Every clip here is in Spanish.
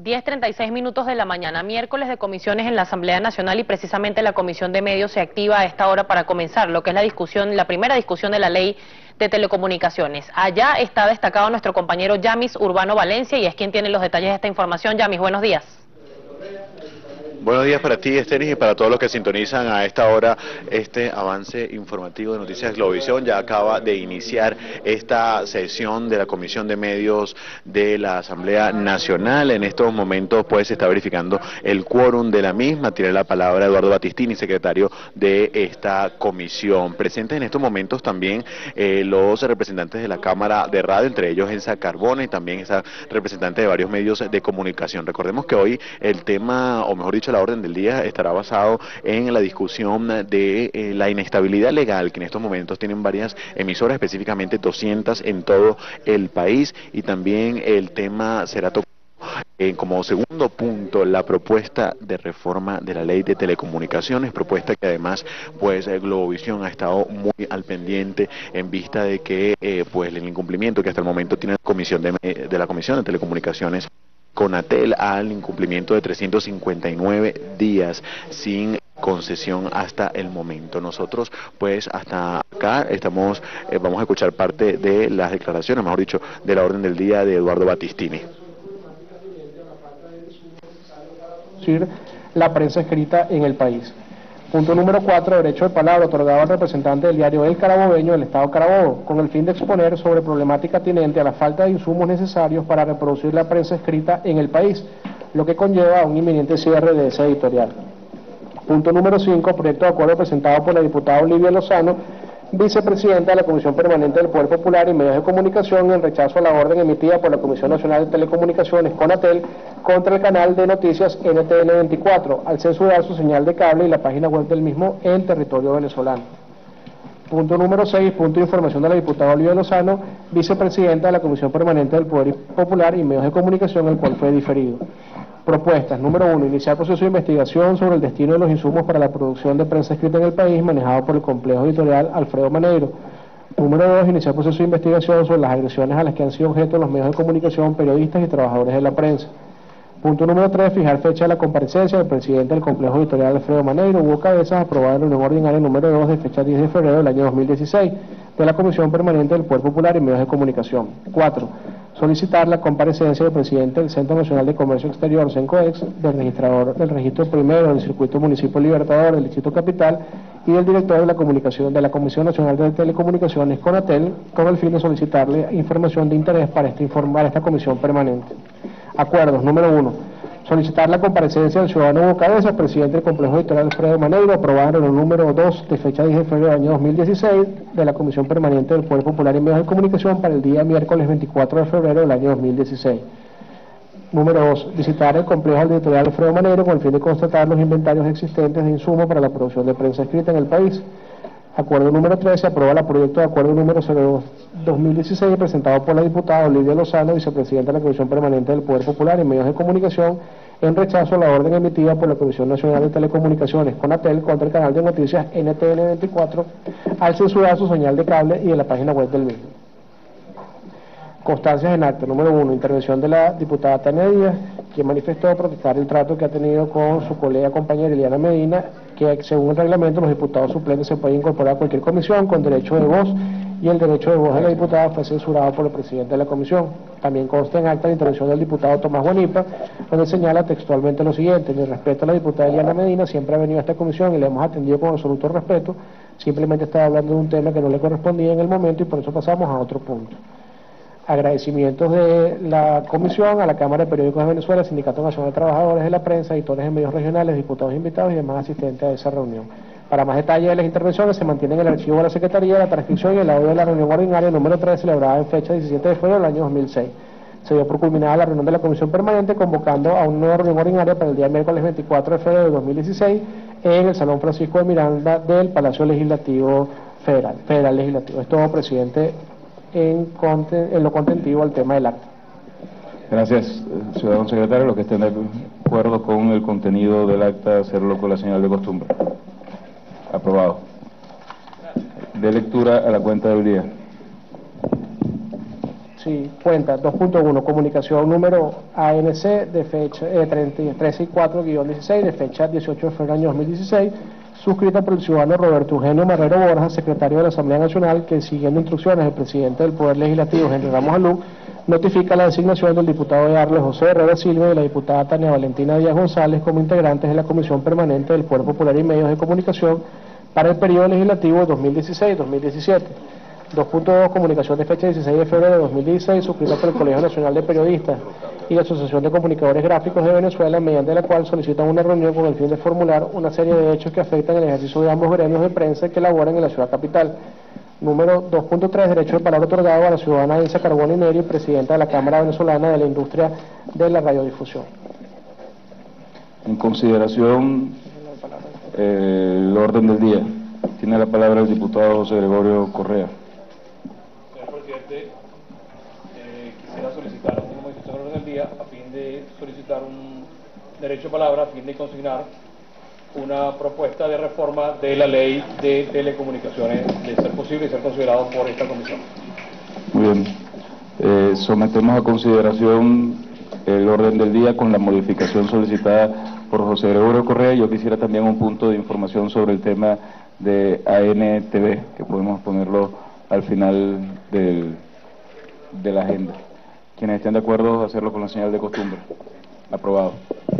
10:36 de la mañana, miércoles de comisiones en la Asamblea Nacional, y precisamente la Comisión de Medios se activa a esta hora para comenzar lo que es la discusión, la primera discusión de la ley de telecomunicaciones. Allá está destacado nuestro compañero Yamis Urbano Valencia y es quien tiene los detalles de esta información. Yamis, buenos días. Buenos días para ti, Esteris, y para todos los que sintonizan a esta hora este avance informativo de Noticias Globovisión. Ya acaba de iniciar esta sesión de la Comisión de Medios de la Asamblea Nacional. En estos momentos pues se está verificando el quórum de la misma. Tiene la palabra Eduardo Battistini, secretario de esta comisión. Presentes en estos momentos también los representantes de la Cámara de Radio, entre ellos Elsa Carbona, y también esa representante de varios medios de comunicación. Recordemos que hoy el tema, o mejor dicho, la orden del día estará basado en la discusión de la inestabilidad legal que en estos momentos tienen varias emisoras, específicamente 200 en todo el país, y también el tema será tocado como segundo punto la propuesta de reforma de la ley de telecomunicaciones, propuesta que además pues Globovisión ha estado muy al pendiente en vista de que pues el incumplimiento que hasta el momento tiene la Comisión de Telecomunicaciones Conatel al incumplimiento de 359 días sin concesión hasta el momento. Nosotros pues hasta acá estamos, vamos a escuchar parte de las declaraciones, mejor dicho, de la orden del día de Eduardo Battistini. La prensa escrita en el país. Punto número 4, derecho de palabra otorgado al representante del diario El Carabobeño del Estado Carabobo, con el fin de exponer sobre problemática atinente a la falta de insumos necesarios para reproducir la prensa escrita en el país, lo que conlleva a un inminente cierre de esa editorial. Punto número 5, proyecto de acuerdo presentado por la diputada Olivia Lozano, vicepresidenta de la Comisión Permanente del Poder Popular y Medios de Comunicación, en rechazo a la orden emitida por la Comisión Nacional de Telecomunicaciones, Conatel, contra el canal de noticias NTN 24, al censurar su señal de cable y la página web del mismo en territorio venezolano. Punto número 6, punto de información de la diputada Olivia Lozano, vicepresidenta de la Comisión Permanente del Poder Popular y Medios de Comunicación, el cual fue diferido. Propuestas. Número 1, iniciar proceso de investigación sobre el destino de los insumos para la producción de prensa escrita en el país, manejado por el complejo editorial Alfredo Maneiro. Número 2, iniciar proceso de investigación sobre las agresiones a las que han sido objeto los medios de comunicación, periodistas y trabajadores de la prensa. Punto número 3, fijar fecha de la comparecencia del presidente del complejo editorial Alfredo Maneiro, Hugo Cabezas, aprobada en la reunión ordinaria número 2 de fecha 10 de febrero del año 2016 de la Comisión Permanente del Poder Popular y Medios de Comunicación. 4, solicitar la comparecencia del presidente del Centro Nacional de Comercio Exterior, CENCOEX, del registrador del registro primero del Circuito Municipio Libertador del Distrito Capital y del director de la comunicación de la Comisión Nacional de Telecomunicaciones, Conatel, con el fin de solicitarle información de interés para esta comisión permanente. Acuerdos. Número 1, solicitar la comparecencia del ciudadano Hugo Cabezas, presidente del complejo editorial Alfredo Maneiro, aprobado en el número 2 de fecha 10 de febrero del año 2016 de la Comisión Permanente del Poder Popular y Medios de Comunicación para el día miércoles 24 de febrero del año 2016. Número 2, visitar el complejo editorial Alfredo Maneiro con el fin de constatar los inventarios existentes de insumos para la producción de prensa escrita en el país. Acuerdo número 3, se aprueba el proyecto de acuerdo número 02-2016 presentado por la diputada Olivia Lozano, vicepresidenta de la Comisión Permanente del Poder Popular y Medios de Comunicación, en rechazo a la orden emitida por la Comisión Nacional de Telecomunicaciones, Conatel, contra el canal de noticias NTN 24, al censurar su señal de cable y en la página web del mismo. Constancias en acta. Número 1, intervención de la diputada Tania Díaz, quien manifestó protestar el trato que ha tenido con su colega compañera Eliana Medina, que según el reglamento los diputados suplentes se pueden incorporar a cualquier comisión con derecho de voz, y el derecho de voz de la diputada fue censurado por el presidente de la comisión. También consta en acta la intervención del diputado Tomás Guanipa, donde señala textualmente lo siguiente: mi respeto a la diputada Eliana Medina, siempre ha venido a esta comisión y le hemos atendido con absoluto respeto, simplemente estaba hablando de un tema que no le correspondía en el momento y por eso pasamos a otro punto. Agradecimientos de la Comisión a la Cámara de Periódicos de Venezuela, Sindicato Nacional de Trabajadores de la Prensa, editores de medios regionales, diputados invitados y demás asistentes a esa reunión. Para más detalles de las intervenciones se mantiene en el archivo de la Secretaría la transcripción y el audio de la reunión ordinaria número 3 celebrada en fecha 17 de febrero del año 2006. Se dio por culminada la reunión de la Comisión Permanente, convocando a una nueva reunión ordinaria para el día miércoles 24 de febrero de 2016 en el Salón Francisco de Miranda del Palacio Legislativo Federal Legislativo. Es todo, presidente, en lo contentivo al tema del acta. Gracias, ciudadano secretario. Los que estén de acuerdo con el contenido del acta, hacerlo con la señal de costumbre. Aprobado. De lectura a la cuenta del día. Sí, cuenta 2.1, comunicación número ANC de fecha 13-4-16 de fecha 18 de febrero del año 2016, suscrita por el ciudadano Roberto Eugenio Marrero Borja, secretario de la Asamblea Nacional, que siguiendo instrucciones del presidente del Poder Legislativo, Henry Ramos Alú, notifica la designación del diputado de Arles José Herrera Silva y de la diputada Tania Valentina Díaz González como integrantes de la Comisión Permanente del Poder Popular y Medios de Comunicación para el periodo legislativo 2016-2017. 2.2, comunicación de fecha 16 de febrero de 2016, suscrita por el Colegio Nacional de Periodistas y la Asociación de Comunicadores Gráficos de Venezuela, mediante la cual solicitan una reunión con el fin de formular una serie de hechos que afectan el ejercicio de ambos gremios de prensa que laboran en la ciudad capital. Número 2.3, derecho de palabra otorgado a la ciudadana Elsa Carboni Neri, presidenta de la Cámara Venezolana de la Industria de la Radiodifusión. En consideración, el orden del día. Tiene la palabra el diputado José Gregorio Correa. Quisiera solicitar una modificación del orden del día a fin de solicitar un derecho de palabra, a fin de consignar una propuesta de reforma de la ley de telecomunicaciones, de ser posible y ser considerado por esta comisión. Muy bien. Sometemos a consideración el orden del día con la modificación solicitada por José Gregorio Correa. Yo quisiera también un punto de información sobre el tema de ANTV, que podemos ponerlo al final de la agenda. Quienes estén de acuerdo, hacerlo con la señal de costumbre. Aprobado.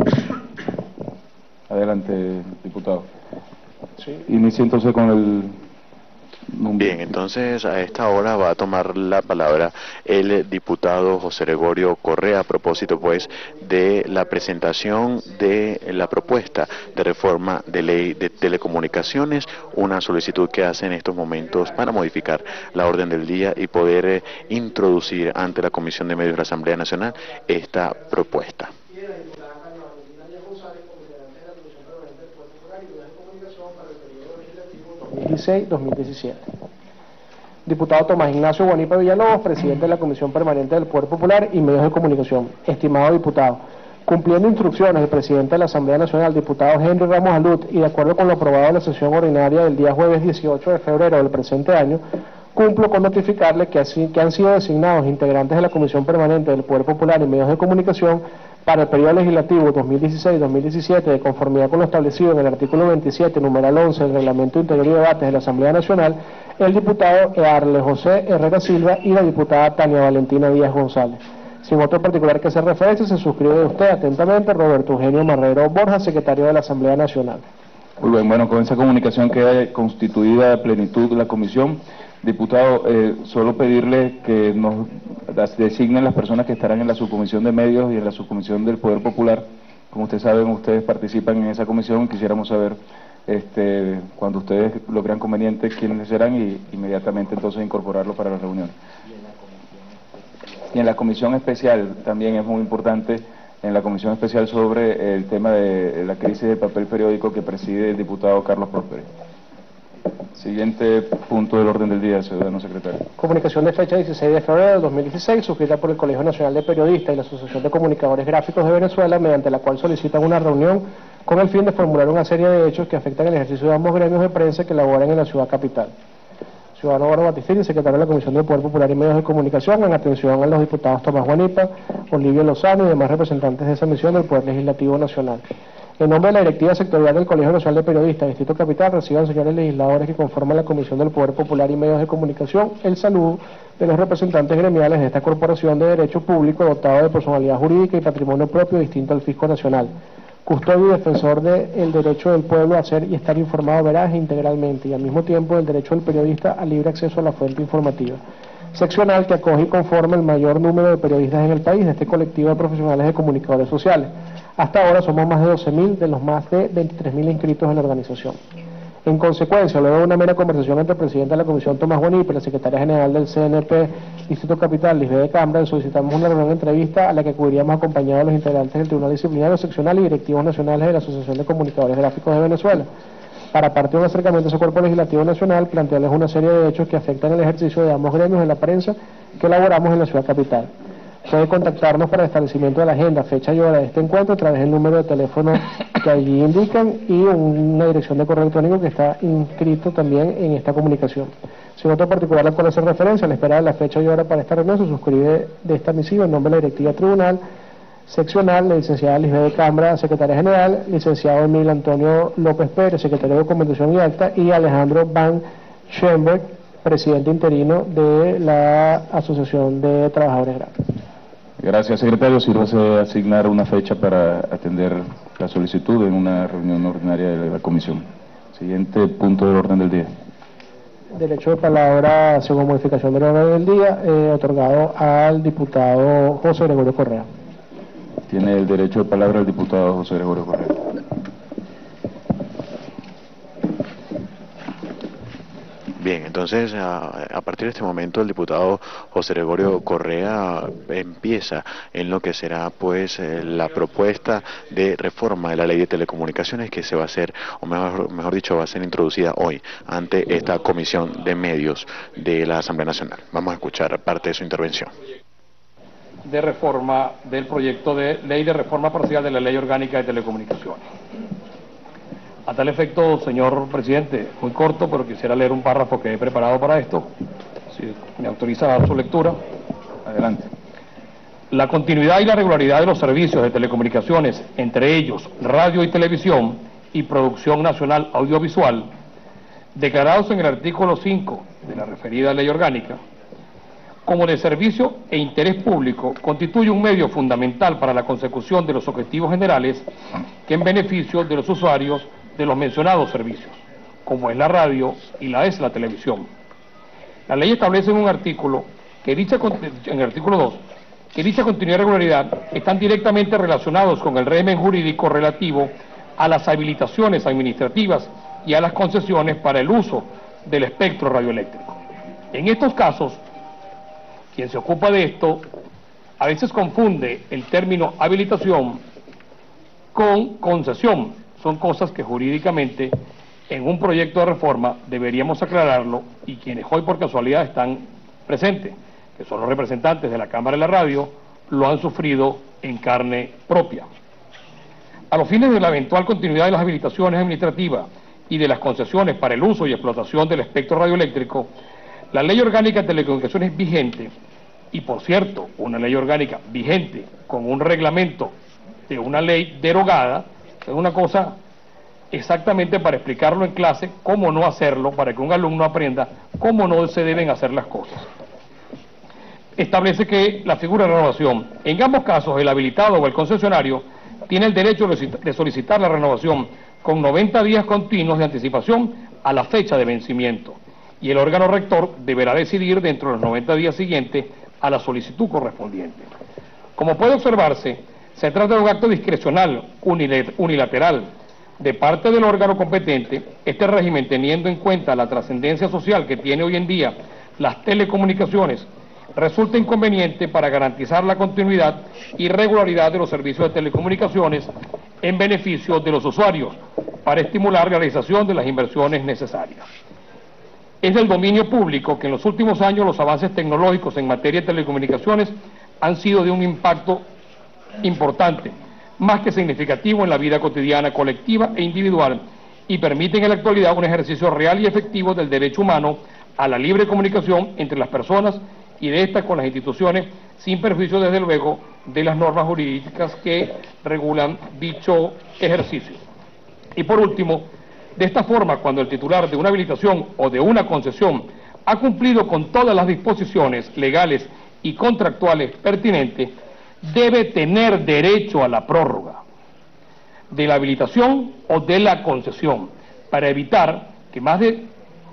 Adelante, diputado. Sí. Inicie entonces con el... Bien, entonces a esta hora va a tomar la palabra el diputado José Gregorio Correa a propósito pues de la presentación de la propuesta de reforma de ley de telecomunicaciones, una solicitud que hace en estos momentos para modificar la orden del día y poder introducir ante la Comisión de Medios de la Asamblea Nacional esta propuesta. 2016-2017. Diputado Tomás Ignacio Guanipa Villalobos, presidente de la Comisión Permanente del Poder Popular y Medios de Comunicación. Estimado diputado, cumpliendo instrucciones del presidente de la Asamblea Nacional, diputado Henry Ramos Alud, y de acuerdo con lo aprobado en la sesión ordinaria del día jueves 18 de febrero del presente año, cumplo con notificarle que han sido designados integrantes de la Comisión Permanente del Poder Popular y Medios de Comunicación para el periodo legislativo 2016-2017, de conformidad con lo establecido en el artículo 27, numeral 11 del Reglamento Interior y Debates de la Asamblea Nacional, el diputado Arles José Herrera Silva y la diputada Tania Valentina Díaz González. Sin otro particular que hacer referencia, se suscribe de usted atentamente Roberto Eugenio Marrero Borja, secretario de la Asamblea Nacional. Muy bien, bueno, con esa comunicación queda constituida a plenitud la comisión. Diputado, solo pedirle que nos designen las personas que estarán en la subcomisión de medios y en la subcomisión del Poder Popular. Como ustedes saben, ustedes participan en esa comisión. Quisiéramos saber, cuando ustedes lo crean conveniente, quiénes serán y inmediatamente entonces incorporarlo para la reunión. Y en la comisión especial también es muy importante, en la comisión especial sobre el tema de la crisis del papel periódico que preside el diputado Carlos Prósperi. Siguiente punto del orden del día, ciudadano secretario. Comunicación de fecha 16 de febrero del 2016, suscrita por el Colegio Nacional de Periodistas y la Asociación de Comunicadores Gráficos de Venezuela, mediante la cual solicitan una reunión con el fin de formular una serie de hechos que afectan el ejercicio de ambos gremios de prensa que laboran en la ciudad capital. Ciudadano Eduardo Batifini, secretario de la Comisión del Poder Popular y Medios de Comunicación, en atención a los diputados Tomás Guanipa, Olivio Lozano y demás representantes de esa misión del Poder Legislativo Nacional. En nombre de la directiva sectorial del Colegio Nacional de Periodistas, Distrito Capital, reciban, señores legisladores que conforman la Comisión del Poder Popular y Medios de Comunicación, el saludo de los representantes gremiales de esta corporación de derecho público dotado de personalidad jurídica y patrimonio propio distinto al fisco nacional, custodio y defensor del derecho del pueblo a ser y estar informado veraz e integralmente, y al mismo tiempo del derecho del periodista al libre acceso a la fuente informativa. Seccional que acoge y conforma el mayor número de periodistas en el país de este colectivo de profesionales de comunicadores sociales. Hasta ahora somos más de 12.000 de los más de 23.000 inscritos en la organización. En consecuencia, luego de una mera conversación entre el presidente de la Comisión, Tomás Guanipa, y la secretaria general del CNP Distrito Capital, Lisbeth Cambra, solicitamos una reunión de entrevista a la que acudiríamos acompañados de los integrantes del Tribunal Disciplinario Seccional y directivos nacionales de la Asociación de Comunicadores Gráficos de Venezuela, para partir de un acercamiento a ese cuerpo legislativo nacional, plantearles una serie de hechos que afectan el ejercicio de ambos gremios de la prensa que elaboramos en la ciudad capital. Puede contactarnos para el establecimiento de la agenda, fecha y hora de este encuentro a través del número de teléfono que allí indican y una dirección de correo electrónico que está inscrito también en esta comunicación. Sin otro particular al cual hacer referencia, a la espera de la fecha y hora para esta reunión, se suscribe de esta misiva en nombre de la directiva tribunal seccional, la licenciada Lisbeth Cambra, secretaria general, licenciado Emil Antonio López Pérez, secretario de Documentación y Acta, y Alejandro Van Schoenberg, presidente interino de la Asociación de Trabajadores Gráficos. Gracias, secretario. Sírvase asignar una fecha para atender la solicitud en una reunión ordinaria de la comisión. Siguiente punto del orden del día. Derecho de palabra, según modificación del orden del día, otorgado al diputado José Gregorio Correa. Tiene el derecho de palabra el diputado José Gregorio Correa. Bien, entonces a partir de este momento el diputado José Gregorio Correa empieza en lo que será pues la propuesta de reforma de la ley de telecomunicaciones que se va a hacer, o mejor dicho, va a ser introducida hoy ante esta comisión de medios de la Asamblea Nacional. Vamos a escuchar parte de su intervención. De reforma del proyecto de ley de reforma parcial de la Ley Orgánica de Telecomunicaciones. A tal efecto, señor presidente, muy corto, pero quisiera leer un párrafo que he preparado para esto, si me autoriza a dar su lectura. Adelante. La continuidad y la regularidad de los servicios de telecomunicaciones, entre ellos radio y televisión y producción nacional audiovisual, declarados en el artículo 5 de la referida Ley Orgánica, como de servicio e interés público, constituye un medio fundamental para la consecución de los objetivos generales que en beneficio de los usuarios de los mencionados servicios, como es la radio y la televisión. La ley establece en un artículo, en el artículo 2, que dicha continuidad y regularidad están directamente relacionados con el régimen jurídico relativo a las habilitaciones administrativas y a las concesiones para el uso del espectro radioeléctrico. En estos casos, quien se ocupa de esto a veces confunde el término habilitación con concesión. Son cosas que jurídicamente en un proyecto de reforma deberíamos aclararlo, y quienes hoy por casualidad están presentes, que son los representantes de la Cámara de la Radio, lo han sufrido en carne propia. A los fines de la eventual continuidad de las habilitaciones administrativas y de las concesiones para el uso y explotación del espectro radioeléctrico, la Ley Orgánica de Telecomunicaciones vigente, y por cierto, una ley orgánica vigente con un reglamento de una ley derogada, es una cosa exactamente para explicarlo en clase, cómo no hacerlo, para que un alumno aprenda cómo no se deben hacer las cosas. Establece que la figura de renovación, en ambos casos el habilitado o el concesionario, tiene el derecho de solicitar la renovación con 90 días continuos de anticipación a la fecha de vencimiento, y el órgano rector deberá decidir dentro de los 90 días siguientes a la solicitud correspondiente. Como puede observarse, se trata de un acto discrecional, unilateral, de parte del órgano competente. Este régimen, teniendo en cuenta la trascendencia social que tiene hoy en día las telecomunicaciones, resulta inconveniente para garantizar la continuidad y regularidad de los servicios de telecomunicaciones en beneficio de los usuarios, para estimular la realización de las inversiones necesarias. Es del dominio público que en los últimos años los avances tecnológicos en materia de telecomunicaciones han sido de un impacto importante, más que significativo en la vida cotidiana, colectiva e individual, y permiten en la actualidad un ejercicio real y efectivo del derecho humano a la libre comunicación entre las personas y de estas con las instituciones, sin perjuicio desde luego de las normas jurídicas que regulan dicho ejercicio. Y por último, de esta forma, cuando el titular de una habilitación o de una concesión ha cumplido con todas las disposiciones legales y contractuales pertinentes, debe tener derecho a la prórroga de la habilitación o de la concesión, para evitar que más de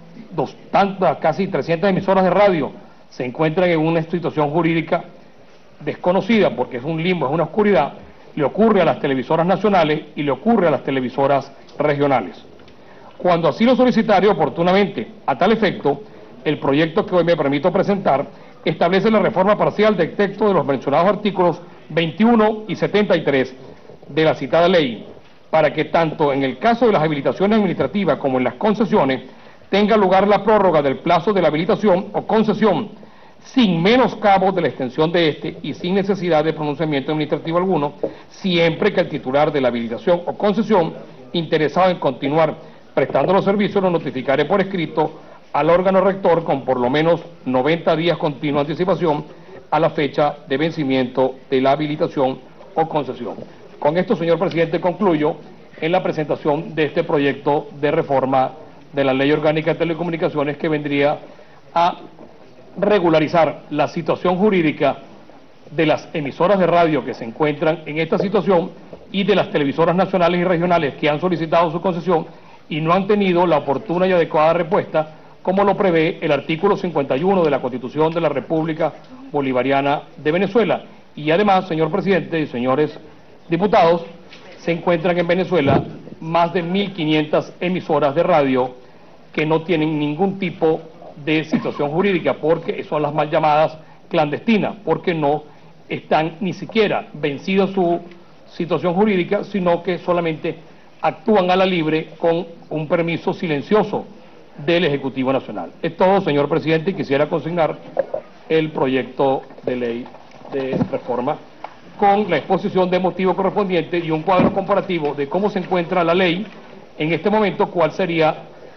casi 300 emisoras de radio se encuentran en una situación jurídica desconocida, porque es un limbo, es una oscuridad. Le ocurre a las televisoras nacionales y le ocurre a las televisoras regionales. Cuando así lo solicitare oportunamente, a tal efecto, el proyecto que hoy me permito presentar establece la reforma parcial del texto de los mencionados artículos 21 y 73 de la citada ley, para que tanto en el caso de las habilitaciones administrativas como en las concesiones tenga lugar la prórroga del plazo de la habilitación o concesión, sin menoscabo de la extensión de este y sin necesidad de pronunciamiento administrativo alguno, siempre que el titular de la habilitación o concesión, interesado en continuar prestando los servicios, lo notificare por escrito al órgano rector con por lo menos 90 días continua anticipación a la fecha de vencimiento de la habilitación o concesión. Con esto, señor presidente, concluyo en la presentación de este proyecto de reforma de la Ley Orgánica de Telecomunicaciones, que vendría a regularizar la situación jurídica de las emisoras de radio que se encuentran en esta situación y de las televisoras nacionales y regionales que han solicitado su concesión y no han tenido la oportuna y adecuada respuesta, como lo prevé el artículo 51 de la Constitución de la República Bolivariana de Venezuela. Y además, señor presidente y señores diputados, se encuentran en Venezuela más de 1.500 emisoras de radio que no tienen ningún tipo de situación jurídica, porque son las mal llamadas clandestinas, porque no están ni siquiera vencida su situación jurídica, sino que solamente actúan a la libre con un permiso silencioso del Ejecutivo Nacional. Es todo, señor presidente, y quisiera consignar el proyecto de ley de reforma con la exposición de motivo correspondiente y un cuadro comparativo de cómo se encuentra la ley en este momento, cuál sería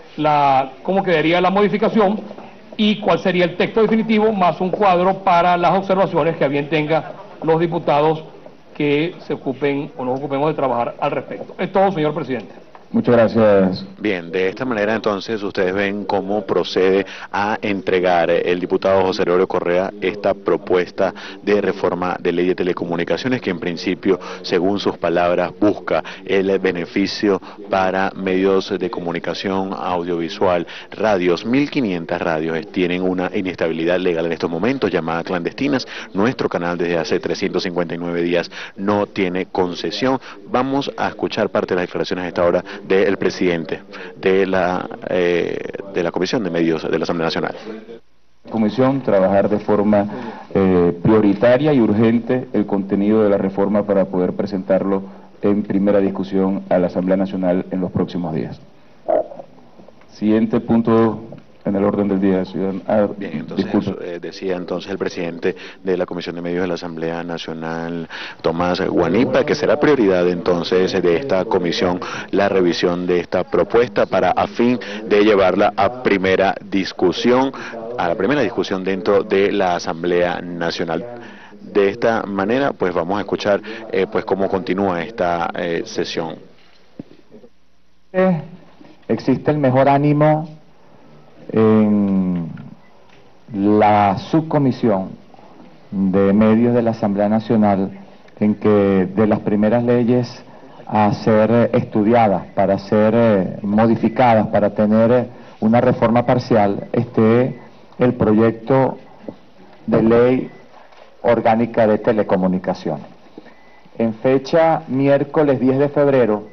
cómo quedaría la modificación y cuál sería el texto definitivo, más un cuadro para las observaciones que a bien tengan los diputados que se ocupen o nos ocupemos de trabajar al respecto. Es todo, señor presidente. Muchas gracias. Bien, de esta manera entonces ustedes ven cómo procede a entregar el diputado José Gregorio Correa esta propuesta de reforma de ley de telecomunicaciones que en principio, según sus palabras, busca el beneficio para medios de comunicación audiovisual, radios. 1.500 radios tienen una inestabilidad legal en estos momentos llamada clandestinas. Nuestro canal desde hace 359 días no tiene concesión. Vamos a escuchar parte de las declaraciones a esta hora del presidente de la Comisión de Medios de la Asamblea Nacional. Comisión, trabajar de forma prioritaria y urgente el contenido de la reforma para poder presentarlo en primera discusión a la Asamblea Nacional en los próximos días. Siguiente punto en el orden del día, ciudadano. Bien, entonces decía entonces el presidente de la Comisión de Medios de la Asamblea Nacional, Tomás Guanipa, que será prioridad entonces de esta comisión la revisión de esta propuesta para a fin de llevarla a primera discusión, dentro de la Asamblea Nacional. De esta manera, pues vamos a escuchar pues cómo continúa esta sesión. Existe el mejor ánimo en la subcomisión de medios de la Asamblea Nacional en que de las primeras leyes a ser estudiadas, para ser modificadas, para tener una reforma parcial, esté el proyecto de ley orgánica de telecomunicaciones. En fecha miércoles 10 de febrero,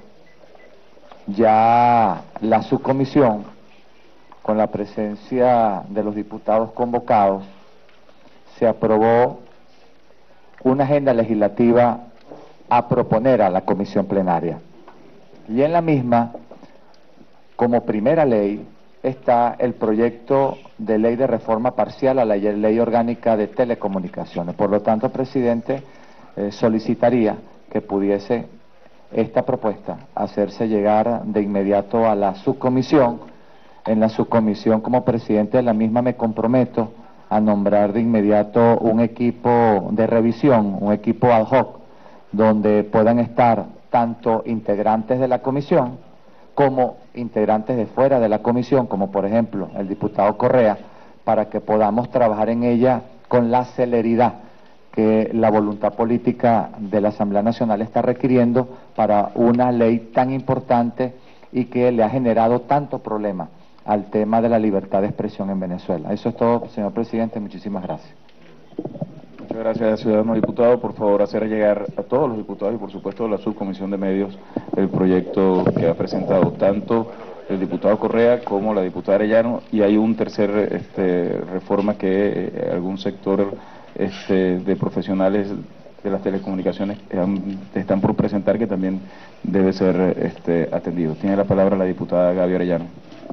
ya la subcomisión, con la presencia de los diputados convocados, se aprobó una agenda legislativa a proponer a la comisión plenaria. Y en la misma, como primera ley, está el proyecto de ley de reforma parcial a la ley orgánica de telecomunicaciones. Por lo tanto, presidente, solicitaría que pudiese esta propuesta hacerse llegar de inmediato a la subcomisión. En la subcomisión, como presidente de la misma, me comprometo a nombrar de inmediato un equipo de revisión, un equipo ad hoc, donde puedan estar tanto integrantes de la comisión como integrantes de fuera de la comisión, como por ejemplo el diputado Correa, para que podamos trabajar en ella con la celeridad que la voluntad política de la Asamblea Nacional está requiriendo para una ley tan importante y que le ha generado tanto problema al tema de la libertad de expresión en Venezuela. Eso es todo, señor presidente. Muchísimas gracias. Muchas gracias, ciudadano diputado. Por favor, hacer llegar a todos los diputados y, por supuesto, a la subcomisión de medios el proyecto que ha presentado tanto el diputado Correa como la diputada Arellano, y hay un tercer reforma que algún sector de profesionales de las telecomunicaciones están por presentar, que también debe ser atendido. Tiene la palabra la diputada Gaby Arellano.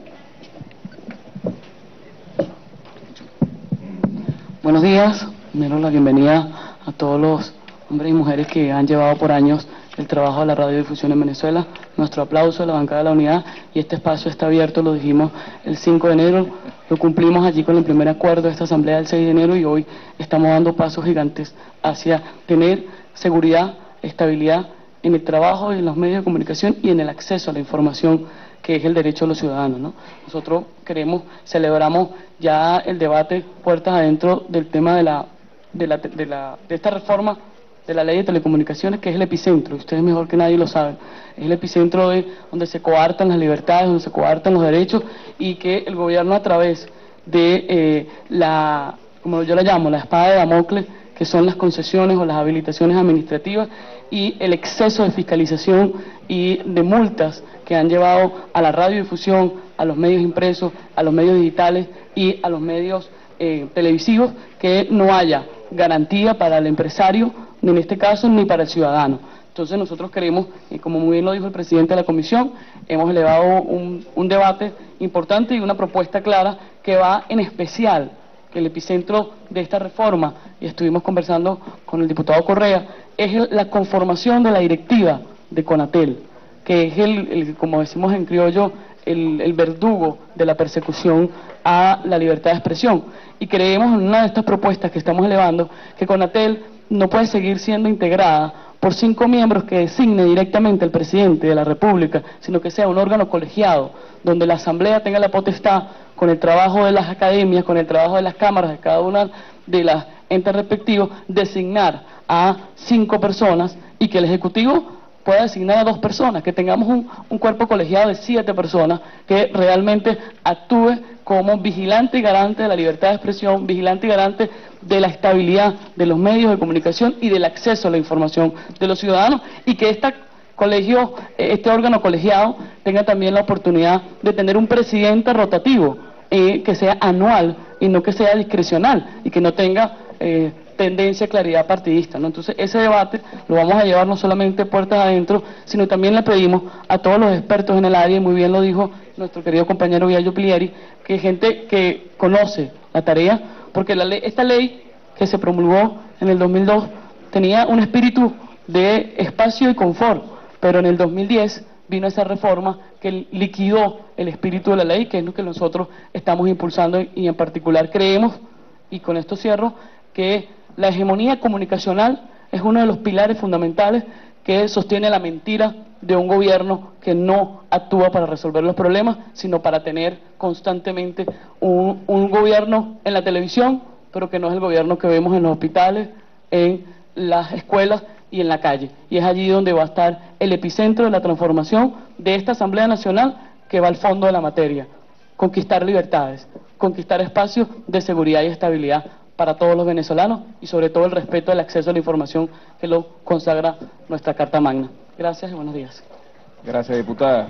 Buenos días, primero la bienvenida a todos los hombres y mujeres que han llevado por años el trabajo de la radiodifusión en Venezuela. Nuestro aplauso a la bancada de la Unidad, y este espacio está abierto, lo dijimos el 5 de enero, lo cumplimos allí con el primer acuerdo de esta asamblea del 6 de enero y hoy estamos dando pasos gigantes hacia tener seguridad, estabilidad en el trabajo, en los medios de comunicación y en el acceso a la información, que es el derecho de los ciudadanos, ¿no? Nosotros celebramos ya el debate puertas adentro del tema de esta reforma de la ley de telecomunicaciones, que es el epicentro, ustedes mejor que nadie lo saben, es el epicentro de donde se coartan las libertades, donde se coartan los derechos, y que el gobierno, a través de como yo la llamo, la espada de Damocles, que son las concesiones o las habilitaciones administrativas y el exceso de fiscalización y de multas que han llevado a la radiodifusión, a los medios impresos, a los medios digitales y a los medios televisivos, que no haya garantía para el empresario, ni en este caso, ni para el ciudadano. Entonces nosotros queremos, y como muy bien lo dijo el presidente de la comisión, hemos elevado un debate importante y una propuesta clara que va en especial, que el epicentro de esta reforma, y estuvimos conversando con el diputado Correa, es la conformación de la directiva de Conatel, que es como decimos en criollo, el verdugo de la persecución a la libertad de expresión. Y creemos en una de estas propuestas que estamos elevando, que Conatel no puede seguir siendo integrada por 5 miembros que designe directamente el presidente de la República, sino que sea un órgano colegiado, donde la Asamblea tenga la potestad, con el trabajo de las academias, con el trabajo de las cámaras de cada una de las entes respectivos, designar a 5 personas y que el Ejecutivo pueda designar a 2 personas, que tengamos un cuerpo colegiado de 7 personas que realmente actúe como vigilante y garante de la libertad de expresión, vigilante y garante de la estabilidad de los medios de comunicación y del acceso a la información de los ciudadanos, y que este órgano colegiado tenga también la oportunidad de tener un presidente rotativo, que sea anual y no que sea discrecional, y que no tenga tendencia a claridad partidista, ¿no? Entonces ese debate lo vamos a llevar no solamente puertas adentro, sino también le pedimos a todos los expertos en el área, y muy bien lo dijo nuestro querido compañero Viallo Plieri, que gente que conoce la tarea, porque esta ley que se promulgó en el 2002 tenía un espíritu de espacio y confort, pero en el 2010 vino esa reforma que liquidó el espíritu de la ley, que es lo que nosotros estamos impulsando, y en particular creemos, y con esto cierro, que la hegemonía comunicacional es uno de los pilares fundamentales que sostiene la mentira de un gobierno que no actúa para resolver los problemas, sino para tener constantemente un gobierno en la televisión, pero que no es el gobierno que vemos en los hospitales, en las escuelas y en la calle. Y es allí donde va a estar el epicentro de la transformación de esta Asamblea Nacional, que va al fondo de la materia: conquistar libertades, conquistar espacios de seguridad y estabilidad para todos los venezolanos, y sobre todo el respeto al acceso a la información que lo consagra nuestra Carta Magna. Gracias y buenos días. Gracias, diputada.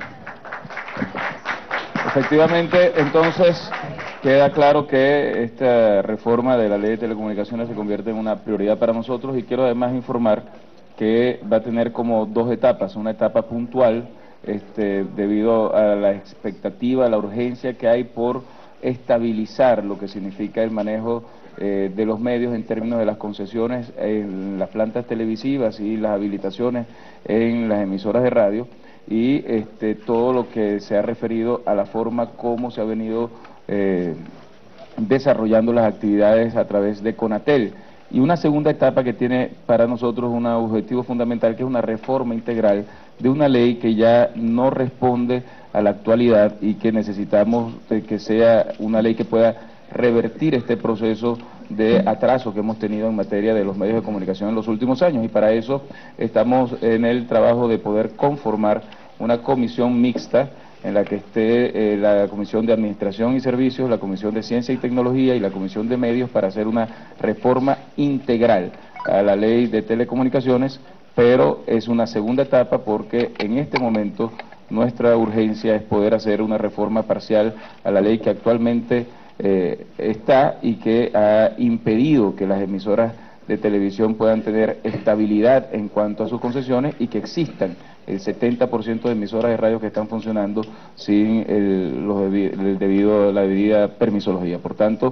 Efectivamente, entonces, queda claro que esta reforma de la Ley de Telecomunicaciones se convierte en una prioridad para nosotros, y quiero además informar que va a tener como 2 etapas, una etapa puntual, debido a la expectativa, a la urgencia que hay por estabilizar lo que significa el manejo de los medios en términos de las concesiones en las plantas televisivas y las habilitaciones en las emisoras de radio, y todo lo que se ha referido a la forma como se ha venido desarrollando las actividades a través de Conatel. Y una segunda etapa que tiene para nosotros un objetivo fundamental, que es una reforma integral de una ley que ya no responde a la actualidad, y que necesitamos que sea una ley que pueda revertir este proceso de atraso que hemos tenido en materia de los medios de comunicación en los últimos años. Y para eso estamos en el trabajo de poder conformar una comisión mixta en la que esté la Comisión de Administración y Servicios, la Comisión de Ciencia y Tecnología y la Comisión de Medios, para hacer una reforma integral a la Ley de Telecomunicaciones, pero es una segunda etapa, porque en este momento nuestra urgencia es poder hacer una reforma parcial a la ley que actualmente está, y que ha impedido que las emisoras de televisión puedan tener estabilidad en cuanto a sus concesiones, y que existan el 70% de emisoras de radio que están funcionando sin la debida permisología. Por tanto,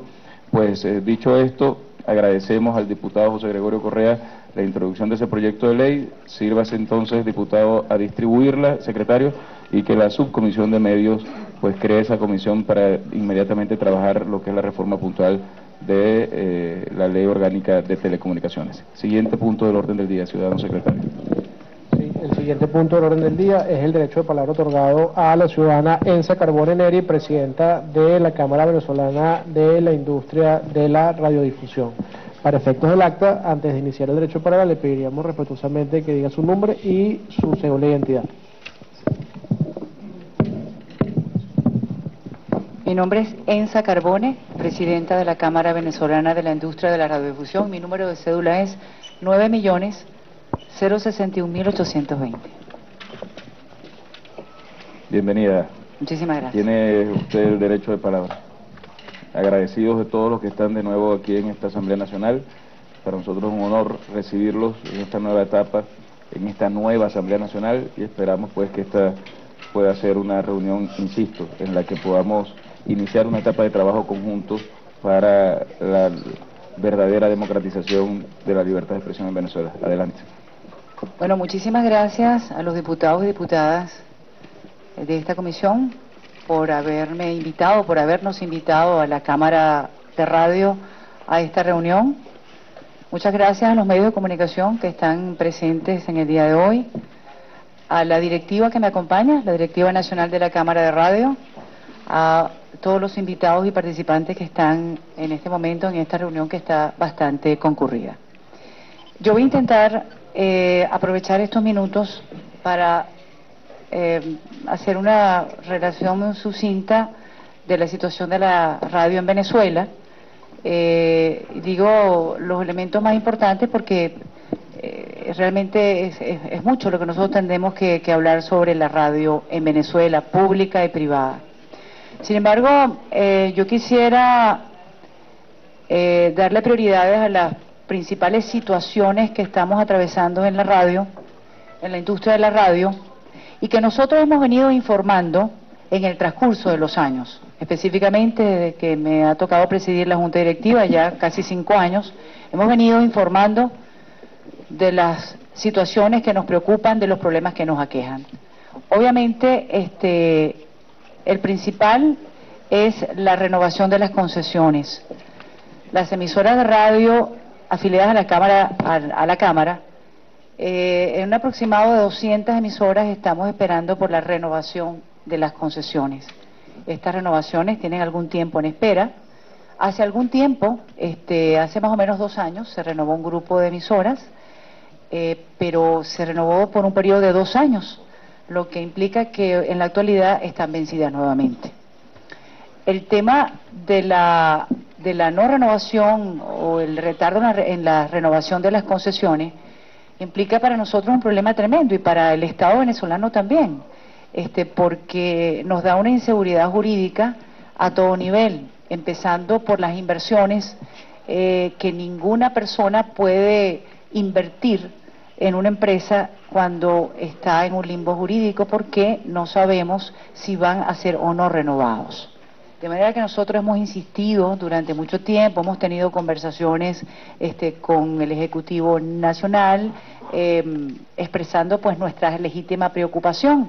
Pues dicho esto, agradecemos al diputado José Gregorio Correa la introducción de ese proyecto de ley. Sírvase entonces, diputado, a distribuirla, secretario, y que la subcomisión de medios pues cree esa comisión para inmediatamente trabajar lo que es la reforma puntual de la ley orgánica de telecomunicaciones. Siguiente punto del orden del día, ciudadano secretario. Sí, el siguiente punto del orden del día es el derecho de palabra otorgado a la ciudadana Ensa Carbone Neri, presidenta de la Cámara Venezolana de la Industria de la Radiodifusión. Para efectos del acta, antes de iniciar el derecho de palabra, le pediríamos respetuosamente que diga su nombre y su cédula de identidad. Mi nombre es Ensa Carbone, presidenta de la Cámara Venezolana de la Industria de la Radiodifusión. Mi número de cédula es 9.061.820. Bienvenida. Muchísimas gracias. Tiene usted el derecho de palabra. Agradecidos de todos los que están de nuevo aquí en esta Asamblea Nacional. Para nosotros es un honor recibirlos en esta nueva etapa, en esta nueva Asamblea Nacional, y esperamos pues que esta pueda ser una reunión, insisto, en la que podamos iniciar una etapa de trabajo conjunto para la verdadera democratización de la libertad de expresión en Venezuela. Adelante. Bueno, muchísimas gracias a los diputados y diputadas de esta comisión por haberme invitado, por habernos invitado a la Cámara de Radio a esta reunión. Muchas gracias a los medios de comunicación que están presentes en el día de hoy, a la directiva que me acompaña, la Directiva Nacional de la Cámara de Radio, a todos los invitados y participantes que están en este momento en esta reunión que está bastante concurrida. Yo voy a intentar aprovechar estos minutos para hacer una relación sucinta de la situación de la radio en Venezuela. Digo los elementos más importantes porque realmente es mucho lo que nosotros tendremos que hablar sobre la radio en Venezuela, pública y privada. Sin embargo, yo quisiera darle prioridades a las principales situaciones que estamos atravesando en la radio, en la industria de la radio, y que nosotros hemos venido informando en el transcurso de los años, específicamente desde que me ha tocado presidir la Junta Directiva, ya casi 5 años, hemos venido informando de las situaciones que nos preocupan, de los problemas que nos aquejan. Obviamente, el principal es la renovación de las concesiones. Las emisoras de radio afiliadas a la Cámara, en un aproximado de 200 emasoras estamos esperando por la renovación de las concesiones. Estas renovaciones tienen algún tiempo en espera. Hace algún tiempo, hace más o menos 2 años, se renovó un grupo de emisoras, pero se renovó por un periodo de 2 años, lo que implica que en la actualidad están vencidas nuevamente. El tema de la no renovación o el retardo en la renovación de las concesiones implica para nosotros un problema tremendo y para el Estado venezolano también, porque nos da una inseguridad jurídica a todo nivel, empezando por las inversiones que ninguna persona puede invertir en una empresa cuando está en un limbo jurídico porque no sabemos si van a ser o no renovados. De manera que nosotros hemos insistido durante mucho tiempo, hemos tenido conversaciones con el Ejecutivo Nacional, expresando pues nuestra legítima preocupación.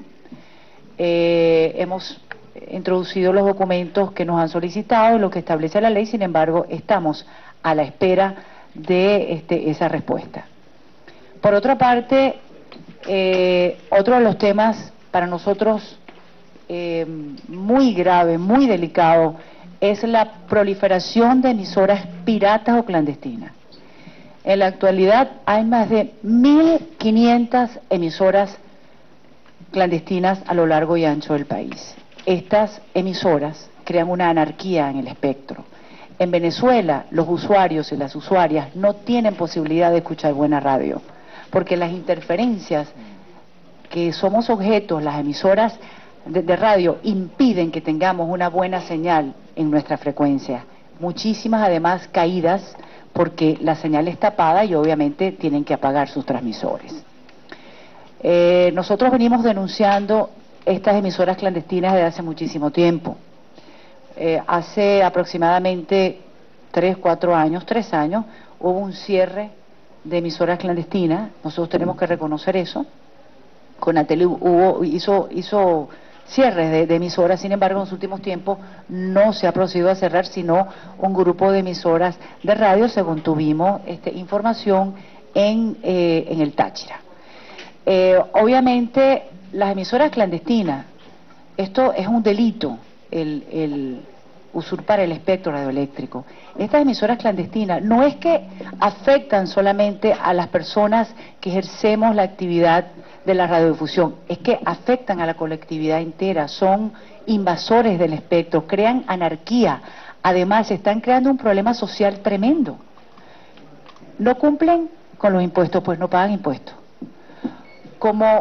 Hemos introducido los documentos que nos han solicitado, lo que establece la ley, sin embargo, estamos a la espera de esa respuesta. Por otra parte, otro de los temas para nosotros muy grave, muy delicado, es la proliferación de emisoras piratas o clandestinas. En la actualidad hay más de 1.500 emisoras clandestinas a lo largo y ancho del país. Estas emisoras crean una anarquía en el espectro. En Venezuela, los usuarios y las usuarias no tienen posibilidad de escuchar buena radio, porque las interferencias que somos objetos, las emisoras de radio, impiden que tengamos una buena señal en nuestra frecuencia. Muchísimas además caídas porque la señal es tapada y obviamente tienen que apagar sus transmisores. Nosotros venimos denunciando estas emisoras clandestinas desde hace muchísimo tiempo. Hace aproximadamente 4 años, 3 años, hubo un cierre de emisoras clandestinas. Nosotros tenemos que reconocer eso. Conatel hizo cierres de emisoras, sin embargo en los últimos tiempos no se ha procedido a cerrar sino un grupo de emisoras de radio, según tuvimos información en el Táchira. Obviamente las emisoras clandestinas, esto es un delito, el usurpar el espectro radioeléctrico. Estas emisoras clandestinas no es que afectan solamente a las personas que ejercemos la actividad de la radiodifusión, es que afectan a la colectividad entera, son invasores del espectro, crean anarquía, además están creando un problema social tremendo. No cumplen con los impuestos, pues no pagan impuestos. Como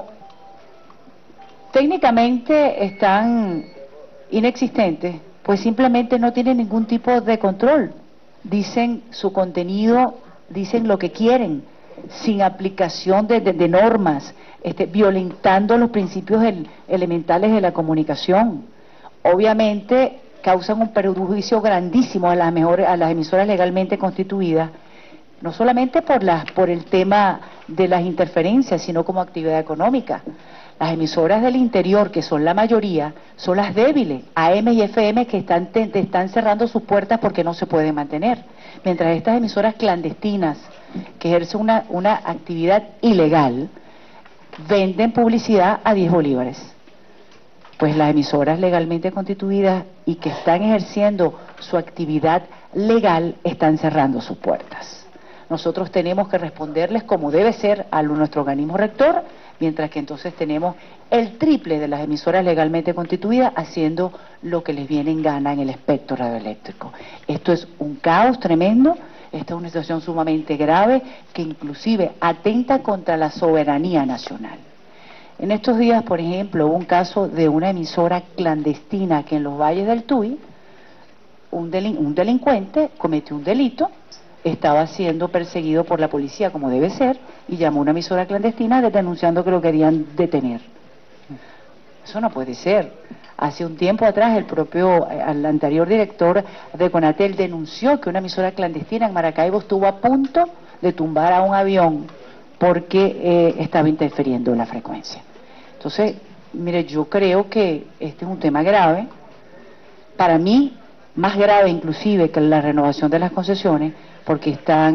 técnicamente están inexistentes, pues simplemente no tienen ningún tipo de control. Dicen su contenido, dicen lo que quieren, sin aplicación de normas, violentando los principios elementales de la comunicación. Obviamente causan un perjuicio grandísimo a las emisoras legalmente constituidas, no solamente por el tema de las interferencias, sino como actividad económica. Las emisoras del interior, que son la mayoría, son las débiles, AM y FM, que están cerrando sus puertas porque no se pueden mantener. Mientras estas emisoras clandestinas, que ejercen una actividad ilegal, venden publicidad a 10 bolívares. Pues las emisoras legalmente constituidas y que están ejerciendo su actividad legal están cerrando sus puertas. Nosotros tenemos que responderles como debe ser a nuestro organismo rector, mientras que entonces tenemos el triple de las emisoras legalmente constituidas haciendo lo que les viene en gana en el espectro radioeléctrico. Esto es un caos tremendo, esta es una situación sumamente grave que inclusive atenta contra la soberanía nacional. En estos días, por ejemplo, hubo un caso de una emisora clandestina que en los valles del Tuy, un delincuente cometió un delito, estaba siendo perseguido por la policía como debe ser y llamó a una emisora clandestina denunciando que lo querían detener. Eso no puede ser. Hace un tiempo atrás el anterior director de Conatel denunció que una emisora clandestina en Maracaibo estuvo a punto de tumbar a un avión porque estaba interfiriendo en la frecuencia. Entonces, mire, yo creo que este es un tema grave, para mí más grave inclusive que la renovación de las concesiones, porque está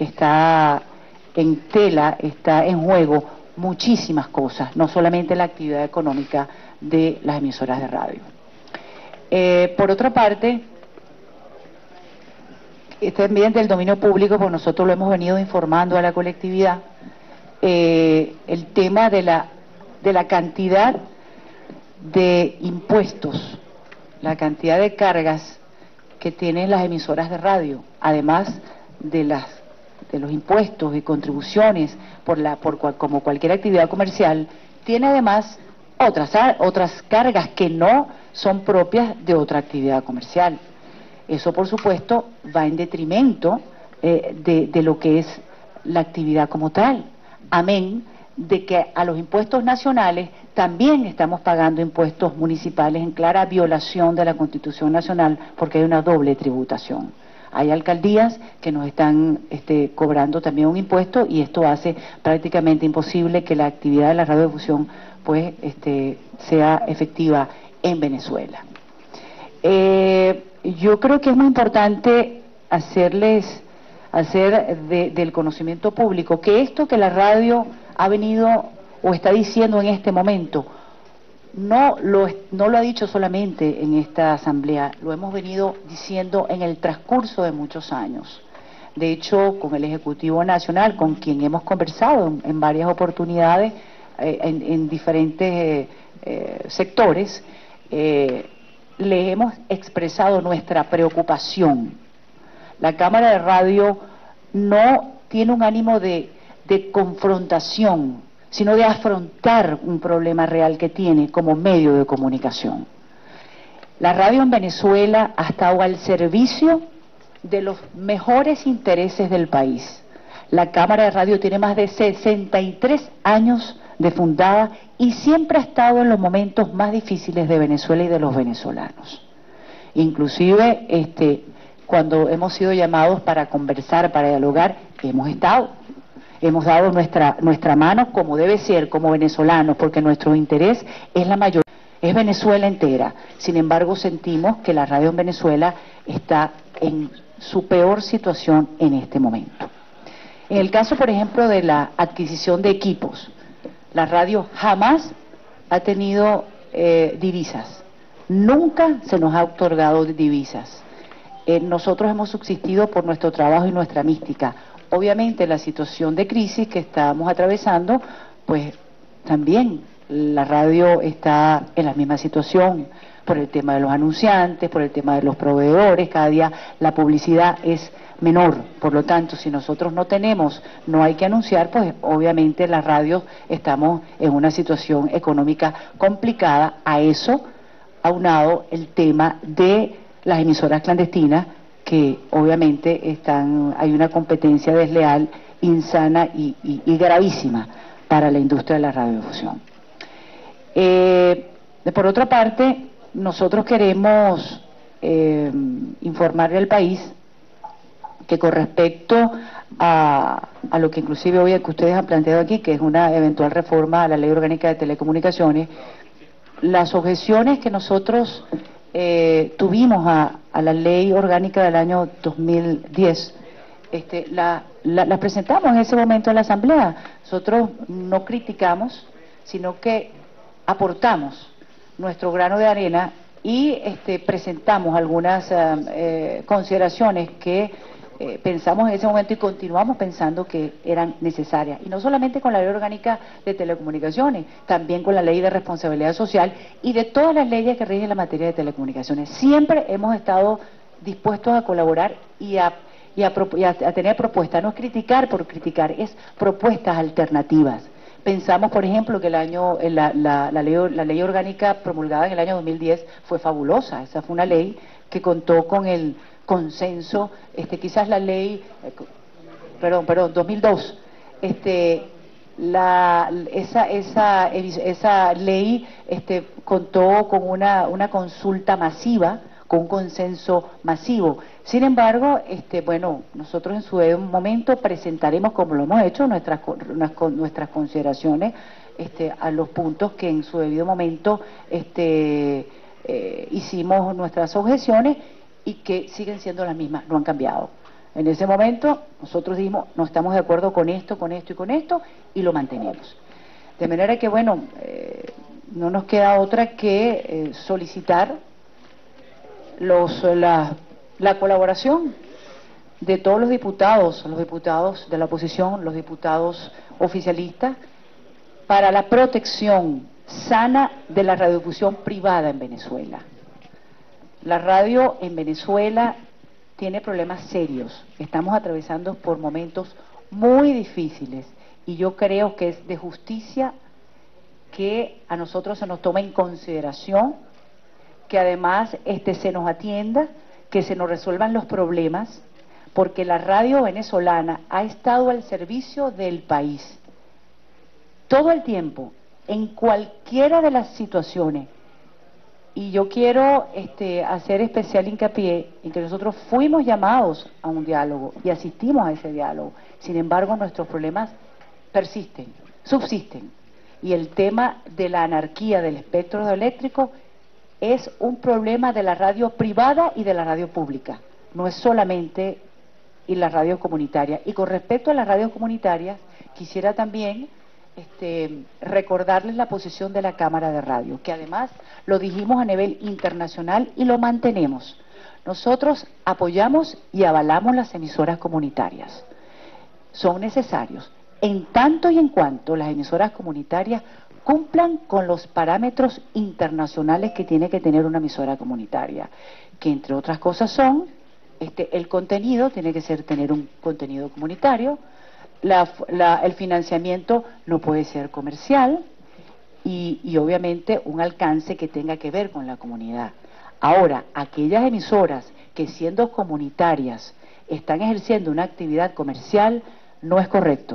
en tela, está en juego muchísimas cosas, no solamente la actividad económica de las emisoras de radio. Por otra parte, también del dominio público, pues nosotros lo hemos venido informando a la colectividad, el tema de la cantidad de impuestos, la cantidad de cargas que tienen las emisoras de radio, además de los impuestos y contribuciones como cualquier actividad comercial, tiene además otras cargas que no son propias de otra actividad comercial. Eso, por supuesto, va en detrimento de lo que es la actividad como tal. Amén de que a los impuestos nacionales también estamos pagando impuestos municipales en clara violación de la Constitución Nacional, porque hay una doble tributación. Hay alcaldías que nos están cobrando también un impuesto y esto hace prácticamente imposible que la actividad de la radiodifusión pues sea efectiva en Venezuela. Yo creo que es muy importante hacer del conocimiento público que esto que la radio ha venido o está diciendo en este momento no lo ha dicho solamente en esta asamblea, lo hemos venido diciendo en el transcurso de muchos años. De hecho, con el Ejecutivo Nacional, con quien hemos conversado en varias oportunidades, en diferentes sectores, le hemos expresado nuestra preocupación. La Cámara de Radio no tiene un ánimo de confrontación, sino de afrontar un problema real que tiene como medio de comunicación. La radio en Venezuela ha estado al servicio de los mejores intereses del país. La Cámara de Radio tiene más de 63 años de fundada y siempre ha estado en los momentos más difíciles de Venezuela y de los venezolanos. Inclusive cuando hemos sido llamados para conversar, para dialogar, hemos estado. Hemos dado nuestra mano como debe ser, como venezolanos, porque nuestro interés es la mayoría, es Venezuela entera. Sin embargo, sentimos que la radio en Venezuela está en su peor situación en este momento. En el caso, por ejemplo, de la adquisición de equipos, la radio jamás ha tenido divisas. Nunca se nos ha otorgado divisas. Nosotros hemos subsistido por nuestro trabajo y nuestra mística. Obviamente la situación de crisis que estamos atravesando, pues también la radio está en la misma situación, por el tema de los anunciantes, por el tema de los proveedores, cada día la publicidad es menor, por lo tanto si nosotros no hay que anunciar, pues obviamente las radios estamos en una situación económica complicada. A eso aunado el tema de las emisoras clandestinas, que obviamente hay una competencia desleal, insana y gravísima para la industria de la radiodifusión. Por otra parte, nosotros queremos informarle al país que con respecto a lo que inclusive hoy que ustedes han planteado aquí, que es una eventual reforma a la Ley Orgánica de Telecomunicaciones, las objeciones que nosotros tuvimos a la Ley Orgánica del año 2010, las presentamos en ese momento en la Asamblea. Nosotros no criticamos, sino que aportamos nuestro grano de arena y presentamos algunas consideraciones que pensamos en ese momento y continuamos pensando que eran necesarias. Y no solamente con la Ley Orgánica de Telecomunicaciones, también con la Ley de Responsabilidad Social y de todas las leyes que rigen la materia de telecomunicaciones. Siempre hemos estado dispuestos a colaborar y a tener propuestas. No es criticar por criticar, es propuestas alternativas. Pensamos, por ejemplo, que la ley orgánica promulgada en el año 2010 fue fabulosa. Esa fue una ley que contó con el consenso, quizás la ley, 2002, esa ley contó con una consulta masiva, con un consenso masivo. Sin embargo, bueno, nosotros en su momento presentaremos, como lo hemos hecho, nuestras consideraciones a los puntos que en su debido momento hicimos nuestras objeciones y que siguen siendo las mismas, no han cambiado. En ese momento nosotros dijimos, no estamos de acuerdo con esto y con esto, y lo mantenemos. De manera que, bueno, no nos queda otra que solicitar la colaboración de todos los diputados de la oposición, los diputados oficialistas, para la protección sana de la radiodifusión privada en Venezuela. La radio en Venezuela tiene problemas serios. Estamos atravesando por momentos muy difíciles y yo creo que es de justicia que a nosotros se nos tome en consideración, que además se nos atienda, que se nos resuelvan los problemas, porque la radio venezolana ha estado al servicio del país todo el tiempo, en cualquiera de las situaciones. Y yo quiero hacer especial hincapié en que nosotros fuimos llamados a un diálogo y asistimos a ese diálogo. Sin embargo, nuestros problemas persisten, subsisten. Y el tema de la anarquía del espectro eléctrico es un problema de la radio privada y de la radio pública. No es solamente y las radios comunitarias. Y con respecto a las radios comunitarias, quisiera también recordarles la posición de la Cámara de Radio, que además lo dijimos a nivel internacional y lo mantenemos. Nosotros apoyamos y avalamos las emisoras comunitarias. Son necesarios, en tanto y en cuanto las emisoras comunitarias cumplan con los parámetros internacionales que tiene que tener una emisora comunitaria, que entre otras cosas son, el contenido tiene que tener un contenido comunitario, el financiamiento no puede ser comercial y obviamente un alcance que tenga que ver con la comunidad. Ahora, aquellas emisoras que siendo comunitarias están ejerciendo una actividad comercial, no es correcto.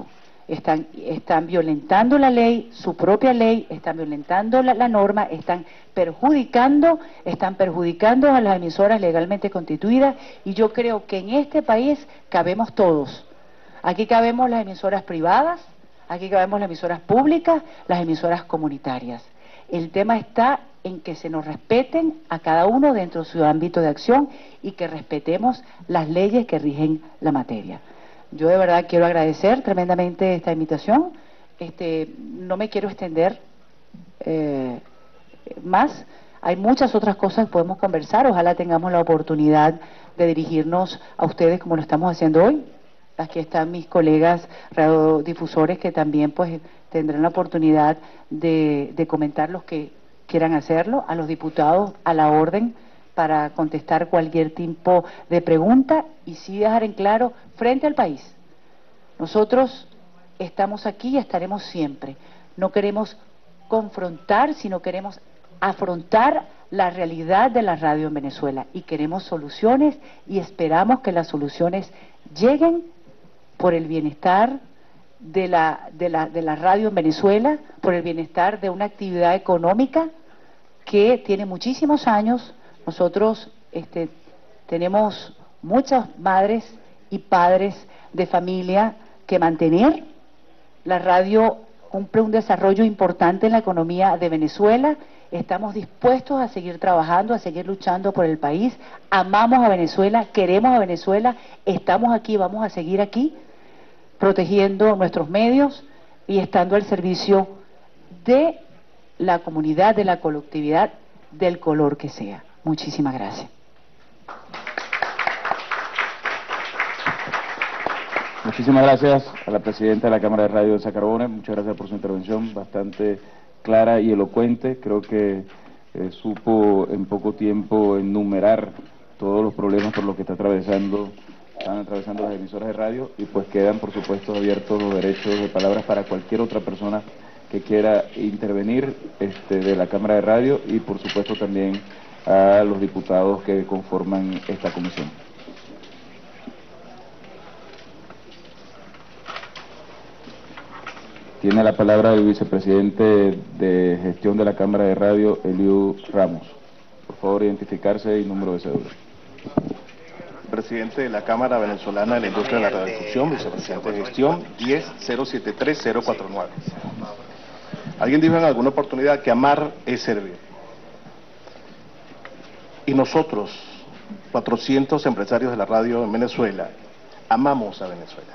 están violentando la ley, su propia ley, están violentando la norma, están perjudicando a las emisoras legalmente constituidas, y yo creo que en este país cabemos todos. Aquí cabemos las emisoras privadas, aquí cabemos las emisoras públicas, las emisoras comunitarias. El tema está en que se nos respeten a cada uno dentro de su ámbito de acción y que respetemos las leyes que rigen la materia. Yo de verdad quiero agradecer tremendamente esta invitación. No me quiero extender más. Hay muchas otras cosas que podemos conversar. Ojalá tengamos la oportunidad de dirigirnos a ustedes como lo estamos haciendo hoy. Aquí están mis colegas radiodifusores que también pues tendrán la oportunidad de comentar los que quieran hacerlo. A los diputados a la orden para contestar cualquier tipo de pregunta y sí dejar en claro frente al país. Nosotros estamos aquí y estaremos siempre. No queremos confrontar, sino queremos afrontar la realidad de la radio en Venezuela y queremos soluciones y esperamos que las soluciones lleguen por el bienestar de la radio en Venezuela, por el bienestar de una actividad económica que tiene muchísimos años. Nosotros tenemos muchas madres y padres de familia que mantener. La radio cumple un desarrollo importante en la economía de Venezuela. Estamos dispuestos a seguir trabajando, a seguir luchando por el país. Amamos a Venezuela, queremos a Venezuela, estamos aquí, vamos a seguir aquí, protegiendo nuestros medios y estando al servicio de la comunidad, de la colectividad, del color que sea. Muchísimas gracias. Muchísimas gracias a la presidenta de la Cámara de Radio de Sacarbones. Muchas gracias por su intervención, bastante clara y elocuente. Creo que supo en poco tiempo enumerar todos los problemas por los que están atravesando las emisoras de radio, y pues quedan por supuesto abiertos los derechos de palabras para cualquier otra persona que quiera intervenir de la Cámara de Radio, y por supuesto también a los diputados que conforman esta comisión. Tiene la palabra el vicepresidente de gestión de la Cámara de Radio, Eliud Ramos. Por favor, identificarse y número de cédula. Presidente de la Cámara Venezolana de la Industria de la Radiodifusión, vicepresidente de gestión, 10-073-049. Alguien dijo en alguna oportunidad que amar es servir. Y nosotros, 400 empresarios de la radio en Venezuela, amamos a Venezuela.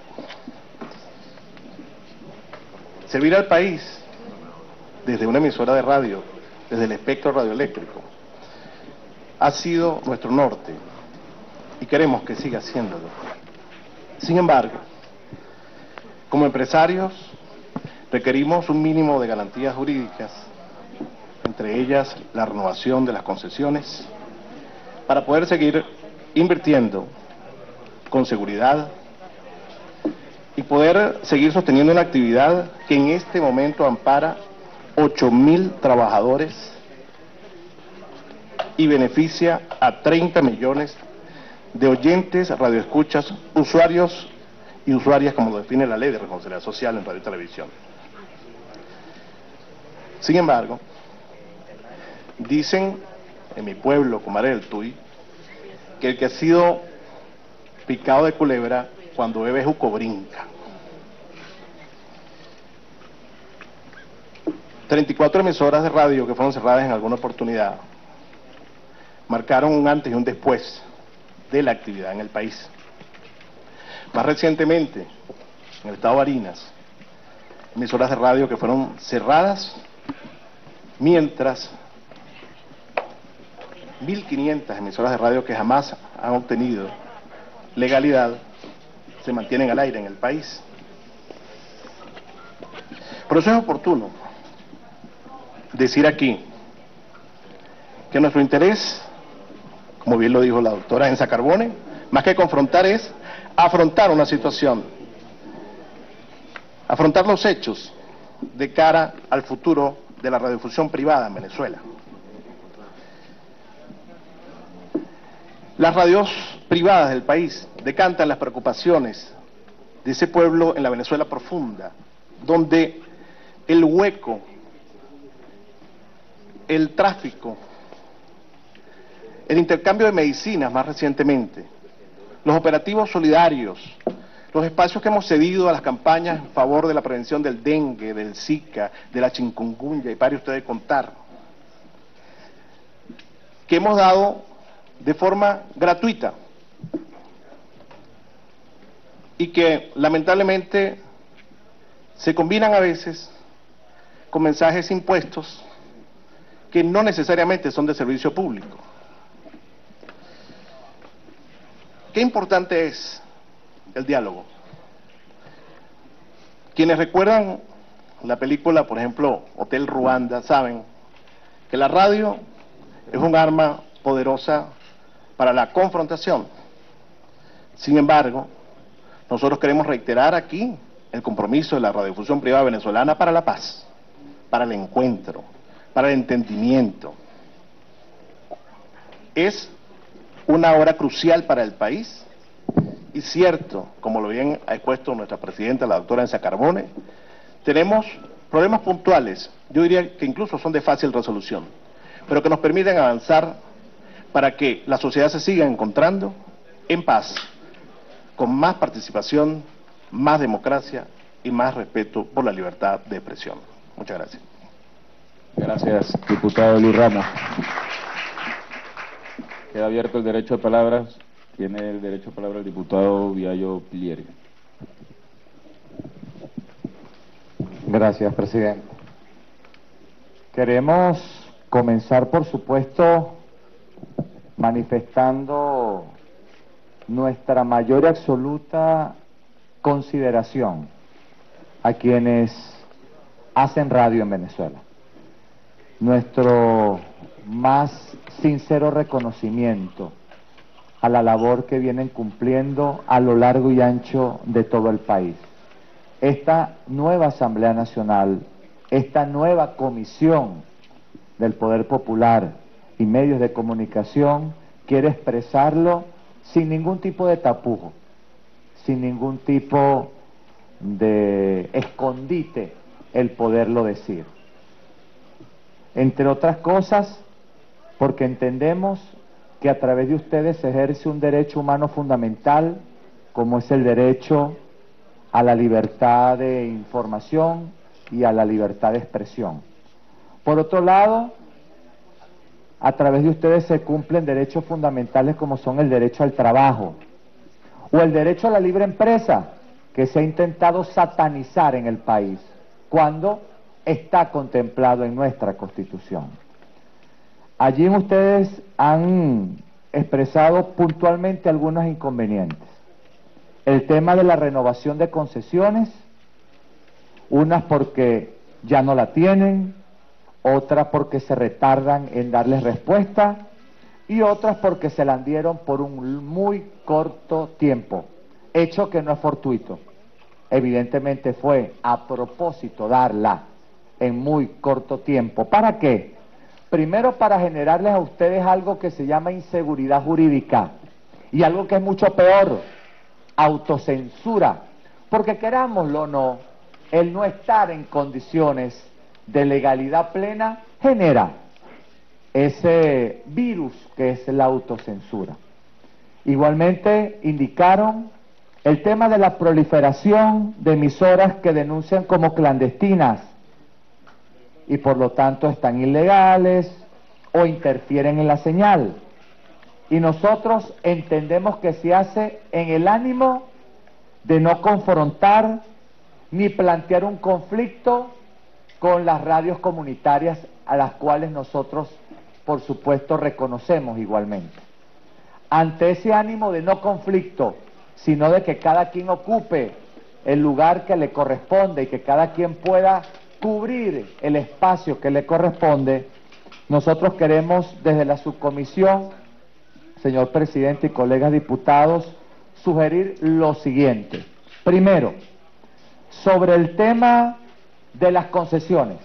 Servir al país desde una emisora de radio, desde el espectro radioeléctrico, ha sido nuestro norte y queremos que siga siéndolo. Sin embargo, como empresarios, requerimos un mínimo de garantías jurídicas, entre ellas la renovación de las concesiones, para poder seguir invirtiendo con seguridad y poder seguir sosteniendo una actividad que en este momento ampara 8.000 trabajadores y beneficia a 30 millones de oyentes, radioescuchas, usuarios y usuarias, como lo define la Ley de Responsabilidad Social en Radio y Televisión. Sin embargo, dicen en mi pueblo, Comare del Tuy, que el que ha sido picado de culebra, cuando bebe juco brinca. 34 emisoras de radio que fueron cerradas en alguna oportunidad marcaron un antes y un después de la actividad en el país. Más recientemente, en el estado de Barinas, emisoras de radio que fueron cerradas, mientras 1.500 emisoras de radio que jamás han obtenido legalidad se mantienen al aire en el país. Por eso es oportuno decir aquí que nuestro interés, como bien lo dijo la doctora Enza Carbone, más que confrontar es afrontar una situación, afrontar los hechos de cara al futuro de la radiodifusión privada en Venezuela. Las radios privadas del país decantan las preocupaciones de ese pueblo en la Venezuela profunda, donde el hueco, el tráfico, el intercambio de medicinas más recientemente, los operativos solidarios, los espacios que hemos cedido a las campañas en favor de la prevención del dengue, del Zika, de la chikungunya, y pare usted de contar, que hemos dado de forma gratuita y que lamentablemente se combinan a veces con mensajes impuestos que no necesariamente son de servicio público. Qué importante es el diálogo. Quienes recuerdan la película, por ejemplo, Hotel Ruanda, saben que la radio es un arma poderosa para la confrontación. Sin embargo, nosotros queremos reiterar aquí el compromiso de la radiodifusión privada venezolana para la paz, para el encuentro, para el entendimiento. Es una hora crucial para el país y cierto, como lo bien ha expuesto nuestra presidenta, la doctora Enza Carbone, tenemos problemas puntuales, yo diría que incluso son de fácil resolución, pero que nos permiten avanzar para que la sociedad se siga encontrando en paz, con más participación, más democracia y más respeto por la libertad de expresión. Muchas gracias. Gracias, diputado Luis Ramos. Queda abierto el derecho de palabras. Tiene el derecho de palabra el diputado Viallo Pilieri. Gracias, presidente. Queremos comenzar, por supuesto, manifestando nuestra mayor y absoluta consideración a quienes hacen radio en Venezuela. Nuestro más sincero reconocimiento a la labor que vienen cumpliendo a lo largo y ancho de todo el país. Esta nueva Asamblea Nacional, esta nueva Comisión del Poder Popular y Medios de Comunicación quiere expresarlo sin ningún tipo de tapujo, sin ningún tipo de escondite el poderlo decir. Entre otras cosas, porque entendemos que a través de ustedes se ejerce un derecho humano fundamental, como es el derecho a la libertad de información y a la libertad de expresión. Por otro lado, a través de ustedes se cumplen derechos fundamentales como son el derecho al trabajo o el derecho a la libre empresa, que se ha intentado satanizar en el país, cuando está contemplado en nuestra Constitución. Allí ustedes han expresado puntualmente algunos inconvenientes. El tema de la renovación de concesiones, unas porque ya no la tienen, otras porque se retardan en darles respuesta y otras porque se la dieron por un muy corto tiempo, hecho que no es fortuito. Evidentemente fue a propósito darla en muy corto tiempo. ¿Para qué? Primero, para generarles a ustedes algo que se llama inseguridad jurídica y algo que es mucho peor, autocensura, porque querámoslo o no, el no estar en condiciones de legalidad plena genera ese virus que es la autocensura. Igualmente indicaron el tema de la proliferación de emisoras que denuncian como clandestinas y por lo tanto están ilegales o interfieren en la señal. Y nosotros entendemos que se hace en el ánimo de no confrontar ni plantear un conflicto con las radios comunitarias a las cuales nosotros, por supuesto, reconocemos igualmente. Ante ese ánimo de no conflicto, sino de que cada quien ocupe el lugar que le corresponde y que cada quien pueda cubrir el espacio que le corresponde, nosotros queremos desde la subcomisión, señor presidente y colegas diputados, sugerir lo siguiente. Primero, sobre el tema de las concesiones.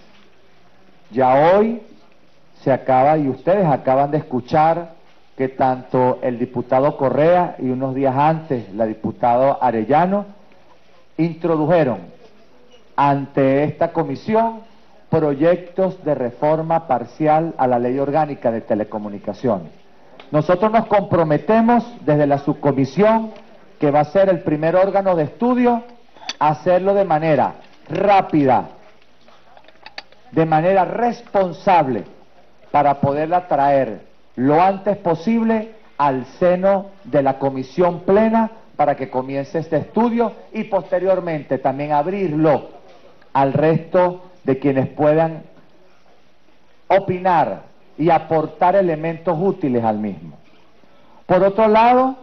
Ya hoy se acaba, y ustedes acaban de escuchar, que tanto el diputado Correa y unos días antes la diputada Arellano introdujeron ante esta comisión proyectos de reforma parcial a la Ley Orgánica de Telecomunicaciones. Nosotros nos comprometemos desde la subcomisión, que va a ser el primer órgano de estudio, a hacerlo de manera rápida, de manera responsable, para poderla traer lo antes posible al seno de la comisión plena para que comience este estudio y posteriormente también abrirlo al resto de quienes puedan opinar y aportar elementos útiles al mismo. Por otro lado,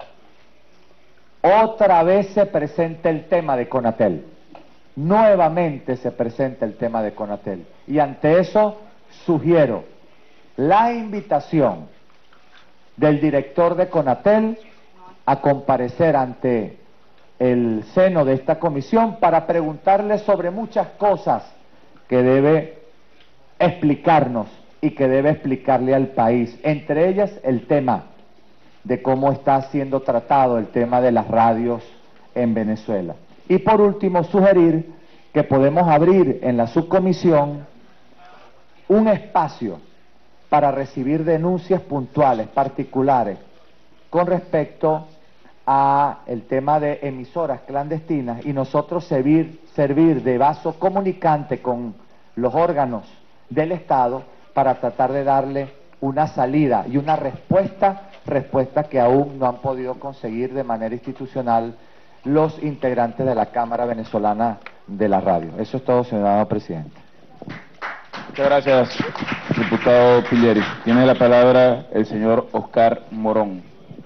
otra vez se presenta el tema de Conatel. Nuevamente se presenta el tema de Conatel. Y ante eso sugiero la invitación del director de Conatel a comparecer ante el seno de esta comisión para preguntarle sobre muchas cosas que debe explicarnos y que debe explicarle al país, entre ellas el tema de cómo está siendo tratado el tema de las radios en Venezuela. Y por último, sugerir que podemos abrir en la subcomisión un espacio para recibir denuncias puntuales, particulares, con respecto a el tema de emisoras clandestinas y nosotros servir de vaso comunicante con los órganos del Estado para tratar de darle una salida y una respuesta que aún no han podido conseguir de manera institucional los integrantes de la Cámara Venezolana de la Radio. Eso es todo, señor presidente. Muchas gracias, diputado Pilleri. Tiene la palabra el señor Oscar Morón.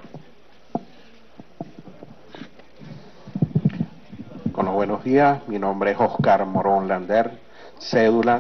Con los buenos días, mi nombre es Oscar Morón Lander, cédula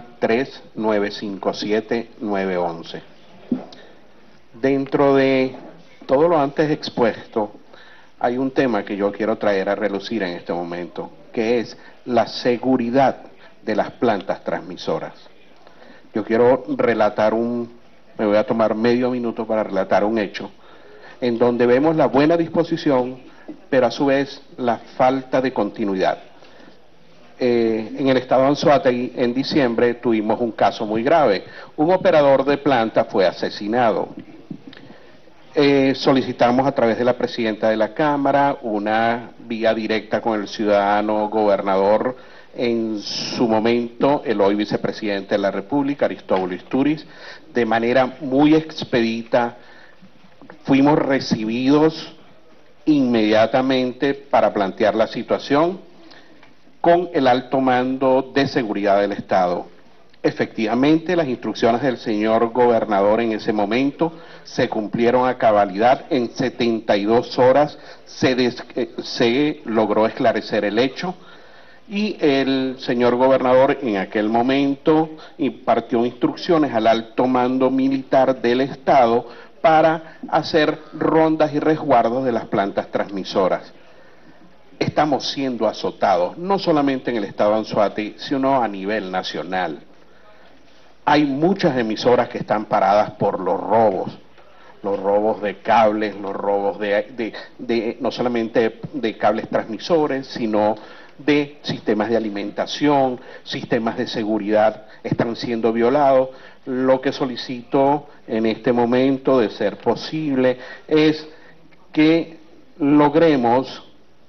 3957911. Dentro de todo lo antes expuesto, hay un tema que yo quiero traer a relucir en este momento, que es la seguridad de las plantas transmisoras. Yo quiero relatar me voy a tomar medio minuto para relatar un hecho, en donde vemos la buena disposición, pero a su vez la falta de continuidad. En el estado de Anzoátegui, en diciembre, tuvimos un caso muy grave. Un operador de planta fue asesinado. Solicitamos a través de la presidenta de la Cámara una vía directa con el ciudadano gobernador, en su momento el hoy vicepresidente de la República, Aristóbulo Istúriz, de manera muy expedita. Fuimos recibidos inmediatamente para plantear la situación con el alto mando de seguridad del Estado. Efectivamente, las instrucciones del señor gobernador en ese momento se cumplieron a cabalidad. En 72 horas se logró esclarecer el hecho y el señor gobernador en aquel momento impartió instrucciones al alto mando militar del Estado para hacer rondas y resguardos de las plantas transmisoras. Estamos siendo azotados, no solamente en el estado de Anzoátegui, sino a nivel nacional. Hay muchas emisoras que están paradas por los robos de cables, los robos no solamente de cables transmisores, sino de sistemas de alimentación, sistemas de seguridad están siendo violados. Lo que solicito en este momento, de ser posible, es que logremos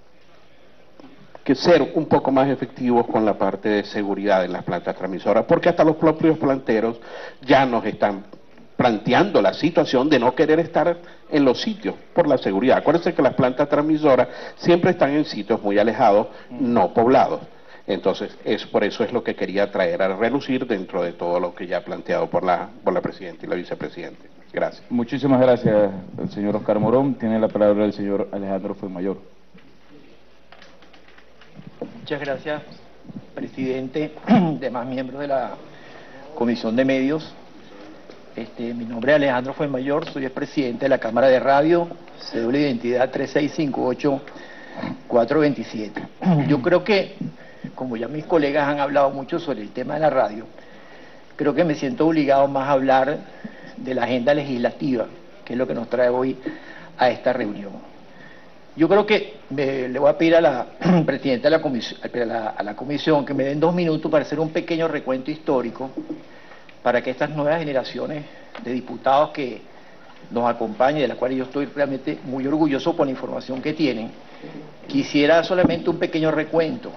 ser un poco más efectivos con la parte de seguridad en las plantas transmisoras, porque hasta los propios planteros ya nos están planteando la situación de no querer estar en los sitios por la seguridad. Acuérdense que las plantas transmisoras siempre están en sitios muy alejados, no poblados. Entonces, por eso es lo que quería traer a relucir dentro de todo lo que ya ha planteado por la presidenta y la vicepresidenta. Gracias. Muchísimas gracias, el señor Oscar Morón. Tiene la palabra el señor Alejandro Fuenmayor. Muchas gracias, presidente, demás miembros de la Comisión de Medios. Mi nombre es Alejandro Fuenmayor, soy el presidente de la Cámara de Radio, cédula de identidad 3658427. Yo creo que, como ya mis colegas han hablado mucho sobre el tema de la radio, creo que me siento obligado más a hablar de la agenda legislativa, que es lo que nos trae hoy a esta reunión. Yo creo que le voy a pedir a la presidenta de la comisión, a la comisión que me den 2 minutos para hacer un pequeño recuento histórico para que estas nuevas generaciones de diputados que nos acompañen, de las cuales yo estoy realmente muy orgulloso por la información que tienen, quisiera solamente un pequeño recuento.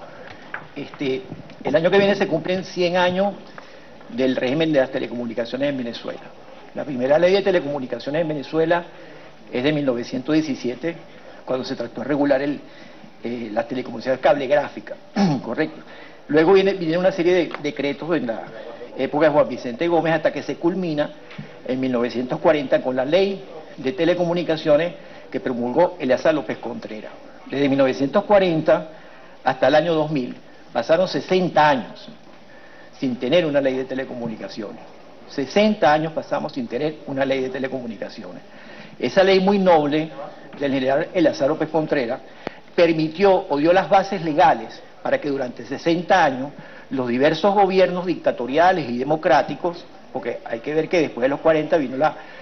El año que viene se cumplen 100 años del régimen de las telecomunicaciones en Venezuela. La primera ley de telecomunicaciones en Venezuela es de 1917, cuando se trató de regular las telecomunicaciones cablegráficas, correcto. Luego viene una serie de decretos en la época de Juan Vicente Gómez hasta que se culmina en 1940 con la ley de telecomunicaciones que promulgó Eleazar López Contreras. Desde 1940 hasta el año 2000 pasaron 60 años sin tener una ley de telecomunicaciones. 60 años pasamos sin tener una ley de telecomunicaciones. Esa ley muy noble del general Eleazar López Contreras permitió o dio las bases legales para que durante 60 años los diversos gobiernos dictatoriales y democráticos, porque hay que ver que después de los 40 vino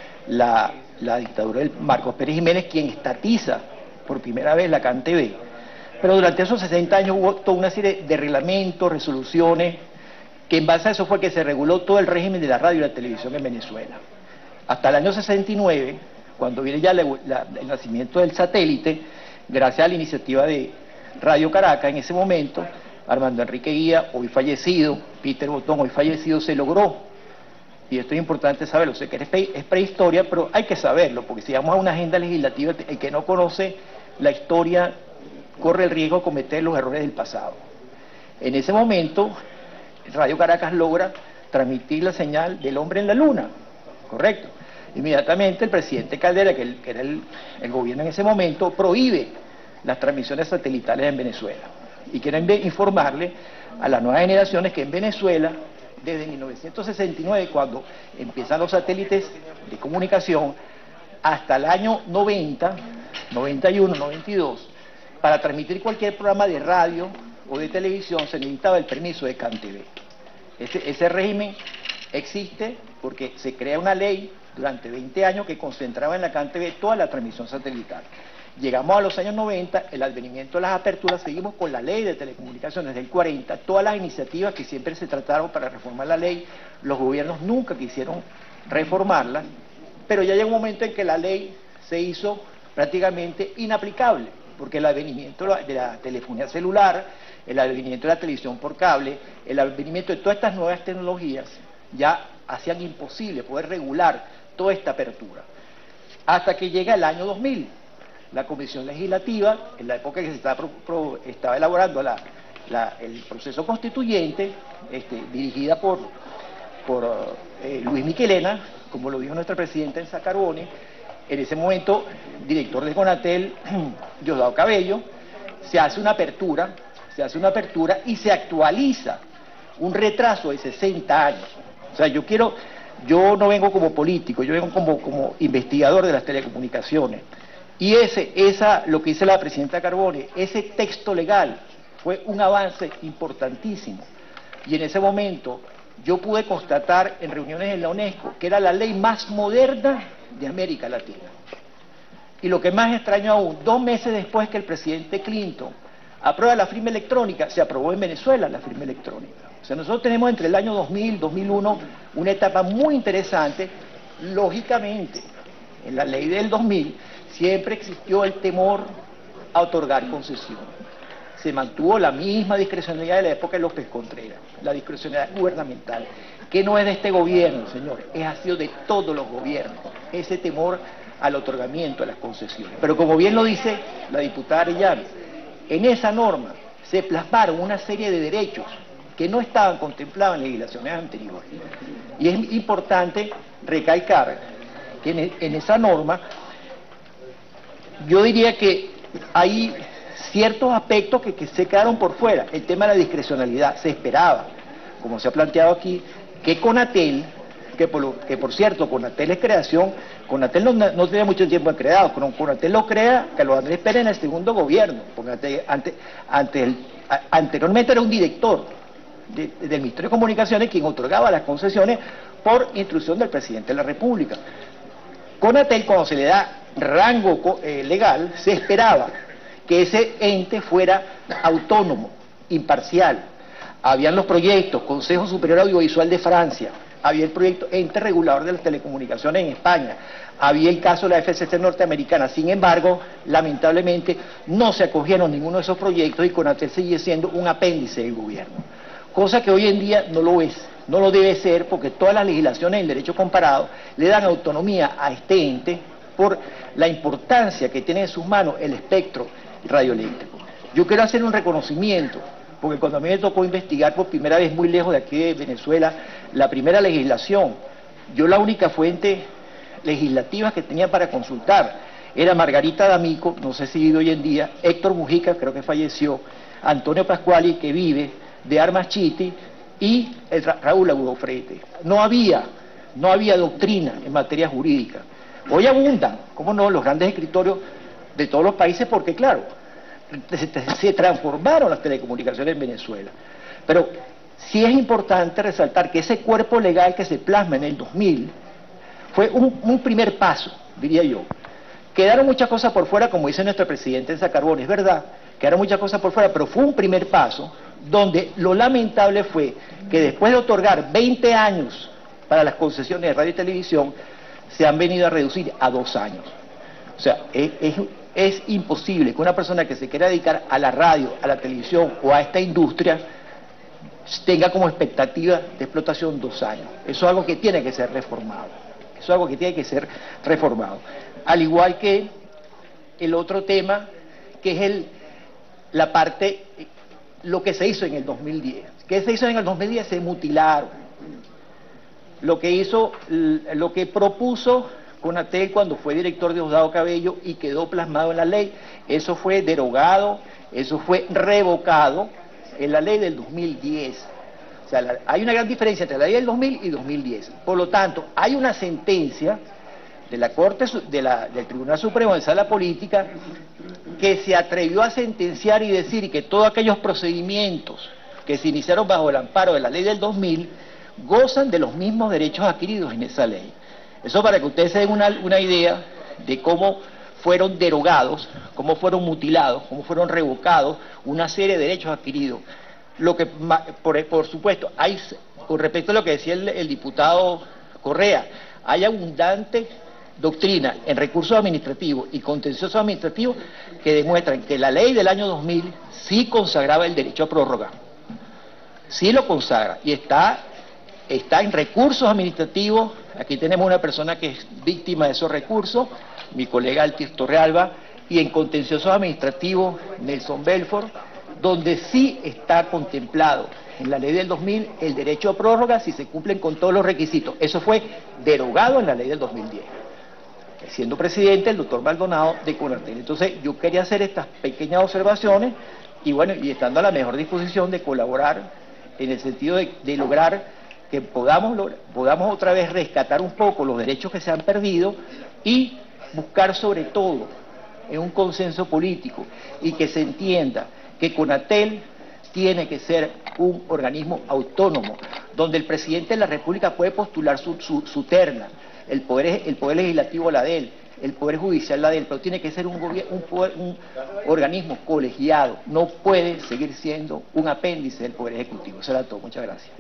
la dictadura de Marcos Pérez Jiménez, quien estatiza por primera vez la CanTV, pero durante esos 60 años hubo toda una serie de reglamentos, resoluciones, que en base a eso fue que se reguló todo el régimen de la radio y la televisión en Venezuela. Hasta el año 69, cuando viene ya el nacimiento del satélite, gracias a la iniciativa de Radio Caracas, en ese momento, Armando Enrique Guía, hoy fallecido, Peter Botón, hoy fallecido, se logró, y esto es importante saberlo, sé que es prehistoria, pero hay que saberlo, porque si vamos a una agenda legislativa, el que no conoce la historia corre el riesgo de cometer los errores del pasado. En ese momento, Radio Caracas logra transmitir la señal del hombre en la luna, ¿correcto? Inmediatamente el presidente Caldera, que era el gobierno en ese momento, prohíbe las transmisiones satelitales en Venezuela. Y quiero informarle a las nuevas generaciones que en Venezuela, desde 1969, cuando empiezan los satélites de comunicación, hasta el año 90, 91, 92, para transmitir cualquier programa de radio o de televisión se necesitaba el permiso de CanTV. Ese régimen existe porque se crea una ley durante 20 años que concentraba en la CanTV toda la transmisión satelital. Llegamos a los años 90, el advenimiento de las aperturas, seguimos con la ley de telecomunicaciones del 40, todas las iniciativas que siempre se trataron para reformar la ley, los gobiernos nunca quisieron reformarla, pero ya llegó un momento en que la ley se hizo prácticamente inaplicable, porque el advenimiento de la telefonía celular, el advenimiento de la televisión por cable, el advenimiento de todas estas nuevas tecnologías ya hacían imposible poder regular toda esta apertura. Hasta que llega el año 2000, la Comisión Legislativa, en la época que se estaba elaborando el proceso constituyente, dirigida por Luis Miquelena, como lo dijo nuestra presidenta Elsa Carbone, en ese momento, director de Conatel, Diosdado Cabello, se hace una apertura y se actualiza un retraso de 60 años. O sea, yo no vengo como político, yo vengo como investigador de las telecomunicaciones. Y lo que dice la presidenta Carbone, ese texto legal fue un avance importantísimo. Y en ese momento yo pude constatar en reuniones en la UNESCO que era la ley más moderna de América Latina. Y lo que más extraño aún, 2 meses después que el presidente Clinton aprueba la firma electrónica, se aprobó en Venezuela la firma electrónica. O sea, nosotros tenemos entre el año 2000 y 2001 una etapa muy interesante. Lógicamente, en la ley del 2000 siempre existió el temor a otorgar concesiones. Se mantuvo la misma discrecionalidad de la época de López Contreras, la discrecionalidad gubernamental, que no es de este gobierno, señores, ha sido de todos los gobiernos, ese temor al otorgamiento de las concesiones. Pero como bien lo dice la diputada Arellano, en esa norma se plasmaron una serie de derechos que no estaban contemplados en legislaciones anteriores. Y es importante recalcar que en esa norma, yo diría que hay ciertos aspectos que se quedaron por fuera. El tema de la discrecionalidad, se esperaba, como se ha planteado aquí, que Conatel, que por cierto, Conatel es creación, Conatel no tiene mucho tiempo en creado, Conatel lo crea Carlos Andrés Pérez en el segundo gobierno, porque anteriormente era un director del Ministerio de Comunicaciones quien otorgaba las concesiones por instrucción del presidente de la República. Conatel, cuando se le da rango legal, se esperaba que ese ente fuera autónomo, imparcial. Habían los proyectos, Consejo Superior Audiovisual de Francia, había el proyecto Ente Regulador de las Telecomunicaciones en España, había el caso de la FCC norteamericana. Sin embargo, lamentablemente, no se acogieron ninguno de esos proyectos y Conatel sigue siendo un apéndice del gobierno. Cosa que hoy en día no lo es, no lo debe ser, porque todas las legislaciones del derecho comparado le dan autonomía a este ente por la importancia que tiene en sus manos el espectro radioeléctrico. Yo quiero hacer un reconocimiento, porque cuando a mí me tocó investigar por primera vez muy lejos de aquí de Venezuela, la primera legislación, yo la única fuente legislativa que tenía para consultar era Margarita D'Amico, no sé si vive hoy en día, Héctor Mujica, creo que falleció, Antonio Pascuali, que vive, de Armas Chiti, y el Raúl Agudofrete. No había doctrina en materia jurídica. Hoy abundan, cómo no, los grandes escritorios de todos los países, porque claro, se transformaron las telecomunicaciones en Venezuela. Pero sí es importante resaltar que ese cuerpo legal que se plasma en el 2000 fue un primer paso, diría yo. Quedaron muchas cosas por fuera, como dice nuestro presidente en Carbón, es verdad, quedaron muchas cosas por fuera, pero fue un primer paso donde lo lamentable fue que después de otorgar 20 años para las concesiones de radio y televisión, se han venido a reducir a 2 años. O sea, es imposible que una persona que se quiera dedicar a la radio, a la televisión o a esta industria tenga como expectativa de explotación 2 años. Eso es algo que tiene que ser reformado. Eso es algo que tiene que ser reformado. Al igual que el otro tema, que es la parte, lo que se hizo en el 2010. ¿Qué se hizo en el 2010? Se mutilaron. Lo que propuso Conatel cuando fue director de Diosdado Cabello y quedó plasmado en la ley, eso fue derogado, eso fue revocado en la ley del 2010. O sea, hay una gran diferencia entre la ley del 2000 y 2010. Por lo tanto, hay una sentencia de la Corte, del Tribunal Supremo de Sala Política, que se atrevió a sentenciar y decir que todos aquellos procedimientos que se iniciaron bajo el amparo de la ley del 2000 gozan de los mismos derechos adquiridos en esa ley. Eso para que ustedes se den una idea de cómo fueron derogados, cómo fueron mutilados, cómo fueron revocados una serie de derechos adquiridos. Lo que, por supuesto, hay, con respecto a lo que decía el diputado Correa, hay abundante doctrina en recursos administrativos y contenciosos administrativos que demuestran que la ley del año 2000 sí consagraba el derecho a prórroga. Sí lo consagra y está en recursos administrativos. Aquí tenemos una persona que es víctima de esos recursos, mi colega Altis Torrealba, y en contenciosos administrativos Nelson Belfort, donde sí está contemplado en la ley del 2000 el derecho a prórroga si se cumplen con todos los requisitos. Eso fue derogado en la ley del 2010, siendo presidente el doctor Maldonado de Conatel. Entonces yo quería hacer estas pequeñas observaciones y bueno, y estando a la mejor disposición de colaborar en el sentido de lograr que podamos otra vez rescatar un poco los derechos que se han perdido y buscar sobre todo en un consenso político y que se entienda que Conatel tiene que ser un organismo autónomo, donde el presidente de la República puede postular su terna, el poder legislativo la de él, el poder judicial la de él, pero tiene que ser un organismo colegiado, no puede seguir siendo un apéndice del poder ejecutivo. Eso era todo, muchas gracias.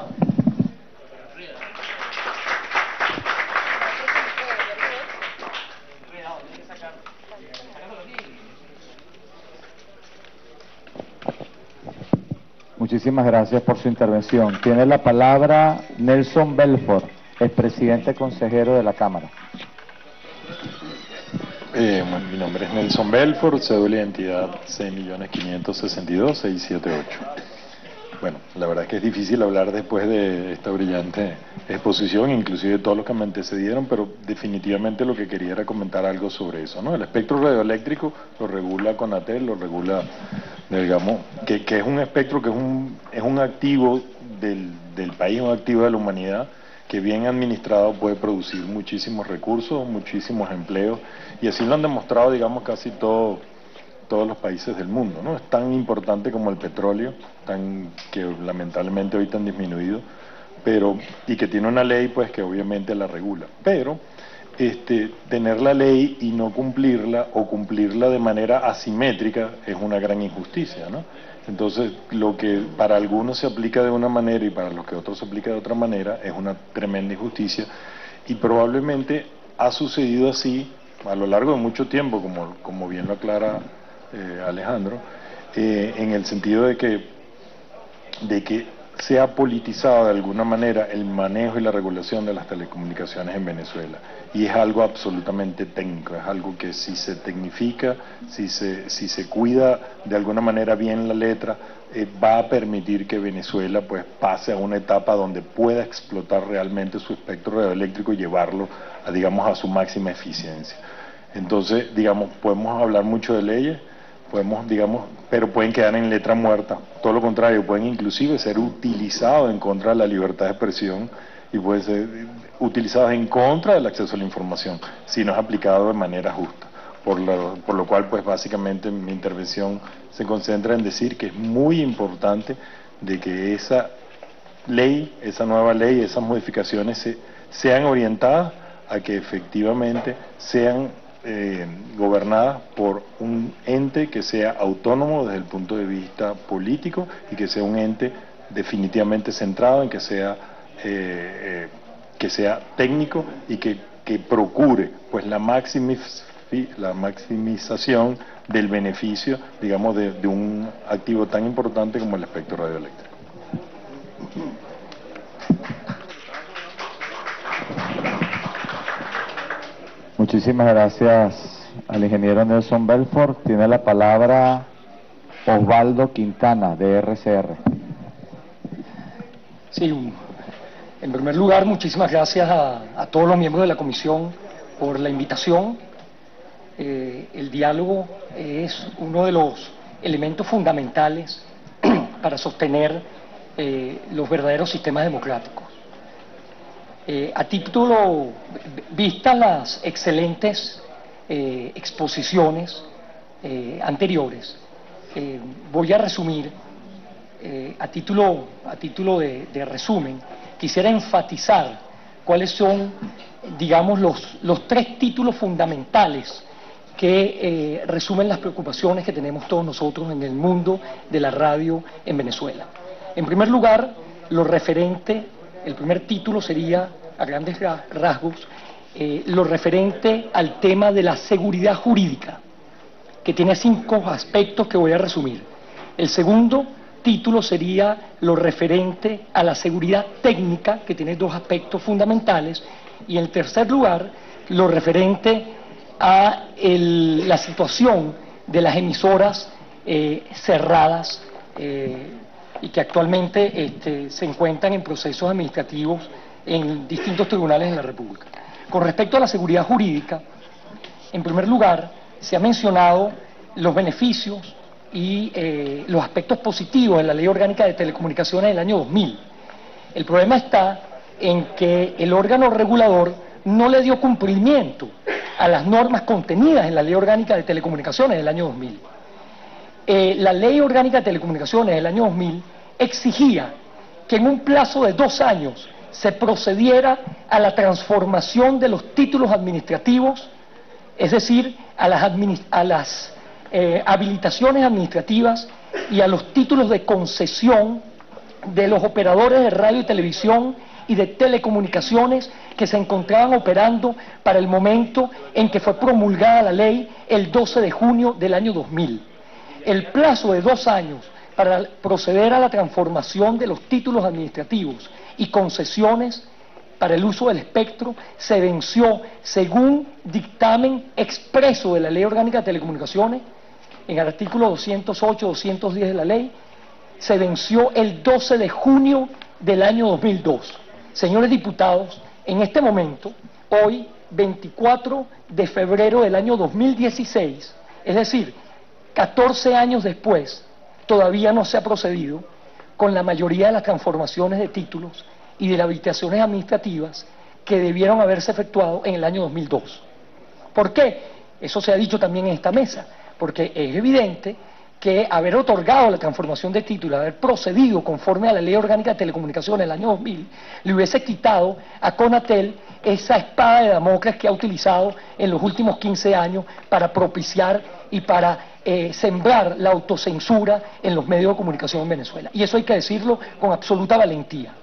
Muchísimas gracias por su intervención. Tiene la palabra Nelson Belfort, expresidente consejero de la Cámara. Mi nombre es Nelson Belfort, cédula de identidad 6.562.678. Bueno, la verdad es que es difícil hablar después de esta brillante exposición, inclusive de todos los que me antecedieron, pero definitivamente lo que quería era comentar algo sobre eso, ¿no? El espectro radioeléctrico lo regula Conatel, lo regula, digamos, que es un espectro que es un activo del país, un activo de la humanidad, que bien administrado puede producir muchísimos recursos, muchísimos empleos, y así lo han demostrado, digamos, casi todos los países del mundo, ¿no? Es tan importante como el petróleo, que lamentablemente ahorita han disminuido, y que tiene una ley pues que obviamente la regula. Pero tener la ley y no cumplirla, o cumplirla de manera asimétrica, es una gran injusticia, ¿no? Entonces, lo que para algunos se aplica de una manera y para los que otros se aplica de otra manera, es una tremenda injusticia, y probablemente ha sucedido así a lo largo de mucho tiempo, como bien lo aclara Alejandro, en el sentido de que se ha politizado de alguna manera el manejo y la regulación de las telecomunicaciones en Venezuela, y es algo absolutamente técnico, es algo que si se tecnifica, si se cuida de alguna manera bien la letra, va a permitir que Venezuela pues pase a una etapa donde pueda explotar realmente su espectro radioeléctrico y llevarlo digamos a su máxima eficiencia. Entonces, digamos, podemos hablar mucho de leyes, pero pueden quedar en letra muerta. Todo lo contrario, pueden inclusive ser utilizados en contra de la libertad de expresión y pueden ser utilizados en contra del acceso a la información, si no es aplicado de manera justa. Por lo cual, pues básicamente mi intervención se concentra en decir que es muy importante de que esa ley, esa nueva ley, esas modificaciones sean orientadas a que efectivamente sean gobernadas por un ente que sea autónomo desde el punto de vista político y que sea un ente definitivamente centrado en que sea técnico y que procure pues la maximización del beneficio, digamos, de un activo tan importante como el espectro radioeléctrico. Muchísimas gracias al ingeniero Nelson Belfort. Tiene la palabra Osvaldo Quintana, de RCR. Sí, en primer lugar, muchísimas gracias a todos los miembros de la comisión por la invitación. El diálogo es uno de los elementos fundamentales para sostener los verdaderos sistemas democráticos. A título, vistas las excelentes exposiciones anteriores, voy a resumir, a título de resumen, quisiera enfatizar cuáles son, digamos, los tres títulos fundamentales que resumen las preocupaciones que tenemos todos nosotros en el mundo de la radio en Venezuela. En primer lugar, lo referente, el primer título sería, a grandes rasgos, lo referente al tema de la seguridad jurídica, que tiene 5 aspectos que voy a resumir. El segundo título sería lo referente a la seguridad técnica, que tiene 2 aspectos fundamentales. Y en tercer lugar, lo referente a la situación de las emisoras cerradas y que actualmente se encuentran en procesos administrativos en distintos tribunales de la República. Con respecto a la seguridad jurídica, en primer lugar, se ha mencionado los beneficios y los aspectos positivos de la Ley Orgánica de Telecomunicaciones del año 2000. El problema está en que el órgano regulador no le dio cumplimiento a las normas contenidas en la Ley Orgánica de Telecomunicaciones del año 2000. La Ley Orgánica de Telecomunicaciones del año 2000 exigía que en un plazo de 2 años se procediera a la transformación de los títulos administrativos, es decir, a las habilitaciones administrativas y a los títulos de concesión de los operadores de radio y televisión y de telecomunicaciones que se encontraban operando para el momento en que fue promulgada la ley el 12 de junio del año 2000. El plazo de 2 años para proceder a la transformación de los títulos administrativos y concesiones para el uso del espectro se venció, según dictamen expreso de la Ley Orgánica de Telecomunicaciones, en el artículo 208, 210 de la ley, se venció el 12 de junio del año 2002. Señores diputados, en este momento, hoy, 24 de febrero del año 2016, es decir, 14 años después, todavía no se ha procedido con la mayoría de las transformaciones de títulos y de las habilitaciones administrativas que debieron haberse efectuado en el año 2002. ¿Por qué? Eso se ha dicho también en esta mesa, porque es evidente que haber otorgado la transformación de título, haber procedido conforme a la Ley Orgánica de Telecomunicaciones del año 2000, le hubiese quitado a Conatel esa espada de Damocles que ha utilizado en los últimos 15 años para propiciar y para sembrar la autocensura en los medios de comunicación en Venezuela. Y eso hay que decirlo con absoluta valentía.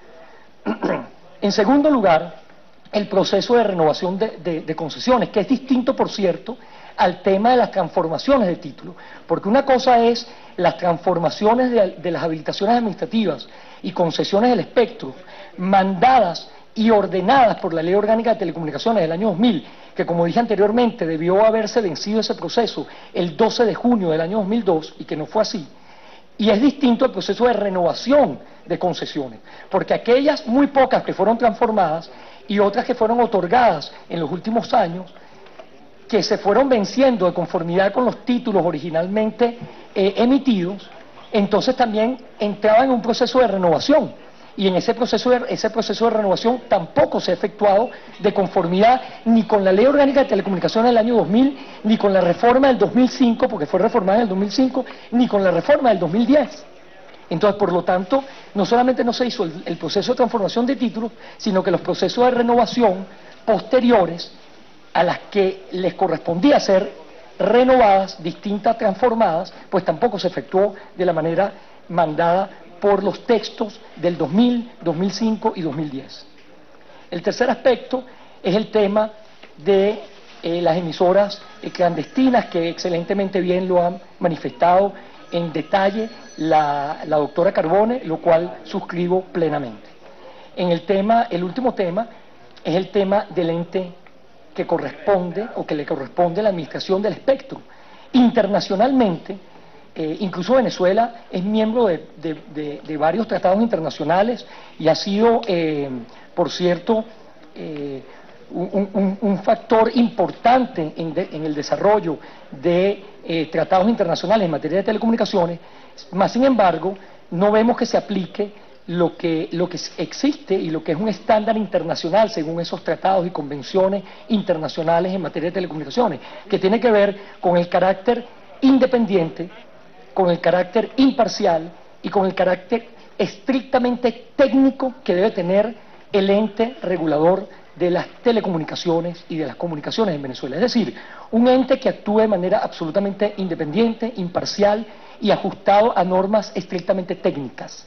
En segundo lugar, el proceso de renovación de concesiones, que es distinto, por cierto, al tema de las transformaciones de título, porque una cosa es las transformaciones de las habilitaciones administrativas y concesiones del espectro mandadas y ordenadas por la Ley Orgánica de Telecomunicaciones del año 2000, que como dije anteriormente debió haberse vencido ese proceso el 12 de junio del año 2002 y que no fue así, y es distinto al proceso de renovación de concesiones, porque aquellas muy pocas que fueron transformadas y otras que fueron otorgadas en los últimos años, que se fueron venciendo de conformidad con los títulos originalmente emitidos, entonces también entraban en un proceso de renovación, y en ese proceso de renovación tampoco se ha efectuado de conformidad ni con la Ley Orgánica de Telecomunicaciones del año 2000, ni con la reforma del 2005, porque fue reformada en el 2005, ni con la reforma del 2010. Entonces, por lo tanto, no solamente no se hizo el proceso de transformación de títulos, sino que los procesos de renovación posteriores a las que les correspondía ser renovadas, distintas, transformadas, pues tampoco se efectuó de la manera mandada por los textos del 2000, 2005 y 2010. El tercer aspecto es el tema de las emisoras clandestinas, que excelentemente bien lo han manifestado en detalle la doctora Carbone, lo cual suscribo plenamente. El último tema es el tema del ente que corresponde o que le corresponde a la administración del espectro. Internacionalmente, incluso Venezuela es miembro de varios tratados internacionales y ha sido, por cierto, un factor importante en el desarrollo de tratados internacionales en materia de telecomunicaciones, más sin embargo, no vemos que se aplique lo que existe y lo que es un estándar internacional según esos tratados y convenciones internacionales en materia de telecomunicaciones, que tiene que ver con el carácter independiente, con el carácter imparcial y con el carácter estrictamente técnico que debe tener el ente regulador de las telecomunicaciones y de las comunicaciones en Venezuela. Es decir, un ente que actúe de manera absolutamente independiente, imparcial y ajustado a normas estrictamente técnicas.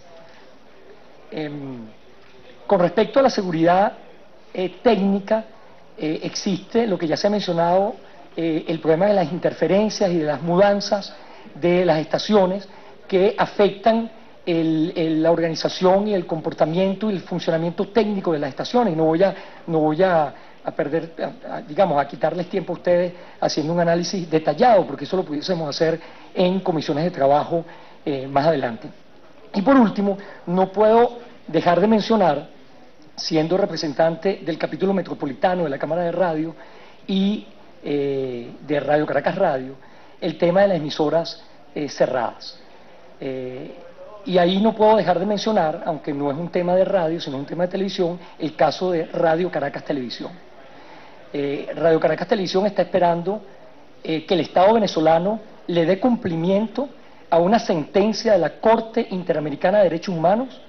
Con respecto a la seguridad técnica, existe lo que ya se ha mencionado, el problema de las interferencias y de las mudanzas de las estaciones que afectan la organización y el comportamiento y el funcionamiento técnico de las estaciones. No voy a perder, digamos, a quitarles tiempo a ustedes haciendo un análisis detallado, porque eso lo pudiésemos hacer en comisiones de trabajo más adelante. Y por último, no puedo dejar de mencionar, siendo representante del capítulo metropolitano de la Cámara de Radio y de Radio Caracas Radio, el tema de las emisoras cerradas. Y ahí no puedo dejar de mencionar, aunque no es un tema de radio, sino un tema de televisión, el caso de Radio Caracas Televisión. Radio Caracas Televisión está esperando que el Estado venezolano le dé cumplimiento a una sentencia de la Corte Interamericana de Derechos Humanos,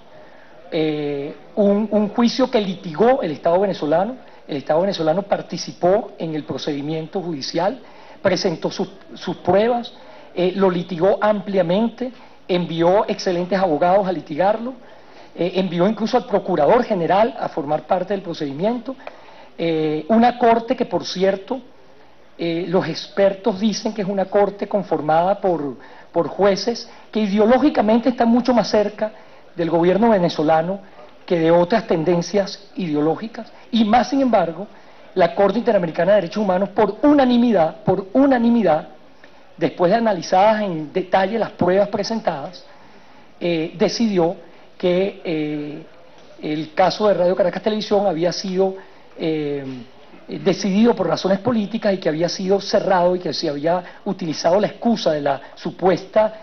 un juicio que litigó el Estado venezolano. El Estado venezolano participó en el procedimiento judicial, presentó sus pruebas, lo litigó ampliamente, envió excelentes abogados a litigarlo, envió incluso al Procurador General a formar parte del procedimiento, una corte que, por cierto, los expertos dicen que es una corte conformada por jueces que ideológicamente están mucho más cerca del gobierno venezolano que de otras tendencias ideológicas, y más sin embargo, la Corte Interamericana de Derechos Humanos, por unanimidad, después de analizadas en detalle las pruebas presentadas, decidió que el caso de Radio Caracas Televisión había sido decidido por razones políticas y que había sido cerrado y que se había utilizado la excusa de la supuesta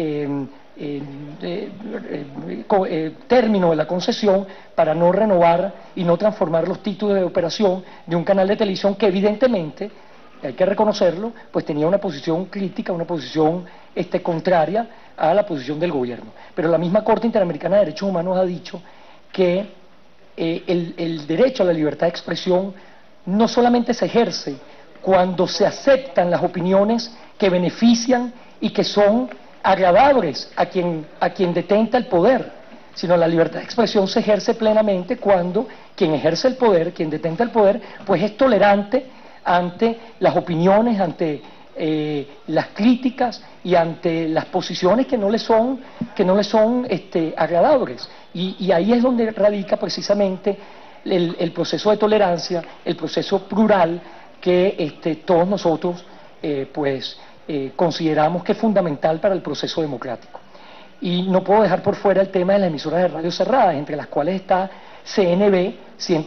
término de la concesión para no renovar y no transformar los títulos de operación de un canal de televisión que evidentemente hay que reconocerlo, pues tenía una posición crítica, una posición contraria a la posición del gobierno. Pero la misma Corte Interamericana de Derechos Humanos ha dicho que el derecho a la libertad de expresión no solamente se ejerce cuando se aceptan las opiniones que benefician y que son agradables a quien detenta el poder, sino la libertad de expresión se ejerce plenamente cuando quien ejerce el poder, quien detenta el poder, pues es tolerante ante las opiniones, ante las críticas y ante las posiciones que no le son agradables. Y ahí es donde radica precisamente el proceso de tolerancia, el proceso plural que todos nosotros consideramos que es fundamental para el proceso democrático. Y no puedo dejar por fuera el tema de las emisoras de radio cerradas, entre las cuales está CNB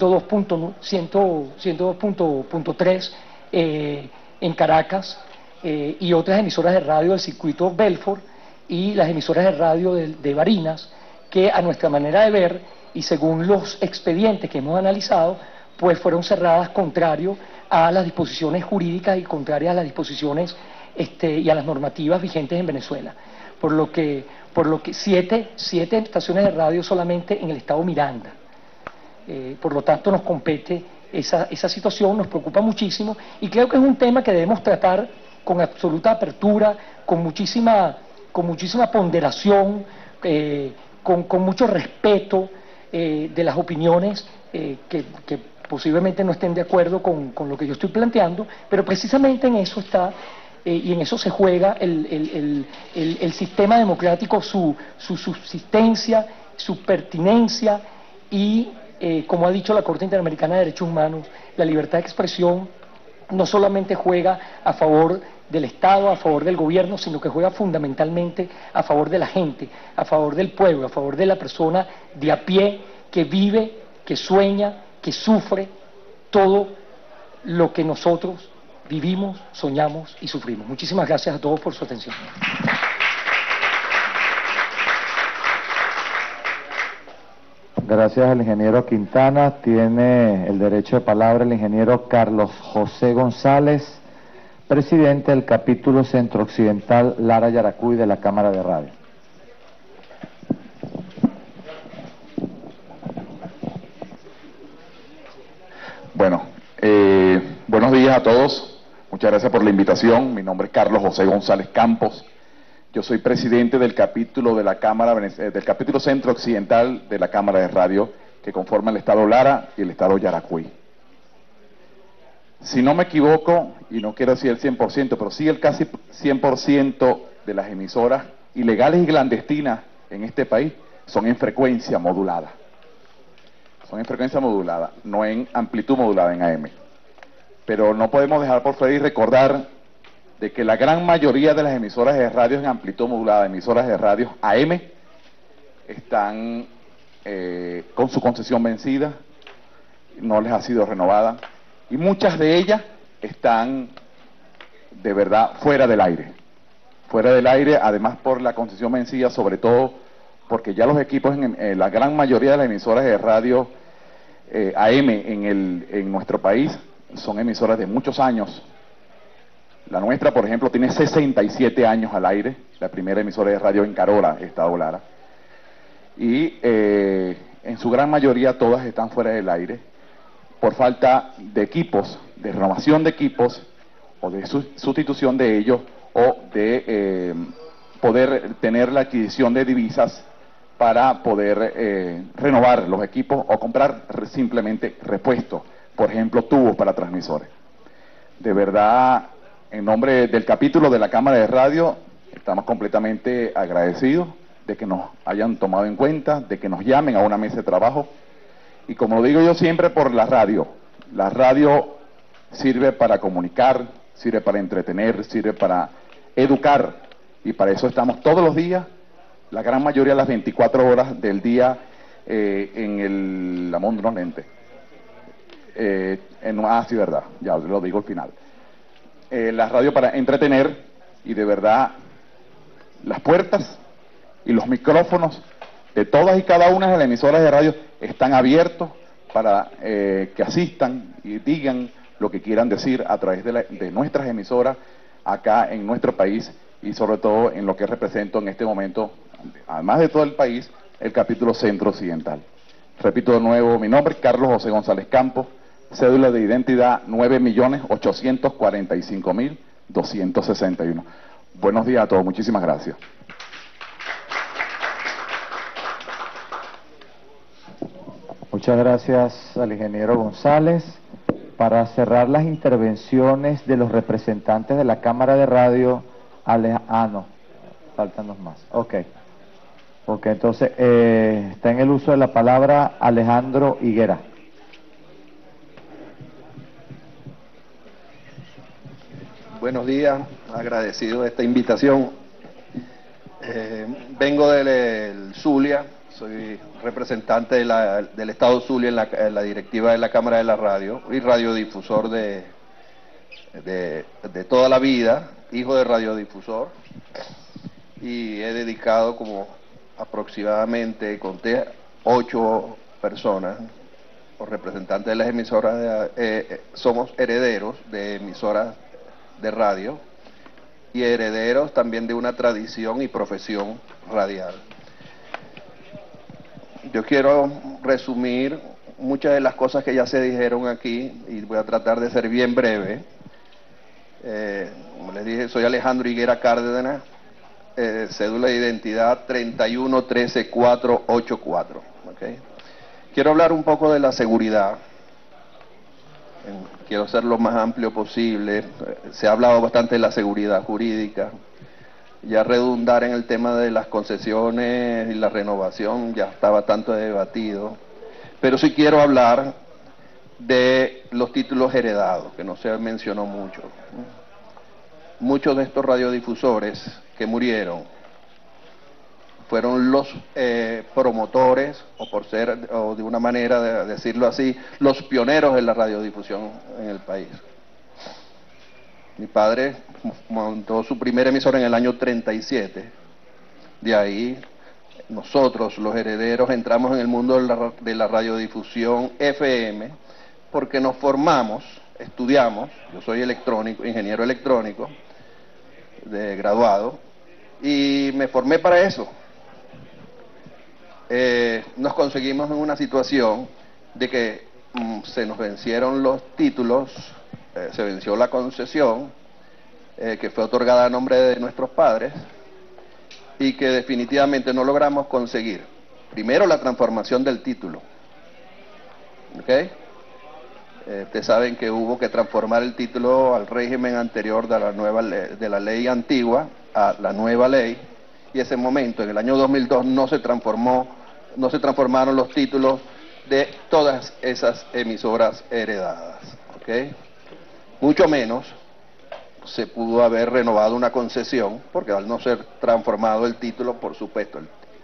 102.3 en Caracas, y otras emisoras de radio del circuito Belfort y las emisoras de radio de Barinas, que a nuestra manera de ver y según los expedientes que hemos analizado, pues fueron cerradas contrario a las disposiciones jurídicas y contrarias a las disposiciones y a las normativas vigentes en Venezuela. Por lo que 7 estaciones de radio solamente en el estado Miranda. Por lo tanto nos compete esa situación, nos preocupa muchísimo y creo que es un tema que debemos tratar con absoluta apertura, con muchísima ponderación, con mucho respeto de las opiniones que posiblemente no estén de acuerdo con lo que yo estoy planteando, pero precisamente en eso está y en eso se juega el sistema democrático, su subsistencia, su pertinencia y, como ha dicho la Corte Interamericana de Derechos Humanos, la libertad de expresión no solamente juega a favor del Estado, a favor del gobierno, sino que juega fundamentalmente a favor de la gente, a favor del pueblo, a favor de la persona de a pie que vive, que sueña, que sufre todo lo que nosotros vivimos, soñamos y sufrimos. Muchísimas gracias a todos por su atención. Gracias al ingeniero Quintana. Tiene el derecho de palabra el ingeniero Carlos José González, presidente del capítulo centro-occidental Lara Yaracuy de la Cámara de Radio. Bueno, buenos días a todos. Muchas gracias por la invitación. Mi nombre es Carlos José González Campos. Yo soy presidente del capítulo de la Cámara, del capítulo centro-occidental de la Cámara de Radio, que conforma el estado Lara y el estado Yaracuy. Si no me equivoco, y no quiero decir el 100%, pero sí el casi 100% de las emisoras ilegales y clandestinas en este país son en frecuencia modulada. Son en frecuencia modulada, no en amplitud modulada, en AM. Pero no podemos dejar por fuera y recordar de que la gran mayoría de las emisoras de radio en amplitud modulada, emisoras de radio AM, están con su concesión vencida, no les ha sido renovada, y muchas de ellas están de verdad fuera del aire, además por la concesión vencida, sobre todo porque ya los equipos en la gran mayoría de las emisoras de radio AM en nuestro país son emisoras de muchos años. La nuestra, por ejemplo, tiene 67 años al aire, la primera emisora de radio en Carola, estado Lara, y en su gran mayoría todas están fuera del aire por falta de equipos, de renovación de equipos o de sustitución de ellos, o de poder tener la adquisición de divisas para poder renovar los equipos o comprar simplemente repuestos, por ejemplo tubos para transmisores. De verdad, en nombre del capítulo de la Cámara de Radio, estamos completamente agradecidos de que nos hayan tomado en cuenta, de que nos llamen a una mesa de trabajo. Y como lo digo yo siempre, por la radio sirve para comunicar, sirve para entretener, sirve para educar, y para eso estamos todos los días, la gran mayoría de las 24 horas del día en la Mundo Lente. Sí, verdad, ya lo digo al final. La radio para entretener, y de verdad las puertas y los micrófonos de todas y cada una de las emisoras de radio están abiertos para que asistan y digan lo que quieran decir a través de nuestras emisoras acá en nuestro país y sobre todo en lo que represento en este momento, además de todo el país, el capítulo centro-occidental. Repito de nuevo mi nombre, Carlos José González Campos, cédula de identidad 9.845.261. Buenos días a todos, muchísimas gracias. Muchas gracias al ingeniero González. Para cerrar las intervenciones de los representantes de la Cámara de Radio, no, faltan dos más. Ok, entonces está en el uso de la palabra Alejandro Higuera. Buenos días, agradecido de esta invitación. Vengo del Zulia, soy representante del Estado Zulia en la directiva de la Cámara de la Radio y radiodifusor de toda la vida, hijo de radiodifusor, y he dedicado como aproximadamente, conté 8 personas, los representantes de las emisoras, somos herederos de emisoras de radio y herederos también de una tradición y profesión radial. Yo quiero resumir muchas de las cosas que ya se dijeron aquí y voy a tratar de ser bien breve. Como les dije, soy Alejandro Higuera Cárdenas, cédula de identidad 3113-484. ¿Okay? Quiero hablar un poco de la seguridad. Quiero ser lo más amplio posible. Se ha hablado bastante de la seguridad jurídica. Ya redundar en el tema de las concesiones y la renovación ya está bastante debatido. Pero sí quiero hablar de los títulos heredados, que no se mencionó mucho. Muchos de estos radiodifusores que murieron fueron los promotores, o de una manera de decirlo así, los pioneros de la radiodifusión en el país. Mi padre montó su primera emisora en el año 37. De ahí nosotros, los herederos, entramos en el mundo de la radiodifusión FM porque nos formamos, estudiamos. Yo soy ingeniero electrónico de graduado y me formé para eso. Nos conseguimos en una situación de que se nos vencieron los títulos, se venció la concesión que fue otorgada a nombre de nuestros padres y que definitivamente no logramos conseguir primero la transformación del título. ¿Okay? Ustedes saben que hubo que transformar el título al régimen anterior de la ley antigua a la nueva ley, y ese momento, en el año 2002, no se transformaron los títulos de todas esas emisoras heredadas. ¿Okay? Mucho menos se pudo haber renovado una concesión, porque al no ser transformado el título, por supuesto,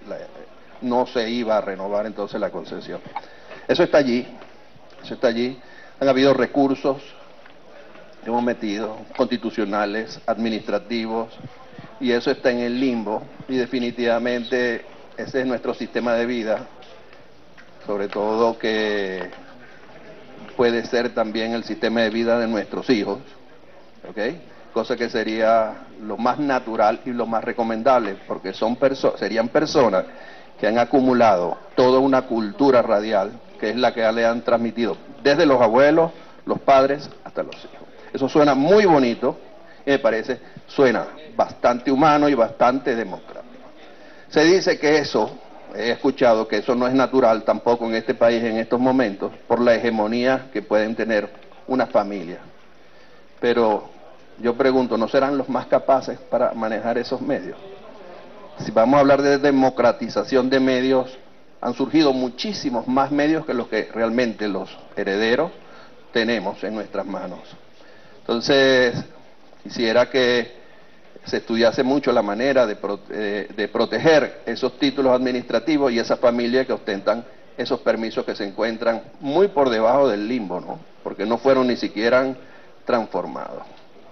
no se iba a renovar entonces la concesión. Eso está allí, Han habido recursos que hemos metido, constitucionales, administrativos, y eso está en el limbo, y definitivamente ese es nuestro sistema de vida, sobre todo que puede ser también el sistema de vida de nuestros hijos, ¿ok? Cosa que sería lo más natural y lo más recomendable, porque serían personas que han acumulado toda una cultura radial, que es la que le han transmitido desde los abuelos, los padres, hasta los hijos. Eso suena muy bonito y me parece, suena bastante humano y bastante democrático. Se dice que eso, he escuchado que eso no es natural tampoco en este país en estos momentos, por la hegemonía que pueden tener una familia. Pero yo pregunto, ¿no serán los más capaces para manejar esos medios? Si vamos a hablar de democratización de medios, han surgido muchísimos más medios que los que realmente los herederos tenemos en nuestras manos. Entonces, quisiera que se estudiase mucho la manera de proteger esos títulos administrativos y esas familias que ostentan esos permisos que se encuentran muy por debajo del limbo, ¿no? Porque no fueron ni siquiera transformados.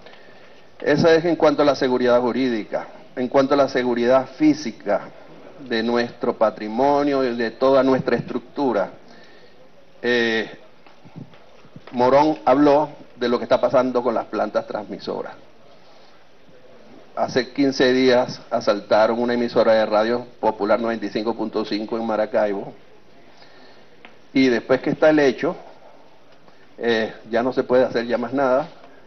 Esa es en cuanto a la seguridad jurídica. En cuanto a la seguridad física de nuestro patrimonio y de toda nuestra estructura, Morón habló de lo que está pasando con las plantas transmisoras. Hace 15 días asaltaron una emisora de radio Popular 95.5 en Maracaibo, y después que está el hecho, ya no se puede hacer ya más nada,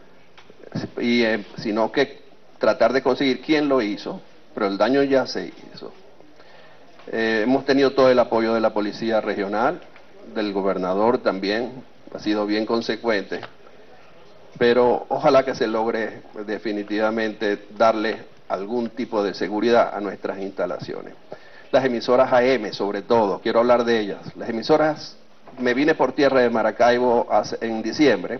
sino que tratar de conseguir quién lo hizo, pero el daño ya se hizo. Hemos tenido todo el apoyo de la Policía Regional, del gobernador también, ha sido bien consecuente, pero ojalá que se logre definitivamente darle algún tipo de seguridad a nuestras instalaciones. Las emisoras AM, sobre todo, quiero hablar de ellas. Las emisoras, me vine por tierra de Maracaibo en diciembre,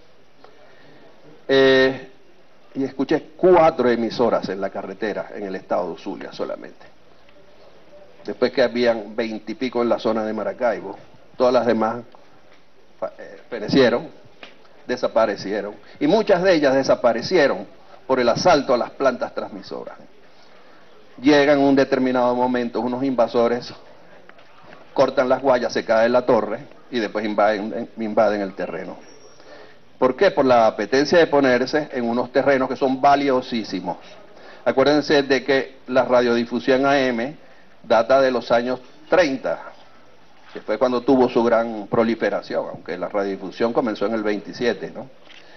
y escuché 4 emisoras en la carretera en el estado de Zulia solamente. Después que habían 20 y pico en la zona de Maracaibo, todas las demás perecieron, desaparecieron, y muchas de ellas desaparecieron por el asalto a las plantas transmisoras. Llegan en un determinado momento unos invasores, cortan las guayas, se cae la torre y después invaden el terreno. ¿Por qué? Por la apetencia de ponerse en unos terrenos que son valiosísimos. Acuérdense de que la radiodifusión AM data de los años 30, que fue cuando tuvo su gran proliferación, aunque la radiodifusión comenzó en el 27, ¿no?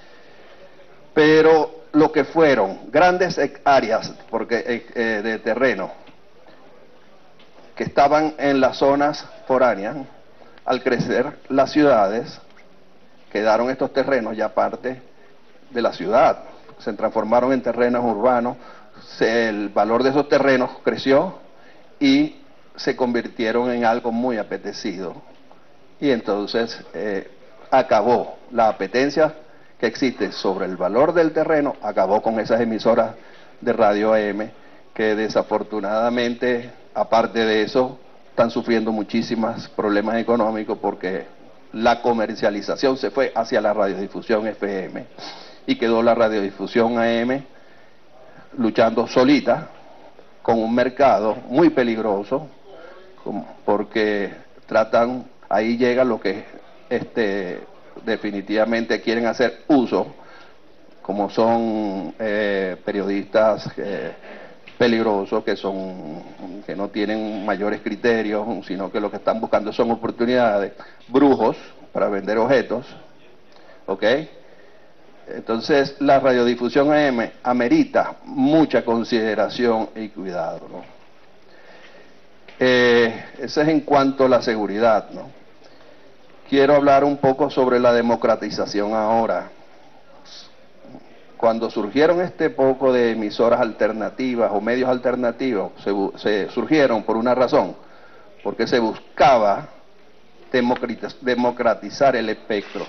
Pero lo que fueron grandes áreas de terreno que estaban en las zonas foráneas, al crecer las ciudades, quedaron estos terrenos ya parte de la ciudad, se transformaron en terrenos urbanos, el valor de esos terrenos creció y se convirtieron en algo muy apetecido, y entonces acabó la apetencia que existe sobre el valor del terreno, acabó con esas emisoras de radio AM que desafortunadamente, aparte de eso, están sufriendo muchísimos problemas económicos porque la comercialización se fue hacia la radiodifusión FM y quedó la radiodifusión AM luchando solita con un mercado muy peligroso, porque tratan, ahí llega lo que definitivamente quieren hacer uso, como son periodistas peligrosos que no tienen mayores criterios, sino que lo que están buscando son oportunidades, brujos para vender objetos, ¿ok? Entonces la radiodifusión AM amerita mucha consideración y cuidado, ¿no? Eso es en cuanto a la seguridad, ¿no? Quiero hablar un poco sobre la democratización ahora. Cuando surgieron este poco de emisoras alternativas o medios alternativos, se surgieron por una razón, porque se buscaba democratizar el espectro.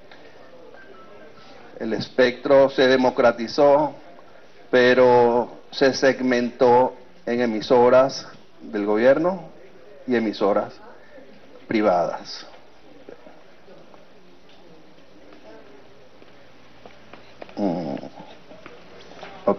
El espectro se democratizó, pero se segmentó en emisoras del gobierno y emisoras privadas. Ok.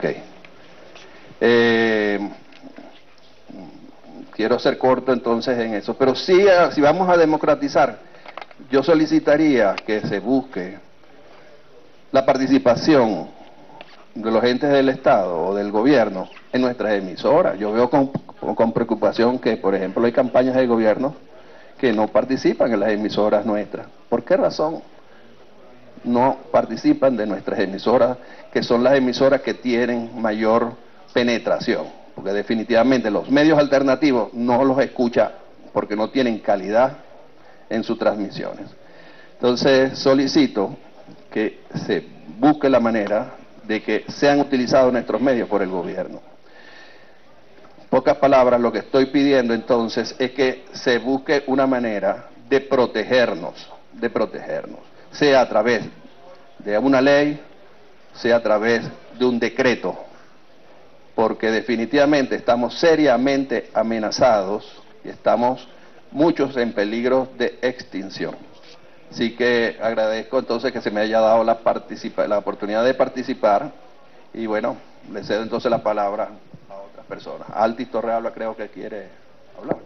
Quiero ser corto entonces en eso, pero sí, si vamos a democratizar, yo solicitaría que se busque la participación de los entes del Estado o del gobierno en nuestras emisoras. Yo veo con preocupación que, por ejemplo, hay campañas de gobierno que no participan en las emisoras nuestras. ¿Por qué razón no participan de nuestras emisoras, que son las emisoras que tienen mayor penetración? Porque definitivamente los medios alternativos no los escucha porque no tienen calidad en sus transmisiones. Entonces solicito que se busque la manera de que sean utilizados nuestros medios por el gobierno. En pocas palabras, lo que estoy pidiendo entonces es que se busque una manera de protegernos, sea a través de una ley, sea a través de un decreto, porque definitivamente estamos seriamente amenazados y estamos muchos en peligro de extinción. Así que agradezco entonces que se me haya dado la oportunidad de participar, y bueno, le cedo entonces la palabra a otras personas. Altis Torrealba creo que quiere hablar.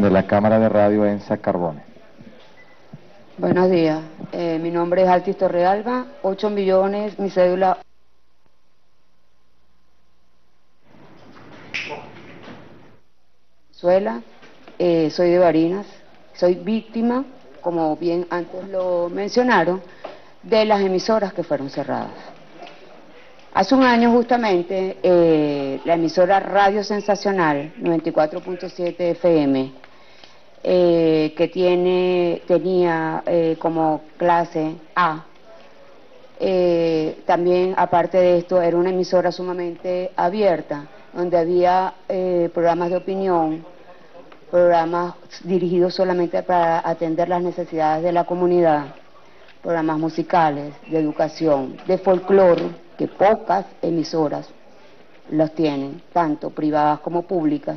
de la Cámara de Radio ENSA Carbone. Buenos días, mi nombre es Altis Torrealba, 8 millones, mi cédula... Venezuela, soy de Barinas, soy víctima, como bien antes lo mencionaron, de las emisoras que fueron cerradas. Hace un año justamente la emisora Radio Sensacional 94.7 FM, que tenía como clase A, también aparte de esto era una emisora sumamente abierta, donde había programas de opinión, programas dirigidos solamente para atender las necesidades de la comunidad, programas musicales, de educación, de folclore, que pocas emisoras los tienen, tanto privadas como públicas.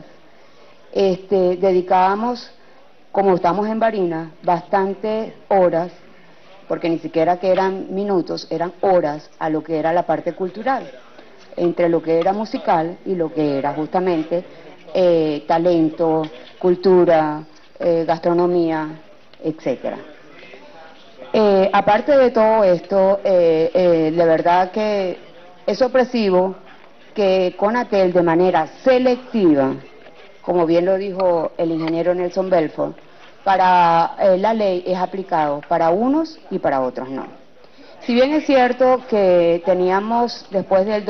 Dedicábamos, como estamos en Barinas, bastantes horas, porque ni siquiera que eran minutos, eran horas a lo que era la parte cultural, entre lo que era musical y lo que era justamente talento, cultura, gastronomía, etcétera. Aparte de todo esto, la verdad que es sorpresivo que Conatel de manera selectiva, como bien lo dijo el ingeniero Nelson Belfort, para la ley es aplicado para unos y para otros no. Si bien es cierto que teníamos, después del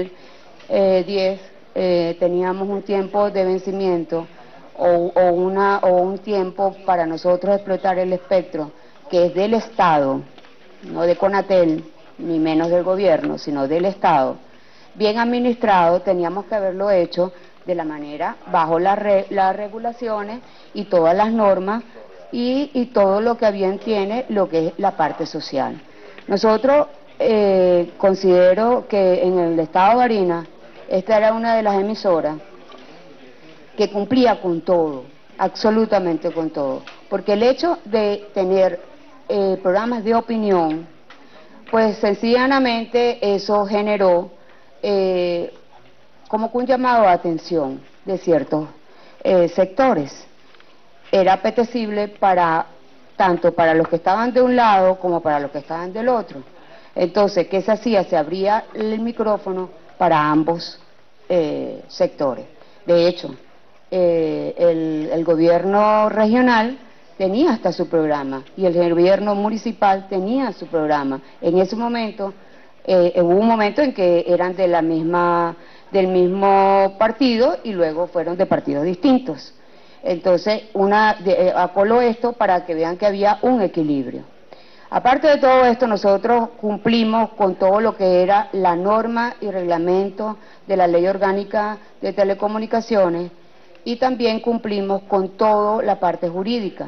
2010, teníamos un tiempo de vencimiento o un tiempo para nosotros explotar el espectro, que es del Estado, no de Conatel, ni menos del gobierno, sino del Estado, bien administrado, teníamos que haberlo hecho de la manera, bajo las regulaciones y todas las normas y todo lo que bien tiene lo que es la parte social. Nosotros considero que en el Estado de Barinas, esta era una de las emisoras que cumplía con todo, absolutamente con todo, porque el hecho de tener programas de opinión, pues sencillamente eso generó como que un llamado a atención de ciertos sectores. Era apetecible tanto para los que estaban de un lado como para los que estaban del otro. Entonces, ¿qué se hacía? Se abría el micrófono para ambos sectores. De hecho, el gobierno regional tenía hasta su programa y el gobierno municipal tenía su programa. En ese momento, hubo un momento en que eran del mismo partido y luego fueron de partidos distintos. Entonces, apolo esto para que vean que había un equilibrio. Aparte de todo esto, nosotros cumplimos con todo lo que era la norma y reglamento de la Ley Orgánica de Telecomunicaciones y también cumplimos con toda la parte jurídica.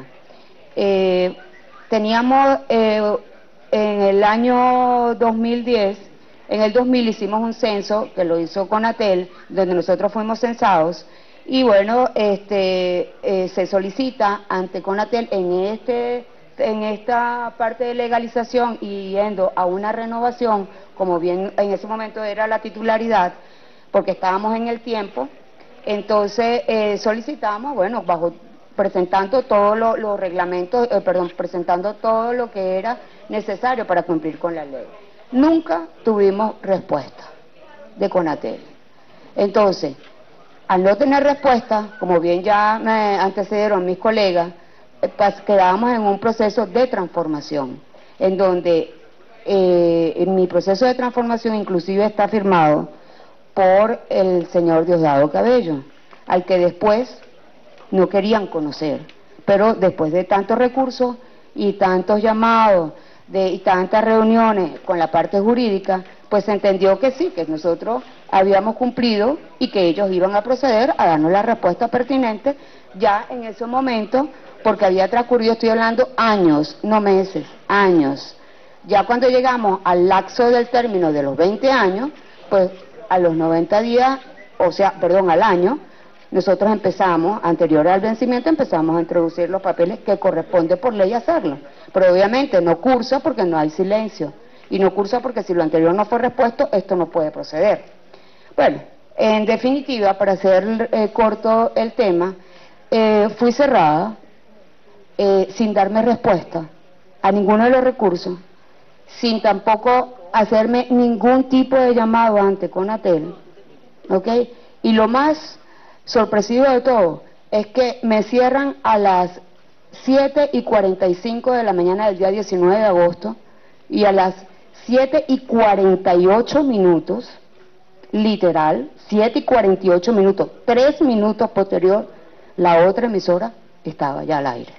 Teníamos en el año 2010, en el 2000 hicimos un censo que lo hizo Conatel, donde nosotros fuimos censados, y bueno, se solicita ante Conatel en esta parte de legalización y yendo a una renovación, como bien en ese momento era la titularidad, porque estábamos en el tiempo, entonces solicitamos, bueno, presentando todos los reglamentos, presentando todo lo que era necesario para cumplir con la ley. Nunca tuvimos respuesta de Conatel. Entonces, al no tener respuesta, como bien ya me antecedieron mis colegas, quedábamos en un proceso de transformación, en donde en mi proceso de transformación inclusive está firmado por el señor Diosdado Cabello, al que después no querían conocer, pero después de tantos recursos y tantos llamados y tantas reuniones con la parte jurídica, pues se entendió que sí, que nosotros habíamos cumplido y que ellos iban a proceder a darnos la respuesta pertinente ya en ese momento, porque había transcurrido, estoy hablando, años, no meses, años. Ya cuando llegamos al lapso del término de los 20 años, pues a los 90 días, al año, nosotros empezamos, anterior al vencimiento, empezamos a introducir los papeles que corresponde por ley hacerlo. Pero obviamente no cursa porque no hay silencio. Y no cursa porque si lo anterior no fue respuesto, esto no puede proceder. Bueno, en definitiva, para hacer corto el tema, fui cerrada sin darme respuesta a ninguno de los recursos, sin tampoco hacerme ningún tipo de llamado ante Conatel, ¿ok? Y lo más sorpresivo de todo es que me cierran a las 7:45 de la mañana del día 19 de agosto y a las 7:48, literal, 7:48, 3 minutos posterior, la otra emisora estaba ya al aire.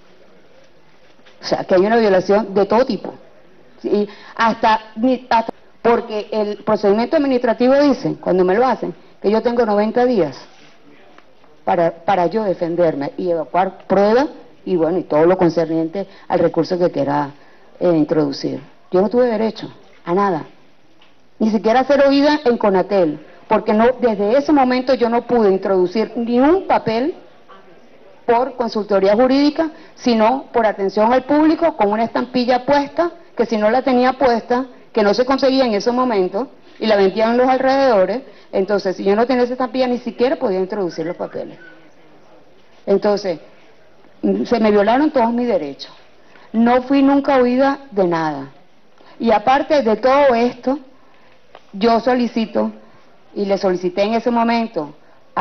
O sea, que hay una violación de todo tipo. ¿Sí? Hasta porque el procedimiento administrativo dice, cuando me lo hacen, que yo tengo 90 días para yo defenderme y evacuar pruebas y bueno, y todo lo concerniente al recurso que quiera introducir. Yo no tuve derecho a nada, ni siquiera a ser oída en Conatel, porque no, desde ese momento yo no pude introducir ni un papel por consultoría jurídica, sino por atención al público con una estampilla puesta, que si no la tenía puesta, que no se conseguía en ese momento, y la vendían en los alrededores. Entonces, si yo no tenía esa estampilla, ni siquiera podía introducir los papeles. Entonces, se me violaron todos mis derechos. No fui nunca oída de nada. Y aparte de todo esto, yo solicito, y le solicité en ese momento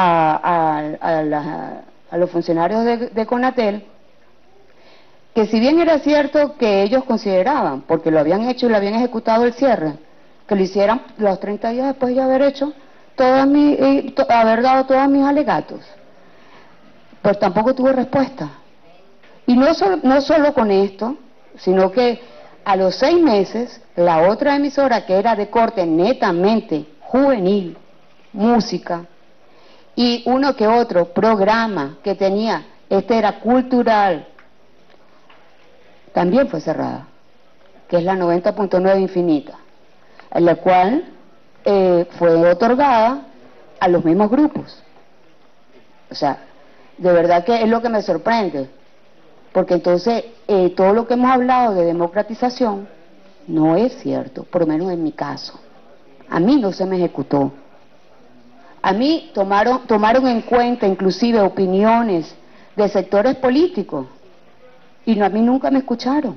a los funcionarios de Conatel, que si bien era cierto que ellos consideraban, porque lo habían hecho y lo habían ejecutado el cierre, que lo hicieran los 30 días después de haber hecho haber dado todos mis alegatos, pues tampoco tuve respuesta. Y no solo con esto, sino que a los 6 meses, la otra emisora, que era de corte netamente juvenil, música, y uno que otro programa que tenía, era cultural, también fue cerrada, que es la 90.9 Infinita, en la cual fue otorgada a los mismos grupos. O sea, de verdad que es lo que me sorprende, porque entonces todo lo que hemos hablado de democratización no es cierto, por lo menos en mi caso. A mí no se me ejecutó. A mí tomaron en cuenta inclusive opiniones de sectores políticos y no, a mí nunca me escucharon.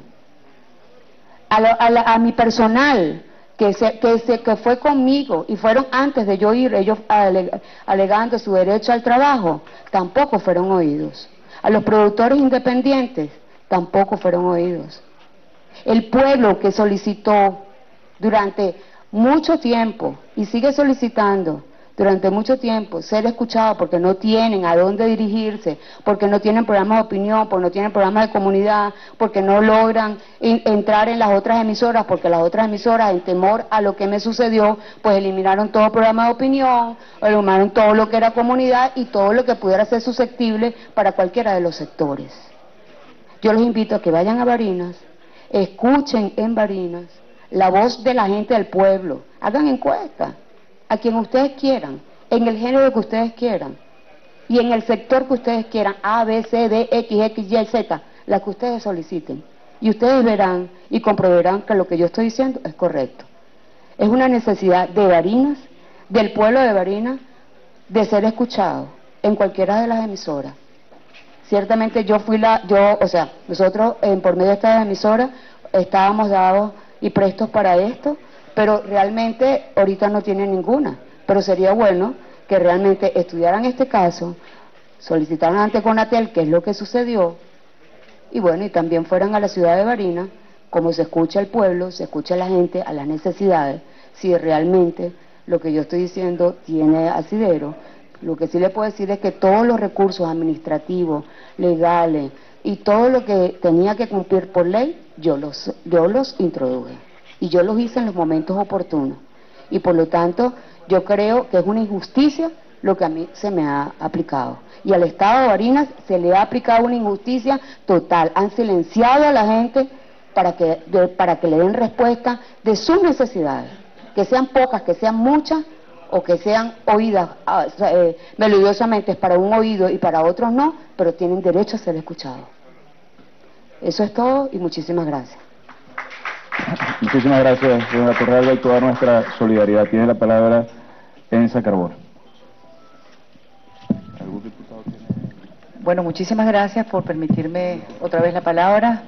A mi personal que fue conmigo y fueron antes de yo ir, ellos alegando su derecho al trabajo, tampoco fueron oídos. A los productores independientes tampoco fueron oídos. El pueblo que solicitó durante mucho tiempo y sigue solicitando durante mucho tiempo ser escuchado, porque no tienen a dónde dirigirse, porque no tienen programas de opinión, porque no tienen programas de comunidad, porque no logran entrar en las otras emisoras, porque las otras emisoras, en temor a lo que me sucedió, pues eliminaron todo programa de opinión, eliminaron todo lo que era comunidad y todo lo que pudiera ser susceptible para cualquiera de los sectores. Yo los invito a que vayan a Barinas, escuchen en Barinas la voz de la gente del pueblo, hagan encuestas a quien ustedes quieran, en el género que ustedes quieran, y en el sector que ustedes quieran, A, B, C, D, X, Y, Z, la que ustedes soliciten. Y ustedes verán y comprobarán que lo que yo estoy diciendo es correcto. Es una necesidad de Barinas, del pueblo de Barinas, de ser escuchado en cualquiera de las emisoras. Ciertamente nosotros por medio de estas emisoras estábamos dados y prestos para esto, pero realmente ahorita no tiene ninguna. Pero sería bueno que realmente estudiaran este caso, solicitaran ante Conatel qué es lo que sucedió, y bueno, y también fueran a la ciudad de Barinas, como se escucha al pueblo, se escucha a la gente, a las necesidades, si realmente lo que yo estoy diciendo tiene asidero. Lo que sí le puedo decir es que todos los recursos administrativos, legales, y todo lo que tenía que cumplir por ley, yo los introduje. Y yo los hice en los momentos oportunos. Y por lo tanto, yo creo que es una injusticia lo que a mí se me ha aplicado. Y al Estado de Barinas se le ha aplicado una injusticia total. Han silenciado a la gente para que le den respuesta de sus necesidades. Que sean pocas, que sean muchas, o que sean oídas melodiosamente para un oído y para otros no, pero tienen derecho a ser escuchados. Eso es todo y muchísimas gracias. Muchísimas gracias, señora Torralba, y toda nuestra solidaridad. Tiene la palabra Ensa Carbona. ¿Algún diputado tiene? Bueno, muchísimas gracias por permitirme otra vez la palabra.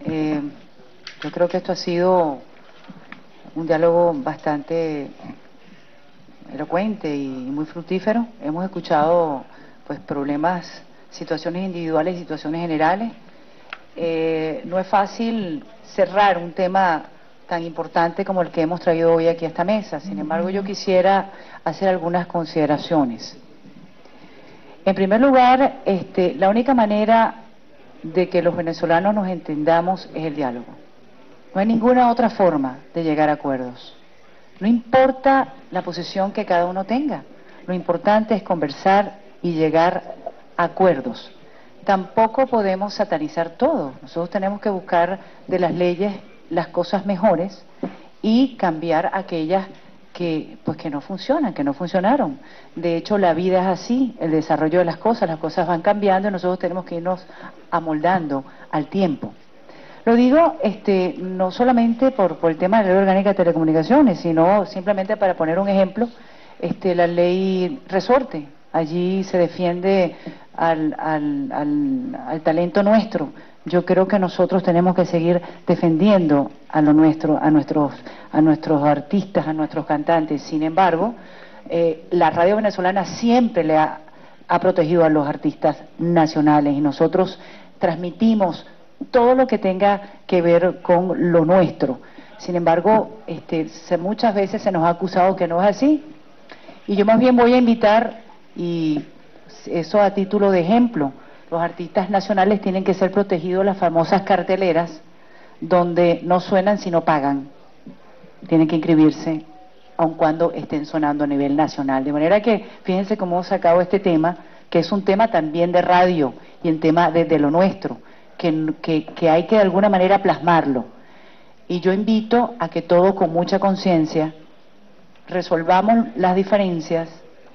Yo creo que esto ha sido un diálogo bastante elocuente y muy fructífero. Hemos escuchado pues problemas, situaciones individuales y situaciones generales. No es fácil cerrar un tema tan importante como el que hemos traído hoy aquí a esta mesa. Sin embargo, yo quisiera hacer algunas consideraciones. En primer lugar, la única manera de que los venezolanos nos entendamos es el diálogo. No hay ninguna otra forma de llegar a acuerdos. No importa la posición que cada uno tenga, lo importante es conversar y llegar a acuerdos. Tampoco podemos satanizar todo. Nosotros tenemos que buscar de las leyes las cosas mejores y cambiar aquellas que no funcionan, que no funcionaron. De hecho, la vida es así, el desarrollo de las cosas van cambiando y nosotros tenemos que irnos amoldando al tiempo. Lo digo no solamente por el tema de la Ley Orgánica de Telecomunicaciones, sino simplemente para poner un ejemplo, la ley Resorte. Allí se defiende al talento nuestro. Yo creo que nosotros tenemos que seguir defendiendo a lo nuestro, a nuestros artistas, a nuestros cantantes. Sin embargo, la radio venezolana siempre le ha protegido a los artistas nacionales y nosotros transmitimos todo lo que tenga que ver con lo nuestro. Sin embargo, muchas veces se nos ha acusado que no es así. Y yo más bien voy a invitar, y eso a título de ejemplo, los artistas nacionales tienen que ser protegidos de las famosas carteleras donde no suenan si no pagan. Tienen que inscribirse aun cuando estén sonando a nivel nacional. De manera que, fíjense cómo hemos sacado este tema, que es un tema también de radio y un tema de lo nuestro, que hay que de alguna manera plasmarlo. Y yo invito a que todos con mucha conciencia resolvamos las diferencias,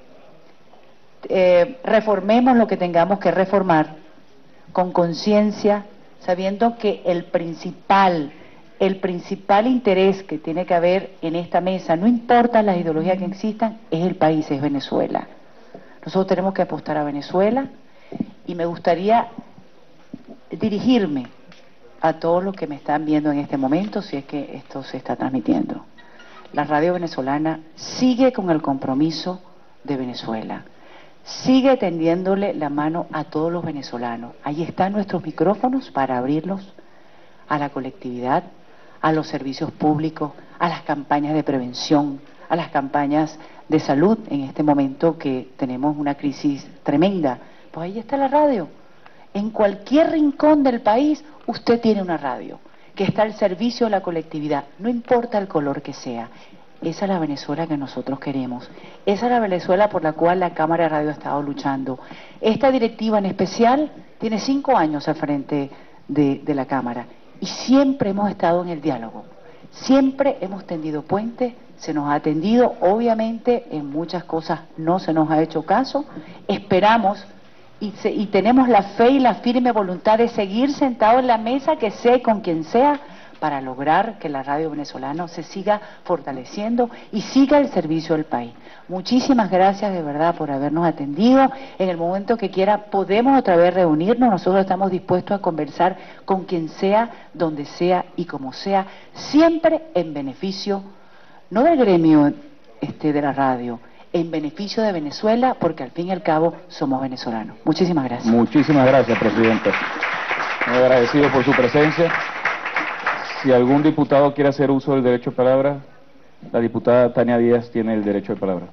reformemos lo que tengamos que reformar con conciencia, sabiendo que el principal interés que tiene que haber en esta mesa, no importa las ideologías que existan, es el país, es Venezuela. Nosotros tenemos que apostar a Venezuela y me gustaría dirigirme a todos los que me están viendo en este momento, si es que esto se está transmitiendo. La radio venezolana sigue con el compromiso de Venezuela. Sigue tendiéndole la mano a todos los venezolanos. Ahí están nuestros micrófonos para abrirlos a la colectividad, a los servicios públicos, a las campañas de prevención, a las campañas de salud en este momento que tenemos una crisis tremenda. Pues ahí está la radio. En cualquier rincón del país usted tiene una radio que está al servicio de la colectividad, no importa el color que sea. Esa es la Venezuela que nosotros queremos. Esa es la Venezuela por la cual la Cámara de Radio ha estado luchando. Esta directiva en especial tiene 5 años al frente de la Cámara y siempre hemos estado en el diálogo. Siempre hemos tendido puentes, se nos ha atendido, obviamente en muchas cosas no se nos ha hecho caso. Esperamos y tenemos la fe y la firme voluntad de seguir sentados en la mesa, que sea y con quien sea, para lograr que la radio venezolana se siga fortaleciendo y siga el servicio del país. Muchísimas gracias de verdad por habernos atendido. En el momento que quiera podemos otra vez reunirnos. Nosotros estamos dispuestos a conversar con quien sea, donde sea y como sea, siempre en beneficio, no del gremio de la radio, en beneficio de Venezuela, porque al fin y al cabo somos venezolanos. Muchísimas gracias. Muchísimas gracias, presidente. Muy agradecido por su presencia. Si algún diputado quiere hacer uso del derecho de palabra, la diputada Tania Díaz tiene el derecho de palabra.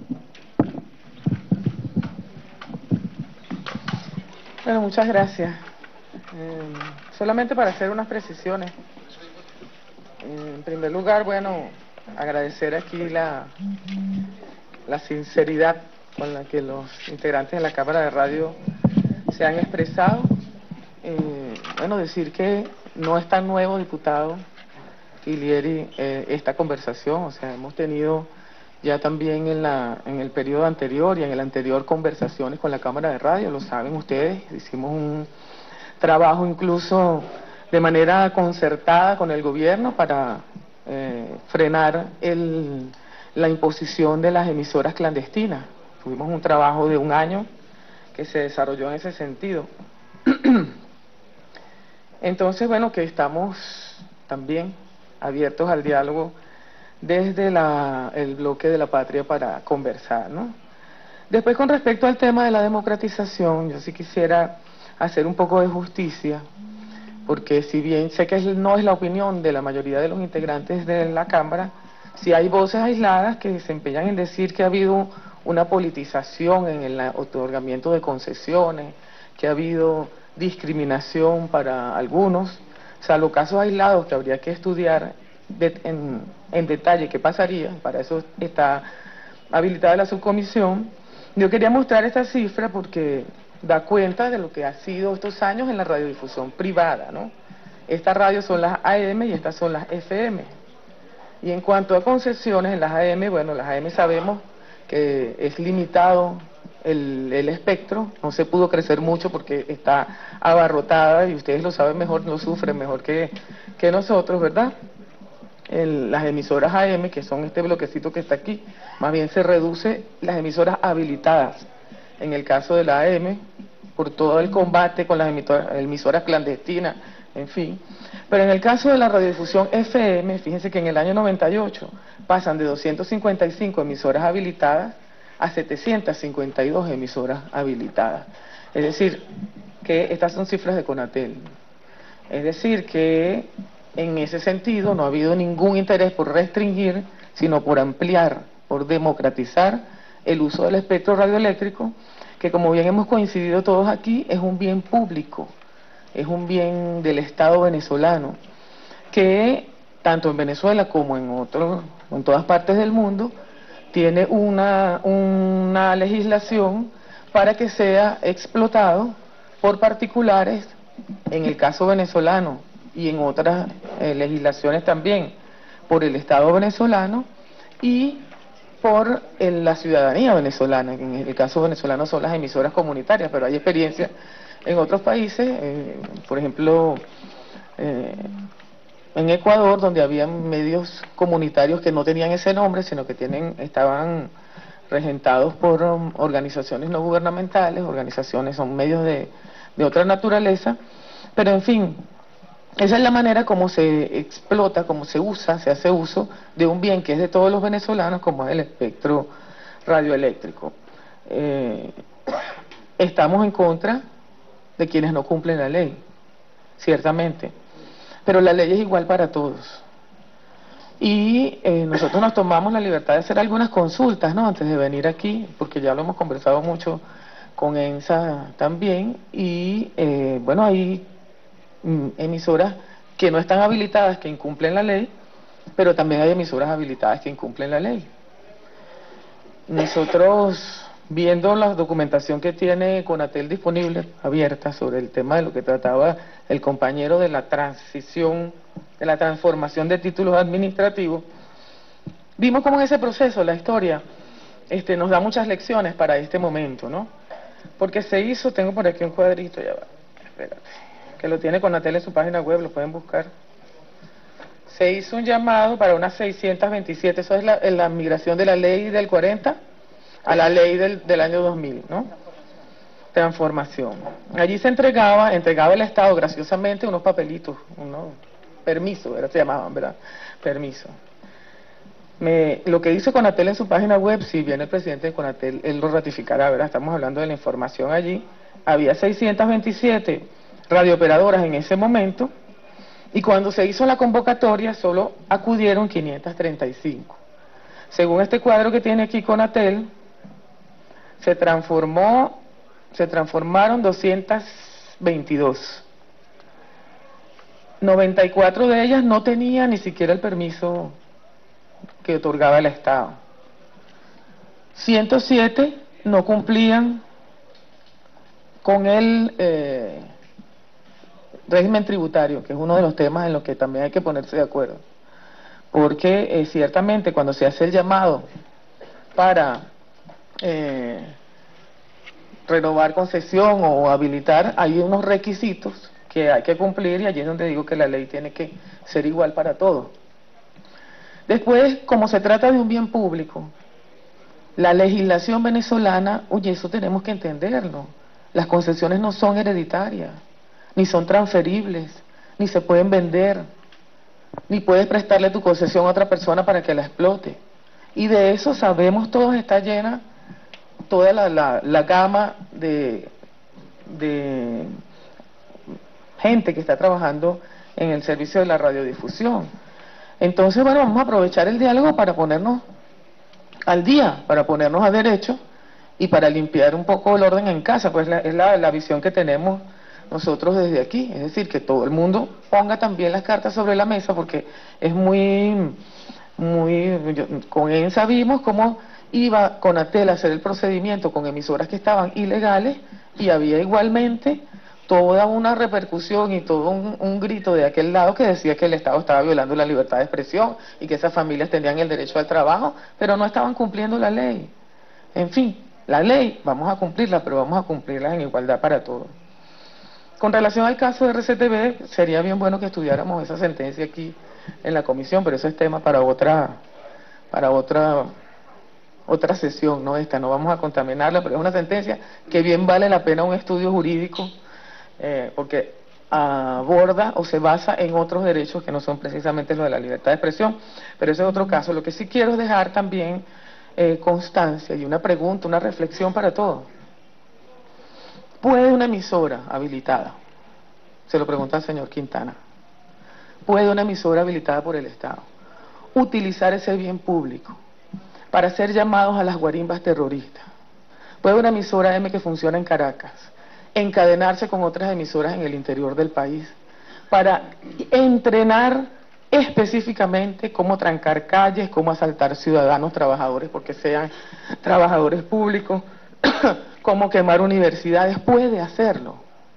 Bueno, muchas gracias. Solamente para hacer unas precisiones. En primer lugar, bueno, agradecer aquí la sinceridad con la que los integrantes de la Cámara de Radio se han expresado. Bueno, decir que no es tan nuevo, diputado Ilieri, esta conversación. O sea, hemos tenido ya también en el periodo anterior y en el anterior conversaciones con la Cámara de Radio, lo saben ustedes. Hicimos un trabajo incluso de manera concertada con el gobierno para frenar la imposición de las emisoras clandestinas. Tuvimos un trabajo de 1 año que se desarrolló en ese sentido. Entonces, bueno, que estamos también abiertos al diálogo desde el bloque de la patria para conversar, ¿no? Después, con respecto al tema de la democratización, yo sí quisiera hacer un poco de justicia, porque si bien sé que no es la opinión de la mayoría de los integrantes de la Cámara, sí hay voces aisladas que se empeñan en decir que ha habido una politización en el otorgamiento de concesiones, que ha habido discriminación para algunos, salvo casos aislados que habría que estudiar en detalle qué pasaría, para eso está habilitada la subcomisión. Yo quería mostrar esta cifra porque da cuenta de lo que ha sido estos años en la radiodifusión privada, ¿no? Estas radios son las AM y estas son las FM. Y en cuanto a concesiones en las AM, bueno, las AM sabemos que es limitado el espectro, no se pudo crecer mucho porque está abarrotada y ustedes lo saben mejor, lo sufren mejor que nosotros, ¿verdad? Las emisoras AM, que son este bloquecito que está aquí, más bien se reduce las emisoras habilitadas. En el caso de la AM, por todo el combate con las emisoras clandestinas, en fin. Pero en el caso de la radiodifusión FM, fíjense que en el año 98 pasan de 255 emisoras habilitadas a 752 emisoras habilitadas. Es decir, que estas son cifras de Conatel. Es decir, que en ese sentido no ha habido ningún interés por restringir, sino por ampliar, por democratizar el uso del espectro radioeléctrico, que como bien hemos coincidido todos aquí, es un bien público, es un bien del Estado venezolano, que tanto en Venezuela como en todas partes del mundo, tiene una legislación para que sea explotado por particulares, en el caso venezolano y en otras legislaciones también, por el Estado venezolano y por la ciudadanía venezolana. En el caso venezolano son las emisoras comunitarias, pero hay experiencias en otros países, por ejemplo, en Ecuador, donde había medios comunitarios que no tenían ese nombre, sino que estaban regentados por organizaciones no gubernamentales, son medios de otra naturaleza, pero en fin, esa es la manera como se explota, como se usa, se hace uso de un bien que es de todos los venezolanos, como es el espectro radioeléctrico. Estamos en contra de quienes no cumplen la ley, ciertamente, pero la ley es igual para todos. Y nosotros nos tomamos la libertad de hacer algunas consultas, ¿no?, antes de venir aquí, porque ya lo hemos conversado mucho con ENSA también, y bueno, hay emisoras que no están habilitadas, que incumplen la ley, pero también hay emisoras habilitadas que incumplen la ley. Nosotros, viendo la documentación que tiene Conatel disponible, abierta, sobre el tema de lo que trataba el compañero de la transición, de la transformación de títulos administrativos, vimos cómo en ese proceso, la historia, nos da muchas lecciones para este momento, ¿no? Porque se hizo, tengo por aquí un cuadrito, ya va, espérate, que lo tiene Conatel en su página web, lo pueden buscar. Se hizo un llamado para unas 627, eso es la migración de la ley del 40 a la ley del año 2000, ¿no? Transformación. Allí se entregaba el Estado graciosamente unos papelitos, unos permisos, se llamaban, ¿verdad? Permiso. Lo que dice Conatel en su página web, si viene el presidente de Conatel, él lo ratificará, ¿verdad? Estamos hablando de la información allí. Había 627 radiooperadoras en ese momento, y cuando se hizo la convocatoria solo acudieron 535. Según este cuadro que tiene aquí Conatel, se transformaron 222. 94 de ellas no tenían ni siquiera el permiso que otorgaba el Estado. 107 no cumplían con el régimen tributario, que es uno de los temas en los que también hay que ponerse de acuerdo, porque ciertamente cuando se hace el llamado para renovar concesión o habilitar, hay unos requisitos que hay que cumplir, y allí es donde digo que la ley tiene que ser igual para todos. Después, como se trata de un bien público, la legislación venezolana, oye, eso tenemos que entenderlo, Las concesiones no son hereditarias, ni son transferibles, ni se pueden vender, ni puedes prestarle tu concesión a otra persona para que la explote. Y de eso sabemos todos, está llena toda la gama de gente que está trabajando en el servicio de la radiodifusión. Entonces, bueno, vamos a aprovechar el diálogo para ponernos al día, para ponernos a derecho y para limpiar un poco el orden en casa, pues es la visión que tenemos nosotros desde aquí, es decir, que todo el mundo ponga también las cartas sobre la mesa, porque es con ENSA vimos cómo iba Conatel a hacer el procedimiento con emisoras que estaban ilegales y había igualmente toda una repercusión y todo un grito de aquel lado que decía que el Estado estaba violando la libertad de expresión y que esas familias tenían el derecho al trabajo, pero no estaban cumpliendo la ley. En fin, la ley vamos a cumplirla, pero vamos a cumplirla en igualdad para todos. Con relación al caso de RCTV, sería bien bueno que estudiáramos esa sentencia aquí en la comisión, pero eso es tema para otra sesión, no esta, no vamos a contaminarla, pero es una sentencia que bien vale la pena un estudio jurídico, porque aborda o se basa en otros derechos que no son precisamente los de la libertad de expresión, pero ese es otro caso. Lo que sí quiero es dejar también constancia y una pregunta, una reflexión para todos. ¿Puede una emisora habilitada, se lo pregunta al señor Quintana, puede una emisora habilitada por el Estado utilizar ese bien público para hacer llamados a las guarimbas terroristas? ¿Puede una emisora M que funciona en Caracas encadenarse con otras emisoras en el interior del país para entrenar específicamente cómo trancar calles, cómo asaltar ciudadanos, trabajadores, porque sean trabajadores públicos, cómo quemar universidades? Puede hacerlo.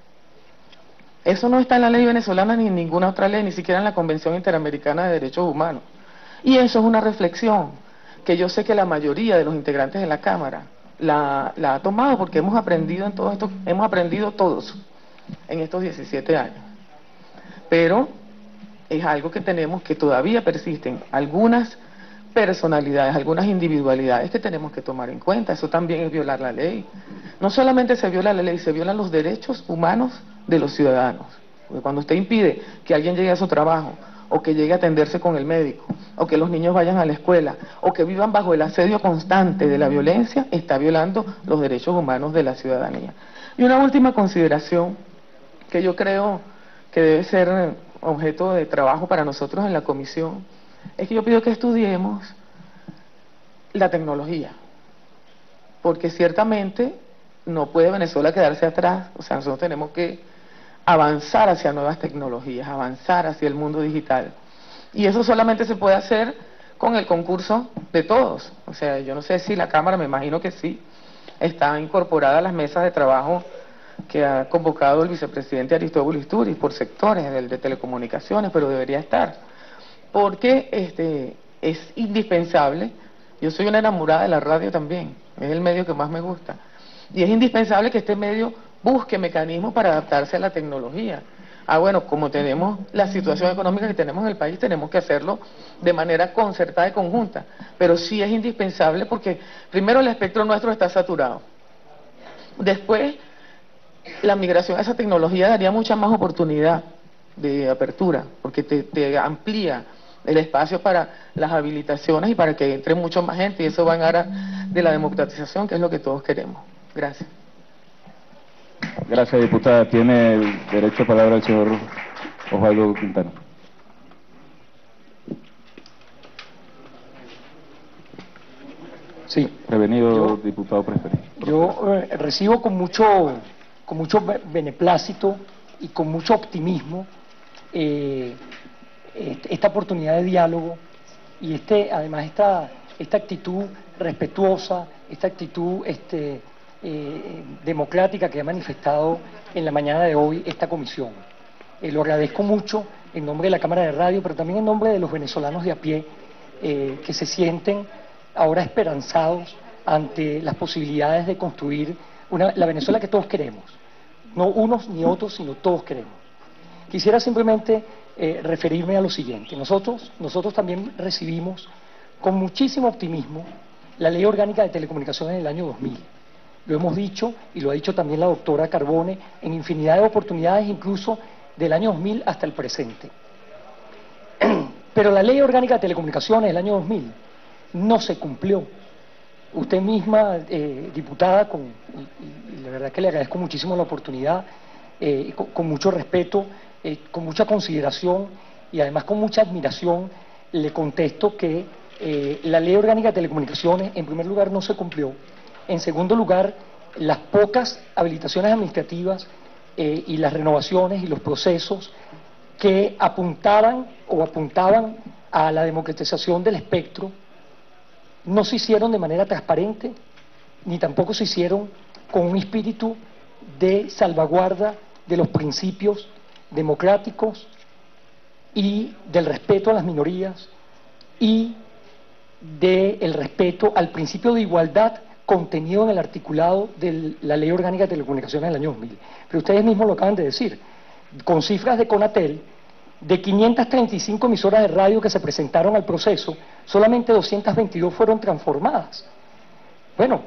Eso no está en la ley venezolana ni en ninguna otra ley, ni siquiera en la Convención Interamericana de Derechos Humanos. Y eso es una reflexión que yo sé que la mayoría de los integrantes de la Cámara la ha tomado, porque hemos aprendido en todo esto, hemos aprendido todos en estos 17 años. Pero es algo que tenemos, que todavía persisten algunas personalidades, algunas individualidades que tenemos que tomar en cuenta. Eso también es violar la ley. No solamente se viola la ley, se violan los derechos humanos de los ciudadanos. Porque cuando usted impide que alguien llegue a su trabajo, o que llegue a atenderse con el médico, o que los niños vayan a la escuela, o que vivan bajo el asedio constante de la violencia, está violando los derechos humanos de la ciudadanía. Y una última consideración que yo creo que debe ser objeto de trabajo para nosotros en la comisión, es que yo pido que estudiemos la tecnología, porque ciertamente no puede Venezuela quedarse atrás. O sea, nosotros tenemos que avanzar hacia nuevas tecnologías, avanzar hacia el mundo digital, y eso solamente se puede hacer con el concurso de todos. O sea, yo no sé si la Cámara, me imagino que sí, está incorporada a las mesas de trabajo que ha convocado el vicepresidente Aristóbulo Istúriz por sectores de telecomunicaciones, pero debería estar, porque es indispensable. Yo soy una enamorada de la radio también, es el medio que más me gusta, y es indispensable que este medio busque mecanismos para adaptarse a la tecnología. Bueno, como tenemos la situación económica que tenemos en el país, tenemos que hacerlo de manera concertada y conjunta, pero sí es indispensable, porque primero el espectro nuestro está saturado, después la migración a esa tecnología daría mucha más oportunidad de apertura, porque te amplía el espacio para las habilitaciones y para que entre mucho más gente, y eso va en aras de la democratización, que es lo que todos queremos. Gracias. Gracias, diputada. Tiene derecho a palabra el señor Osvaldo Quintana. Sí. Prevenido, diputado preferido. Yo recibo con mucho beneplácito y con mucho optimismo esta oportunidad de diálogo y además esta actitud respetuosa, esta actitud democrática que ha manifestado en la mañana de hoy esta comisión. Lo agradezco mucho en nombre de la Cámara de Radio, pero también en nombre de los venezolanos de a pie, que se sienten ahora esperanzados ante las posibilidades de construir la Venezuela que todos queremos. No unos ni otros, sino todos queremos. Quisiera simplemente referirme a lo siguiente. Nosotros también recibimos con muchísimo optimismo la Ley Orgánica de Telecomunicaciones en el año 2000. lo hemos dicho y lo ha dicho también la doctora Carbone en infinidad de oportunidades, incluso del año 2000 hasta el presente. Pero la Ley Orgánica de Telecomunicaciones del año 2000 no se cumplió. Usted misma, diputada, y la verdad que le agradezco muchísimo la oportunidad, con mucho respeto, con mucha consideración y además con mucha admiración, le contesto que la Ley Orgánica de Telecomunicaciones, en primer lugar, no se cumplió. En segundo lugar, las pocas habilitaciones administrativas y las renovaciones y los procesos que apuntaban a la democratización del espectro no se hicieron de manera transparente, ni tampoco se hicieron con un espíritu de salvaguarda de los principios democráticos y del respeto a las minorías y del respeto al principio de igualdad contenido en el articulado de la Ley Orgánica de Telecomunicaciones del año 2000. Pero ustedes mismos lo acaban de decir, con cifras de Conatel, de 535 emisoras de radio que se presentaron al proceso, solamente 222 fueron transformadas. Bueno,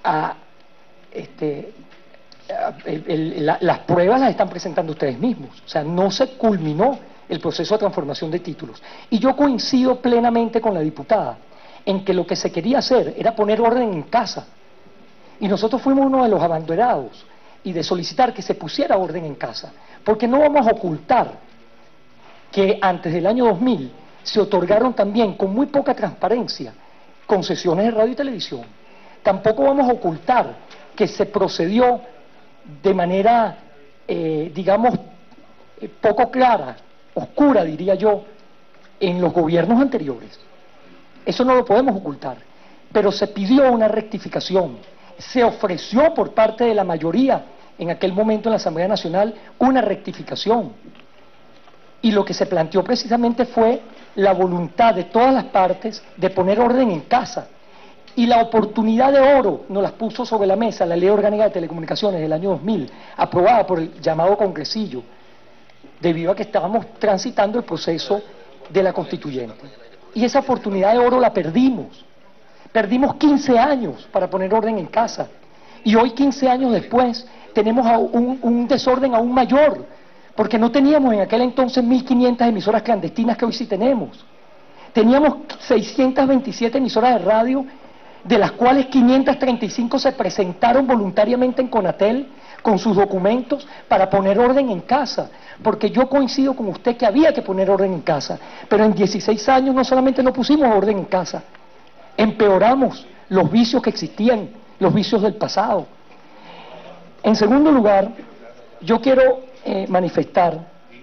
las pruebas las están presentando ustedes mismos, o sea, no se culminó el proceso de transformación de títulos. Y yo coincido plenamente con la diputada en que lo que se quería hacer era poner orden en casa. Y nosotros fuimos uno de los abanderados y de solicitar que se pusiera orden en casa, porque no vamos a ocultar que antes del año 2000 se otorgaron también con muy poca transparencia concesiones de radio y televisión. Tampoco vamos a ocultar que se procedió de manera, digamos, poco clara, oscura diría yo, en los gobiernos anteriores. Eso no lo podemos ocultar, pero se pidió una rectificación, se ofreció por parte de la mayoría en aquel momento en la Asamblea Nacional una rectificación. Y lo que se planteó precisamente fue la voluntad de todas las partes de poner orden en casa. Y la oportunidad de oro nos las puso sobre la mesa la Ley Orgánica de Telecomunicaciones del año 2000, aprobada por el llamado Congresillo, debido a que estábamos transitando el proceso de la Constituyente. Y esa oportunidad de oro la perdimos. Perdimos 15 años para poner orden en casa. Y hoy, 15 años después, tenemos un desorden aún mayor, porque no teníamos en aquel entonces 1.500 emisoras clandestinas que hoy sí tenemos. Teníamos 627 emisoras de radio, de las cuales 535 se presentaron voluntariamente en Conatel con sus documentos para poner orden en casa, porque yo coincido con usted que había que poner orden en casa, pero en 16 años no solamente no pusimos orden en casa, empeoramos los vicios que existían, los vicios del pasado. En segundo lugar, yo quiero manifestar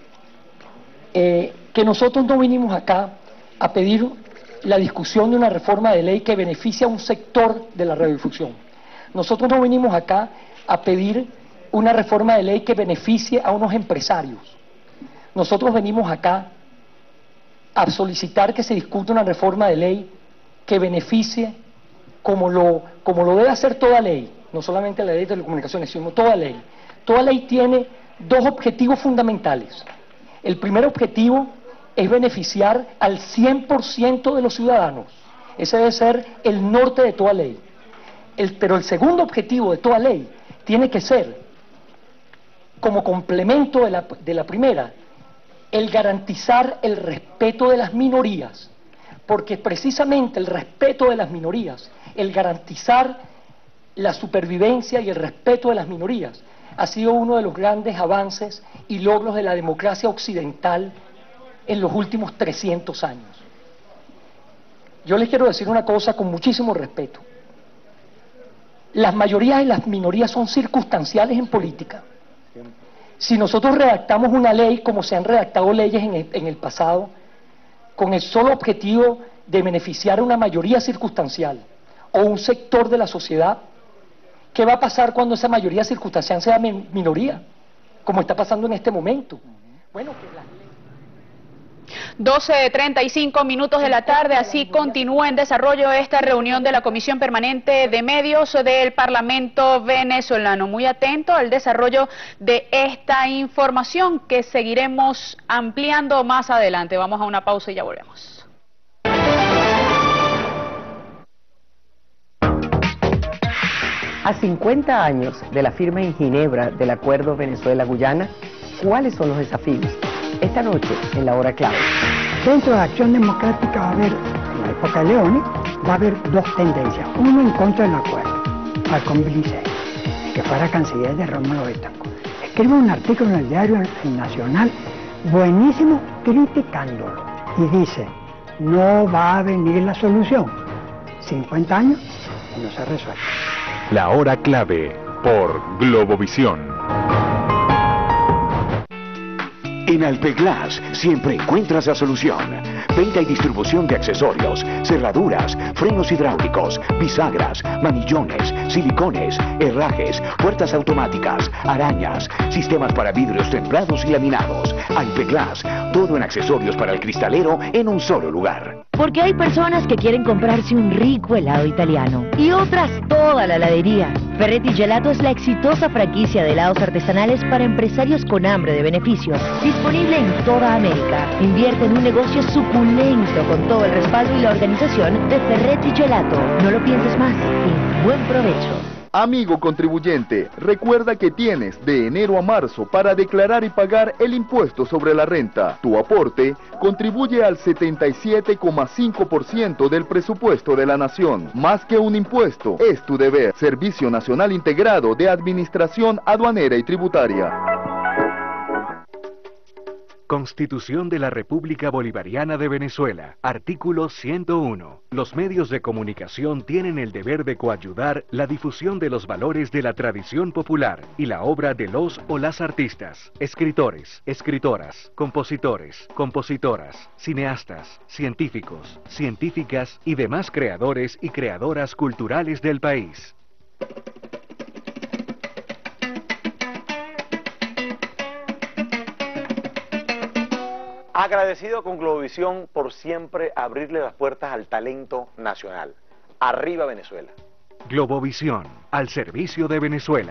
que nosotros no vinimos acá a pedir la discusión de una reforma de ley que beneficie a un sector de la radiodifusión. Nosotros no venimos acá a pedir una reforma de ley que beneficie a unos empresarios. Nosotros venimos acá a solicitar que se discuta una reforma de ley que beneficie, como lo debe hacer toda ley, no solamente la ley de telecomunicaciones, sino toda ley. Toda ley tiene dos objetivos fundamentales. El primer objetivo es beneficiar al 100% de los ciudadanos. Ese debe ser el norte de toda ley. Pero el segundo objetivo de toda ley tiene que ser, como complemento de la primera, el garantizar el respeto de las minorías, porque precisamente el respeto de las minorías, el garantizar la supervivencia y el respeto de las minorías, ha sido uno de los grandes avances y logros de la democracia occidental en los últimos 300 años. Yo les quiero decir una cosa con muchísimo respeto. Las mayorías y las minorías son circunstanciales en política. Si nosotros redactamos una ley como se han redactado leyes en el pasado, con el solo objetivo de beneficiar a una mayoría circunstancial o un sector de la sociedad, ¿qué va a pasar cuando esa mayoría circunstancial sea minoría? Como está pasando en este momento. Bueno, que la... 12:35 de la tarde, así continúa en desarrollo esta reunión de la Comisión Permanente de Medios del Parlamento venezolano. Muy atento al desarrollo de esta información que seguiremos ampliando más adelante. Vamos a una pausa y ya volvemos. A 50 años de la firma en Ginebra del Acuerdo Venezuela-Guyana, ¿cuáles son los desafíos? Esta noche, en la hora clave. Dentro de Acción Democrática va a haber, en la época de Leone, va a haber dos tendencias. Uno en contra del acuerdo, Falcón Blice, que fuera canciller de Rómulo Betancourt. Escribe un artículo en el diario Nacional, buenísimo, criticándolo. Y dice, no va a venir la solución. 50 años y no se resuelve. La hora clave por Globovisión. En Alpeglass siempre encuentras la solución. Venta y distribución de accesorios, cerraduras, frenos hidráulicos, bisagras, manillones, silicones, herrajes, puertas automáticas, arañas, sistemas para vidrios templados y laminados. Alpeglass, todo en accesorios para el cristalero en un solo lugar. Porque hay personas que quieren comprarse un rico helado italiano y otras toda la heladería. Ferretti Gelato es la exitosa franquicia de helados artesanales para empresarios con hambre de beneficios. Disponible en toda América. Invierte en un negocio suculento con todo el respaldo y la organización de Ferretti Gelato. No lo pienses más y buen provecho. Amigo contribuyente, recuerda que tienes de enero a marzo para declarar y pagar el impuesto sobre la renta. Tu aporte contribuye al 77,5% del presupuesto de la nación. Más que un impuesto, es tu deber. Servicio Nacional Integrado de Administración Aduanera y Tributaria. Constitución de la República Bolivariana de Venezuela. Artículo 101. Los medios de comunicación tienen el deber de coayudar la difusión de los valores de la tradición popular y la obra de los o las artistas, escritores, escritoras, compositores, compositoras, cineastas, científicos, científicas y demás creadores y creadoras culturales del país. Agradecido con Globovisión por siempre abrirle las puertas al talento nacional. Arriba Venezuela. Globovisión, al servicio de Venezuela.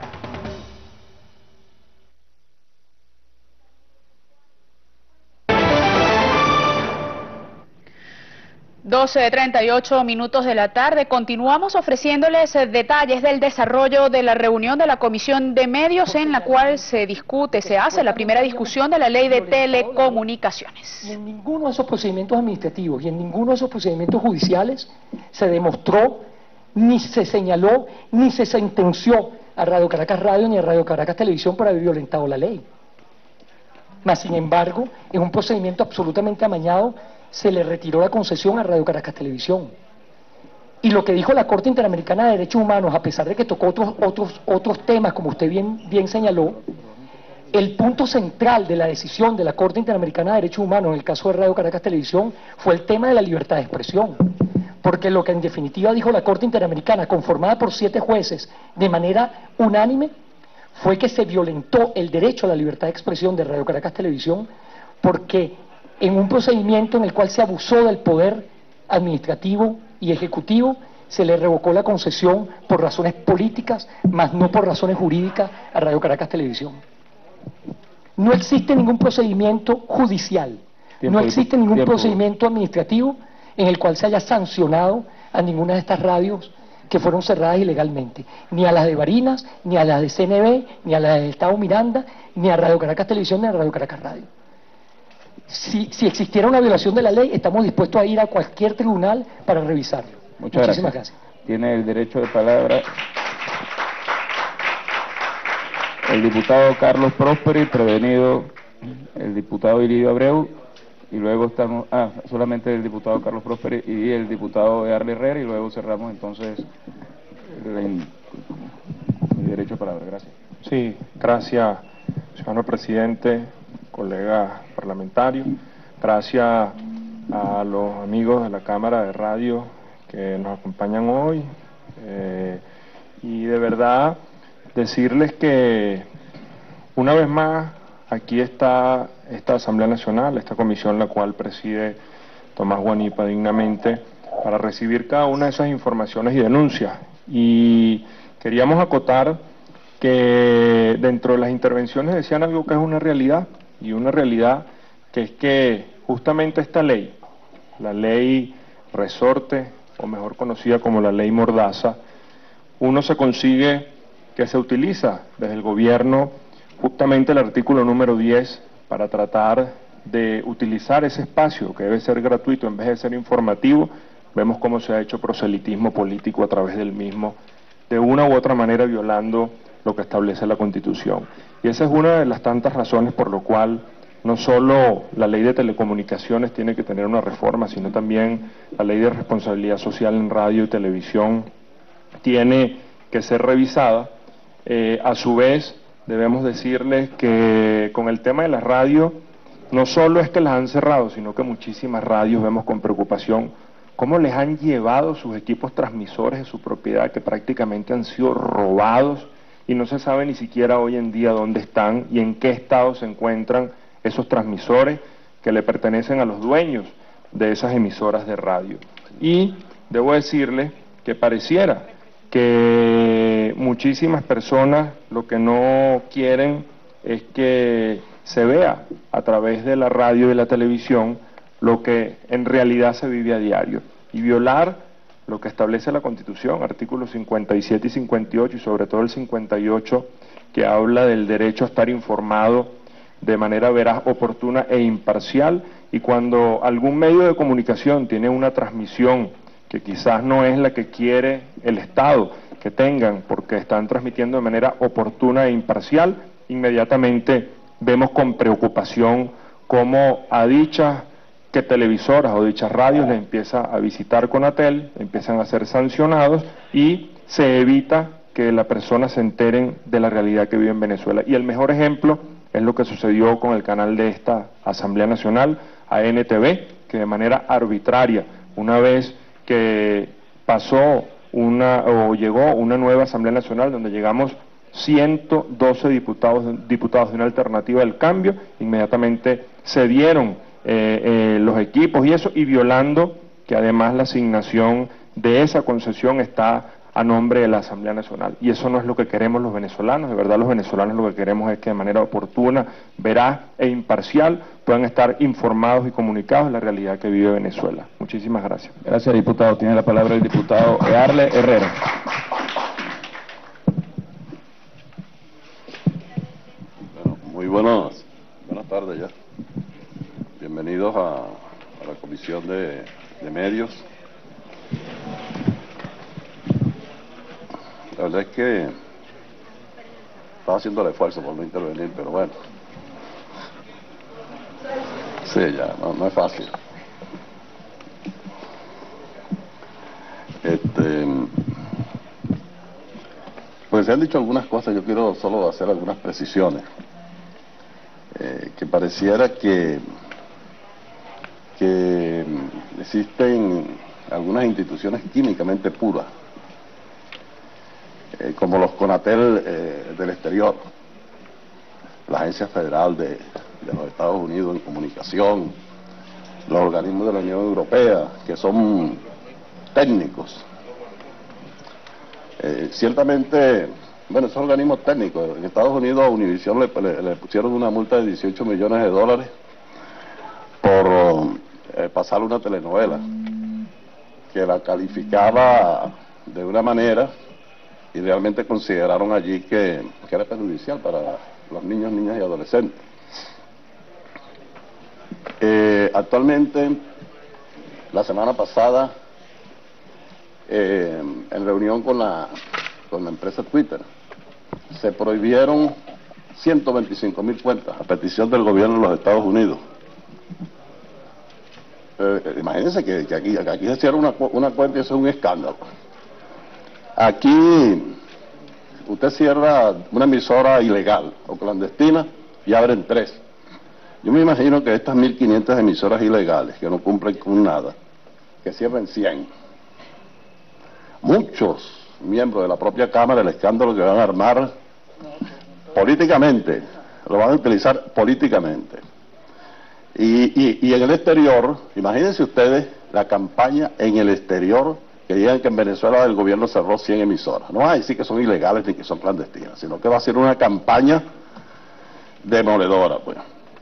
12:38 de la tarde. Continuamos ofreciéndoles detalles del desarrollo de la reunión de la Comisión de Medios en la cual se hace la primera discusión de la Ley de Telecomunicaciones. Y en ninguno de esos procedimientos administrativos y en ninguno de esos procedimientos judiciales se demostró, ni se señaló, ni se sentenció a Radio Caracas Radio ni a Radio Caracas Televisión por haber violentado la ley. Mas, sin embargo, en un procedimiento absolutamente amañado, se le retiró la concesión a Radio Caracas Televisión. Y lo que dijo la Corte Interamericana de Derechos Humanos, a pesar de que tocó otros temas, como usted bien señaló, el punto central de la decisión de la Corte Interamericana de Derechos Humanos en el caso de Radio Caracas Televisión fue el tema de la libertad de expresión. Porque lo que en definitiva dijo la Corte Interamericana, conformada por 7 jueces de manera unánime, fue que se violentó el derecho a la libertad de expresión de Radio Caracas Televisión, porque en un procedimiento en el cual se abusó del poder administrativo y ejecutivo, se le revocó la concesión por razones políticas, más no por razones jurídicas a Radio Caracas Televisión. No existe ningún procedimiento judicial, no existe ningún procedimiento administrativo en el cual se haya sancionado a ninguna de estas radios que fueron cerradas ilegalmente, ni a las de Barinas, ni a las de CNB, ni a las del Estado Miranda, ni a Radio Caracas Televisión, ni a Radio Caracas Radio. Si existiera una violación de la ley, estamos dispuestos a ir a cualquier tribunal para revisarlo. Muchísimas gracias. Tiene el derecho de palabra el diputado Carlos Prosperi, prevenido el diputado Ilidio Abreu, y luego estamos, solamente el diputado Carlos Prosperi y el diputado Early Herrera, y luego cerramos entonces el derecho de palabra. Gracias. Sí, gracias, señor presidente, colega parlamentario. Gracias a los amigos de la Cámara de Radio que nos acompañan hoy. Y de verdad decirles que una vez más aquí está esta Asamblea Nacional, esta comisión la cual preside Tomás Guanipa dignamente, para recibir cada una de esas informaciones y denuncias. Y queríamos acotar que dentro de las intervenciones decían algo que es una realidad, y una realidad que es que justamente esta ley, la ley Resorte, o mejor conocida como la ley Mordaza, uno se consigue que se utiliza desde el gobierno justamente el artículo número 10 para tratar de utilizar ese espacio que debe ser gratuito en vez de ser informativo. Vemos cómo se ha hecho proselitismo político a través del mismo, de una u otra manera violando lo que establece la Constitución. Y esa es una de las tantas razones por lo cual no solo la ley de telecomunicaciones tiene que tener una reforma, sino también la ley de responsabilidad social en radio y televisión tiene que ser revisada. A su vez, debemos decirles que con el tema de la radio, no solo es que las han cerrado, sino que muchísimas radios vemos con preocupación cómo les han llevado sus equipos transmisores de su propiedad, que prácticamente han sido robados y no se sabe ni siquiera hoy en día dónde están y en qué estado se encuentran esos transmisores que le pertenecen a los dueños de esas emisoras de radio. Y debo decirle que pareciera que muchísimas personas lo que no quieren es que se vea a través de la radio y la televisión lo que en realidad se vive a diario, y violar lo que establece la Constitución, artículos 57 y 58, y sobre todo el 58, que habla del derecho a estar informado de manera veraz, oportuna e imparcial, y cuando algún medio de comunicación tiene una transmisión que quizás no es la que quiere el Estado que tengan, porque están transmitiendo de manera oportuna e imparcial, inmediatamente vemos con preocupación cómo a dichas que televisoras o dichas radios les empieza a visitar Conatel, empiezan a ser sancionados y se evita que las personas se enteren de la realidad que vive en Venezuela. Y el mejor ejemplo es lo que sucedió con el canal de esta Asamblea Nacional, ANTV, que de manera arbitraria, una vez que llegó una nueva Asamblea Nacional donde llegamos 112 diputados de una alternativa del cambio, inmediatamente se dieron los equipos y eso, y violando que además la asignación de esa concesión está a nombre de la Asamblea Nacional. Y eso no es lo que queremos los venezolanos. De verdad, los venezolanos lo que queremos es que de manera oportuna, veraz e imparcial puedan estar informados y comunicados de la realidad que vive Venezuela. Muchísimas gracias. Gracias, diputado. Tiene la palabra el diputado Earle Herrera. Bueno, muy buenas tardes ya. Bienvenidos a la Comisión de Medios. La verdad es que estaba haciendo el esfuerzo por no intervenir, pero bueno. Sí, ya, no es fácil. Pues se han dicho algunas cosas, yo quiero solo hacer algunas precisiones. Que pareciera que existen algunas instituciones químicamente puras, como los Conatel del exterior, la Agencia Federal de los Estados Unidos en Comunicación, los organismos de la Unión Europea, que son técnicos. Ciertamente, bueno, esos organismos técnicos, en Estados Unidos a Univision le pusieron una multa de $18 millones por pasar una telenovela que la calificaba de una manera y realmente consideraron allí que era perjudicial para los niños, niñas y adolescentes. Actualmente, la semana pasada, en reunión con la empresa Twitter, se prohibieron 125.000 cuentas a petición del gobierno de los Estados Unidos. Imagínense que aquí se cierra una cuenta y eso es un escándalo. Aquí usted cierra una emisora ilegal o clandestina y abren 3. Yo me imagino que estas 1.500 emisoras ilegales que no cumplen con nada, que cierren 100. Muchos miembros de la propia Cámara, el escándalo que van a armar políticamente, lo van a utilizar políticamente. Y en el exterior, imagínense ustedes la campaña en el exterior que digan que en Venezuela el gobierno cerró 100 emisoras. No va a decir que son ilegales ni que son clandestinas, sino que va a ser una campaña demoledora, pues.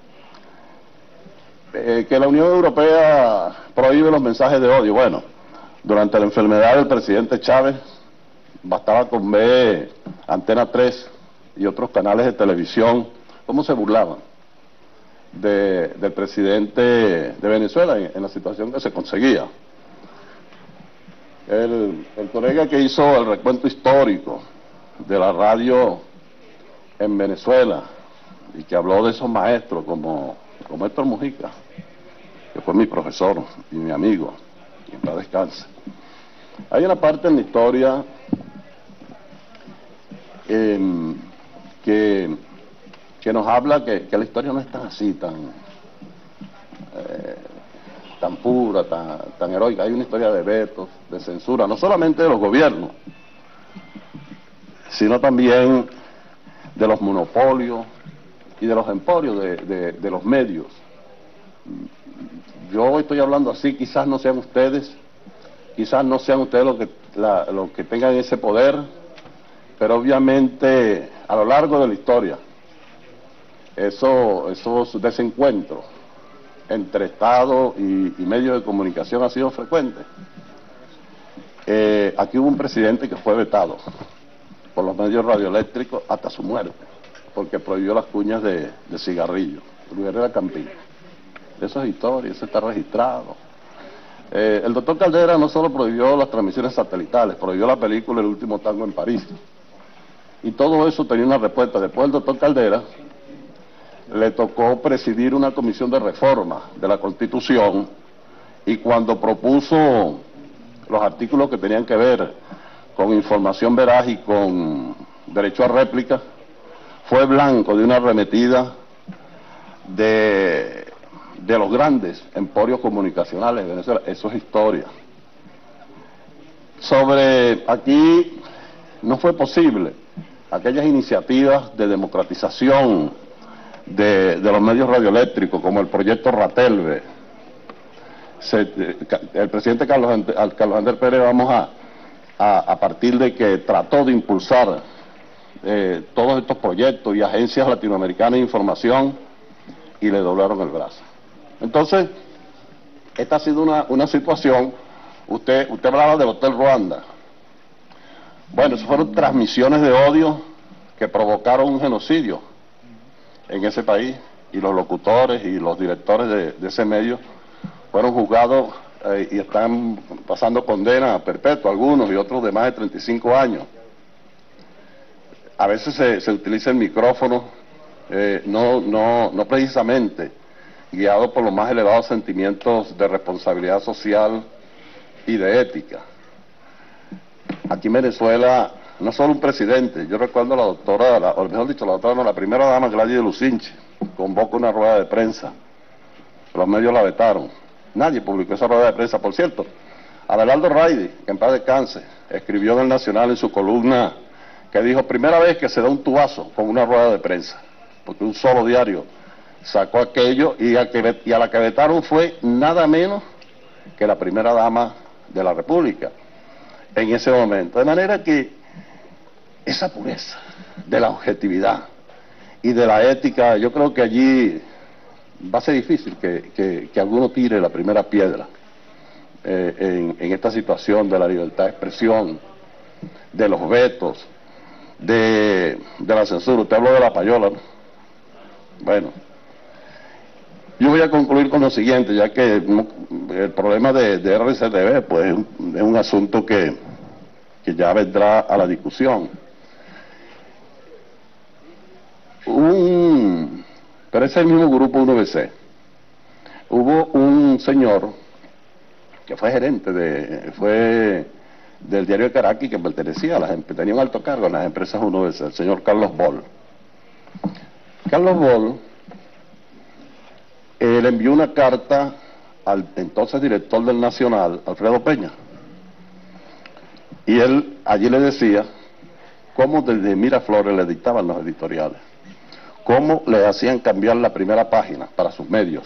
Que la Unión Europea prohíbe los mensajes de odio. Bueno, durante la enfermedad del presidente Chávez, bastaba con ver Antena 3 y otros canales de televisión, cómo se burlaban del presidente de Venezuela en la situación que se conseguía. El colega que hizo el recuento histórico de la radio en Venezuela y que habló de esos maestros como Héctor Mujica, que fue mi profesor y mi amigo, y en paz descanse. Hay una parte en la historia que nos habla que la historia no es tan así, tan pura, tan heroica. Hay una historia de vetos, de censura, no solamente de los gobiernos, sino también de los monopolios y de los emporios de los medios. Yo estoy hablando así, quizás no sean ustedes los que tengan ese poder, pero obviamente a lo largo de la historia esos desencuentros entre Estado y medios de comunicación ha sido frecuente. Aquí hubo un presidente que fue vetado por los medios radioeléctricos hasta su muerte, porque prohibió las cuñas de cigarrillo. Luis Herrera Campín. Eso es historia, eso está registrado. El doctor Caldera no solo prohibió las transmisiones satelitales, prohibió la película El último tango en París. Y todo eso tenía una respuesta. Después el doctor Caldera le tocó presidir una comisión de reforma de la Constitución, y cuando propuso los artículos que tenían que ver con información veraz y con derecho a réplica, fue blanco de una arremetida de los grandes emporios comunicacionales de Venezuela. Eso es historia. Aquí no fue posible aquellas iniciativas de democratización de los medios radioeléctricos, como el proyecto Ratelve. El presidente Carlos Andrés Pérez a partir de que trató de impulsar todos estos proyectos y agencias latinoamericanas de información, y le doblaron el brazo. Entonces, esta ha sido una situación. Usted hablaba del Hotel Ruanda. Bueno, eso fueron transmisiones de odio que provocaron un genocidio en ese país, y los locutores y los directores de ese medio fueron juzgados y están pasando condena perpetua, algunos, y otros de más de 35 años. A veces se utiliza el micrófono no precisamente guiado por los más elevados sentimientos de responsabilidad social y de ética. Aquí en Venezuela, no solo un presidente, yo recuerdo a la doctora, la primera dama, Gladys de Lucinchi, convoca una rueda de prensa. Los medios la vetaron. Nadie publicó esa rueda de prensa. Por cierto, Abelardo Raydi, que en paz descanse, escribió en El Nacional en su columna que dijo: primera vez que se da un tubazo con una rueda de prensa, porque un solo diario sacó aquello, y a la que vetaron fue nada menos que la primera dama de la República en ese momento. De manera que esa pureza de la objetividad y de la ética, yo creo que allí va a ser difícil que alguno tire la primera piedra en esta situación de la libertad de expresión, de los vetos, de la censura. Usted habló de la payola, ¿no? Bueno, yo voy a concluir con lo siguiente, ya que el problema de RCTV pues es un asunto que ya vendrá a la discusión. Pero ese mismo grupo 1BC, hubo un señor que fue gerente del diario de Caracas, que pertenecía a tenía un alto cargo en las empresas 1BC, el señor Carlos Boll. Carlos Boll le envió una carta al entonces director del Nacional, Alfredo Peña, y él allí le decía cómo desde Miraflores le dictaban los editoriales, cómo le hacían cambiar la primera página para sus medios,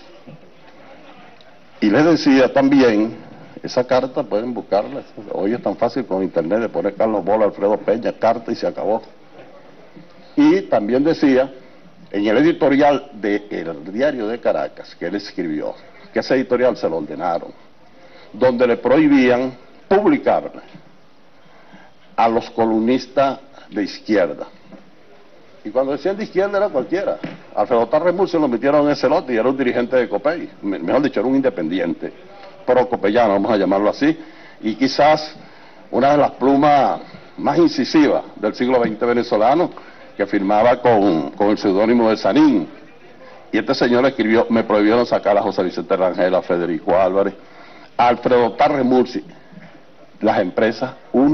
y le decía también, esa carta pueden buscarla, hoy es tan fácil con internet de poner Carlos Boll, Alfredo Peña, carta, y se acabó. Y también decía en el editorial del diario de Caracas que él escribió, que ese editorial se lo ordenaron, donde le prohibían publicar a los columnistas de izquierda. Y cuando decían de izquierda era cualquiera. Alfredo Tarremurcio lo metieron en ese lote y era un dirigente de Copey. Mejor dicho, era un independiente, pro-copeyano, vamos a llamarlo así. Y quizás una de las plumas más incisivas del siglo XX venezolano, que firmaba con el seudónimo de Sanín. Y este señor escribió: me prohibieron sacar a José Vicente Rangel, a Federico Álvarez, a Alfredo Tarremurcio, las empresas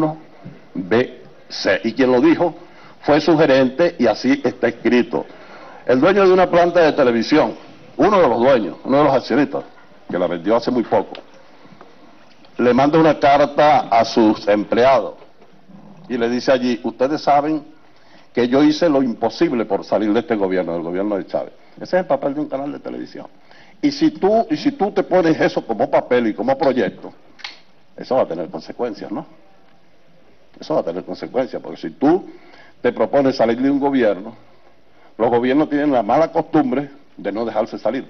1BC. Y quien lo dijo fue su gerente, y así está escrito. El dueño de una planta de televisión, uno de los dueños, uno de los accionistas, que la vendió hace muy poco, le manda una carta a sus empleados y le dice allí: ustedes saben que yo hice lo imposible por salir de este gobierno, del gobierno de Chávez. Ese es el papel de un canal de televisión. Y si tú te pones eso como papel y como proyecto, eso va a tener consecuencias, ¿no? Eso va a tener consecuencias, porque si tú te propones salir de un gobierno, los gobiernos tienen la mala costumbre de no dejarse salir.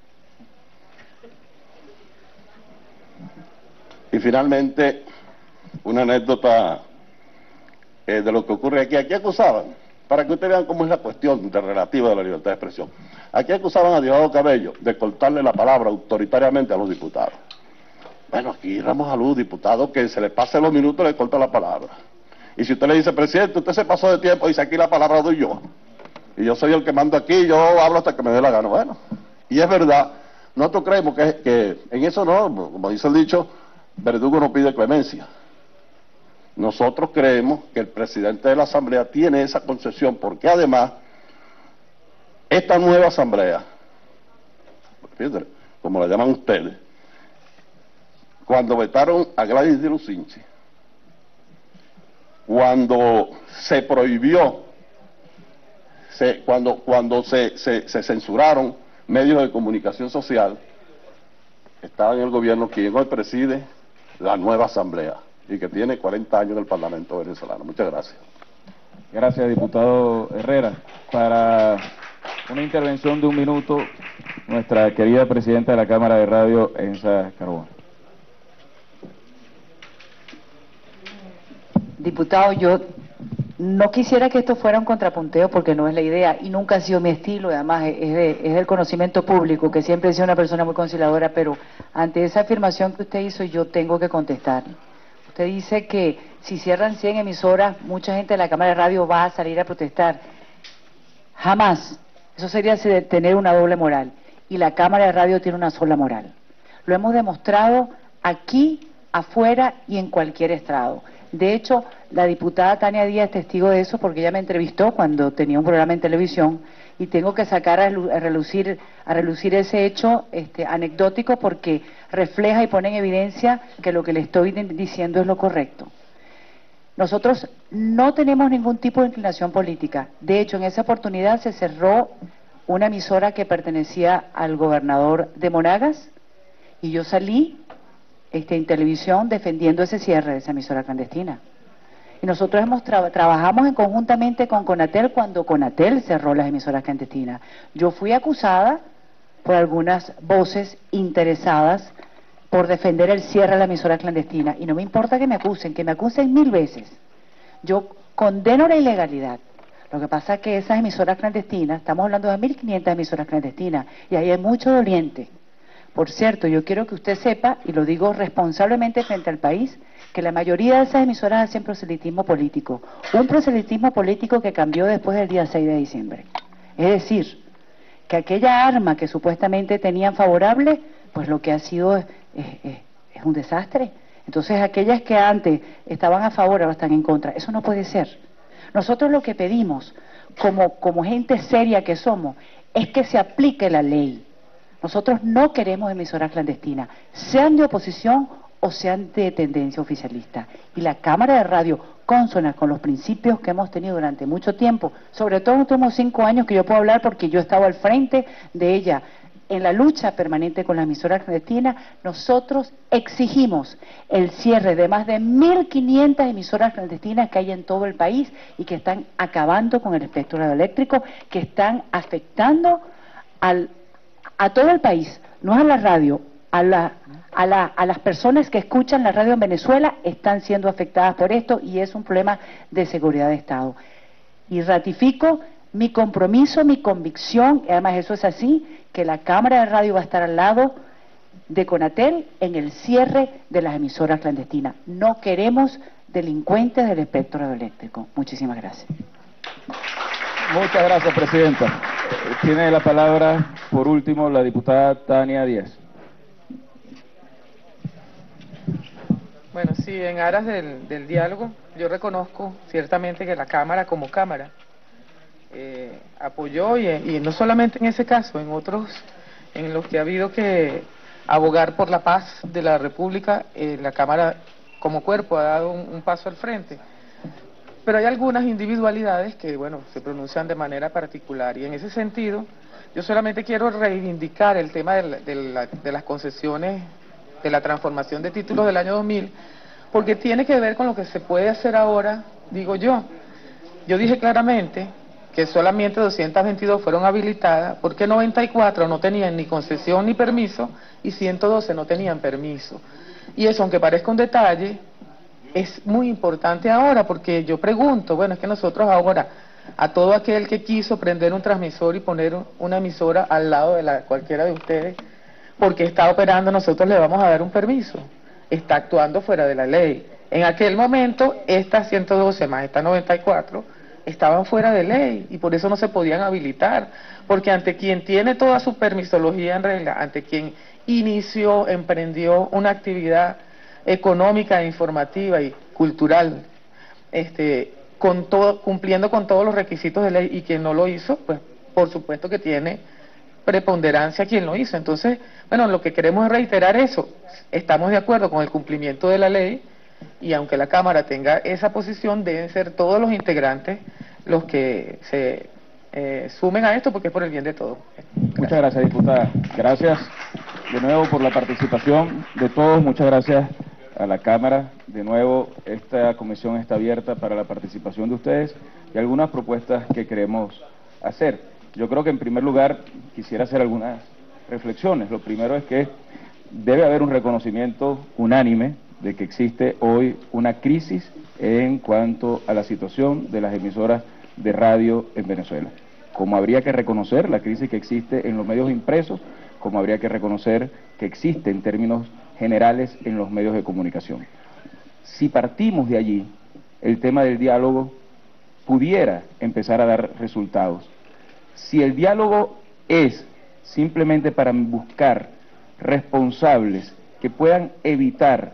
Y finalmente, una anécdota de lo que ocurre aquí. Aquí acusaban, para que ustedes vean cómo es la cuestión relativa de la libertad de expresión, aquí acusaban a Diosdado Cabello de cortarle la palabra autoritariamente a los diputados. Bueno, aquí Ramos Alú, diputado que se le pase los minutos, le corta la palabra. Y si usted le dice: presidente, usted se pasó de tiempo, dice: aquí la palabra doy yo. Y yo soy el que mando aquí, yo hablo hasta que me dé la gana. Bueno, y es verdad, nosotros creemos que en eso no, como dice el dicho, verdugo no pide clemencia. Nosotros creemos que el presidente de la Asamblea tiene esa concesión, porque además, esta nueva Asamblea, fíjense, como la llaman ustedes, cuando vetaron a Gladys de Lucinchi, cuando se prohibió, cuando se censuraron medios de comunicación social, estaba en el gobierno quien hoy preside la nueva Asamblea y que tiene 40 años en el Parlamento venezolano. Muchas gracias. Gracias, diputado Herrera. Para una intervención de 1 minuto, nuestra querida presidenta de la Cámara de Radio, Ensa Carbón. Diputado, yo no quisiera que esto fuera un contrapunteo, porque no es la idea y nunca ha sido mi estilo, y además es del conocimiento público, que siempre he sido una persona muy conciliadora, pero ante esa afirmación que usted hizo yo tengo que contestar. Usted dice que si cierran 100 emisoras, mucha gente de la Cámara de Radio va a salir a protestar. Jamás. Eso sería tener una doble moral. Y la Cámara de Radio tiene una sola moral. Lo hemos demostrado aquí, afuera y en cualquier estrado. De hecho, la diputada Tania Díaz es testigo de eso, porque ella me entrevistó cuando tenía un programa en televisión, y tengo que sacar a relucir ese hecho anecdótico, porque refleja y pone en evidencia que lo que le estoy diciendo es lo correcto. Nosotros no tenemos ningún tipo de inclinación política. De hecho, en esa oportunidad se cerró una emisora que pertenecía al gobernador de Monagas, y yo salí en televisión defendiendo ese cierre de esa emisora clandestina. Y nosotros trabajamos conjuntamente con Conatel cuando Conatel cerró las emisoras clandestinas. Yo fui acusada por algunas voces interesadas por defender el cierre de la emisora clandestina, y no me importa que me acusen 1000 veces. Yo condeno la ilegalidad. Lo que pasa es que esas emisoras clandestinas, estamos hablando de 1.500 emisoras clandestinas, y ahí hay mucho doliente. Por cierto, yo quiero que usted sepa, y lo digo responsablemente frente al país, que la mayoría de esas emisoras hacen proselitismo político. Un proselitismo político que cambió después del día 6 de diciembre. Es decir, que aquella arma que supuestamente tenían favorable, pues lo que ha sido es un desastre. Entonces, aquellas que antes estaban a favor ahora están en contra. Eso no puede ser. Nosotros lo que pedimos, como gente seria que somos, es que se aplique la ley. Nosotros no queremos emisoras clandestinas, sean de oposición o sean de tendencia oficialista. Y la Cámara de Radio, consona con los principios que hemos tenido durante mucho tiempo, sobre todo en los últimos 5 años que yo puedo hablar porque yo he estado al frente de ella, en la lucha permanente con las emisoras clandestinas, nosotros exigimos el cierre de más de 1.500 emisoras clandestinas que hay en todo el país y que están acabando con el espectro radioeléctrico, que están afectando a todo el país, no a la radio, a a las personas que escuchan la radio en Venezuela están siendo afectadas por esto y es un problema de seguridad de Estado. Y ratifico mi compromiso, mi convicción, y además eso es así, que la Cámara de Radio va a estar al lado de Conatel en el cierre de las emisoras clandestinas. No queremos delincuentes del espectro radioeléctrico. Muchísimas gracias. Muchas gracias, Presidenta. Tiene la palabra, por último, la diputada Tania Díaz. Bueno, sí, en aras del diálogo, yo reconozco ciertamente que la Cámara como Cámara apoyó y no solamente en ese caso, en otros en los que ha habido que abogar por la paz de la República, la Cámara como cuerpo ha dado un paso al frente. Pero hay algunas individualidades que, bueno, se pronuncian de manera particular y en ese sentido yo solamente quiero reivindicar el tema de las concesiones de la transformación de títulos del año 2000, porque tiene que ver con lo que se puede hacer ahora, digo yo. Yo dije claramente que solamente 222 fueron habilitadas, porque 94 no tenían ni concesión ni permiso, y 112 no tenían permiso. Y eso, aunque parezca un detalle, es muy importante ahora, porque yo pregunto, bueno, es que nosotros ahora, a todo aquel que quiso prender un transmisor y poner una emisora al lado de cualquiera de ustedes, porque está operando, nosotros le vamos a dar un permiso. Está actuando fuera de la ley. En aquel momento, estas 112 más estas 94 estaban fuera de ley y por eso no se podían habilitar. Porque ante quien tiene toda su permisología en regla, ante quien inició, emprendió una actividad económica, informativa y cultural, cumpliendo con todos los requisitos de ley, y quien no lo hizo, pues por supuesto que tiene preponderancia quien lo hizo. Entonces, bueno, lo que queremos es reiterar eso. Estamos de acuerdo con el cumplimiento de la ley y aunque la Cámara tenga esa posición, deben ser todos los integrantes los que se sumen a esto, porque es por el bien de todos. Muchas gracias, diputada. Gracias de nuevo por la participación de todos. Muchas gracias a la Cámara. De nuevo, esta comisión está abierta para la participación de ustedes y algunas propuestas que queremos hacer. Yo creo que en primer lugar quisiera hacer algunas reflexiones. Lo primero es que debe haber un reconocimiento unánime de que existe hoy una crisis en cuanto a la situación de las emisoras de radio en Venezuela. Como habría que reconocer la crisis que existe en los medios impresos, como habría que reconocer que existe en términos generales en los medios de comunicación. Si partimos de allí, el tema del diálogo pudiera empezar a dar resultados. Si el diálogo es simplemente para buscar responsables que puedan evitar,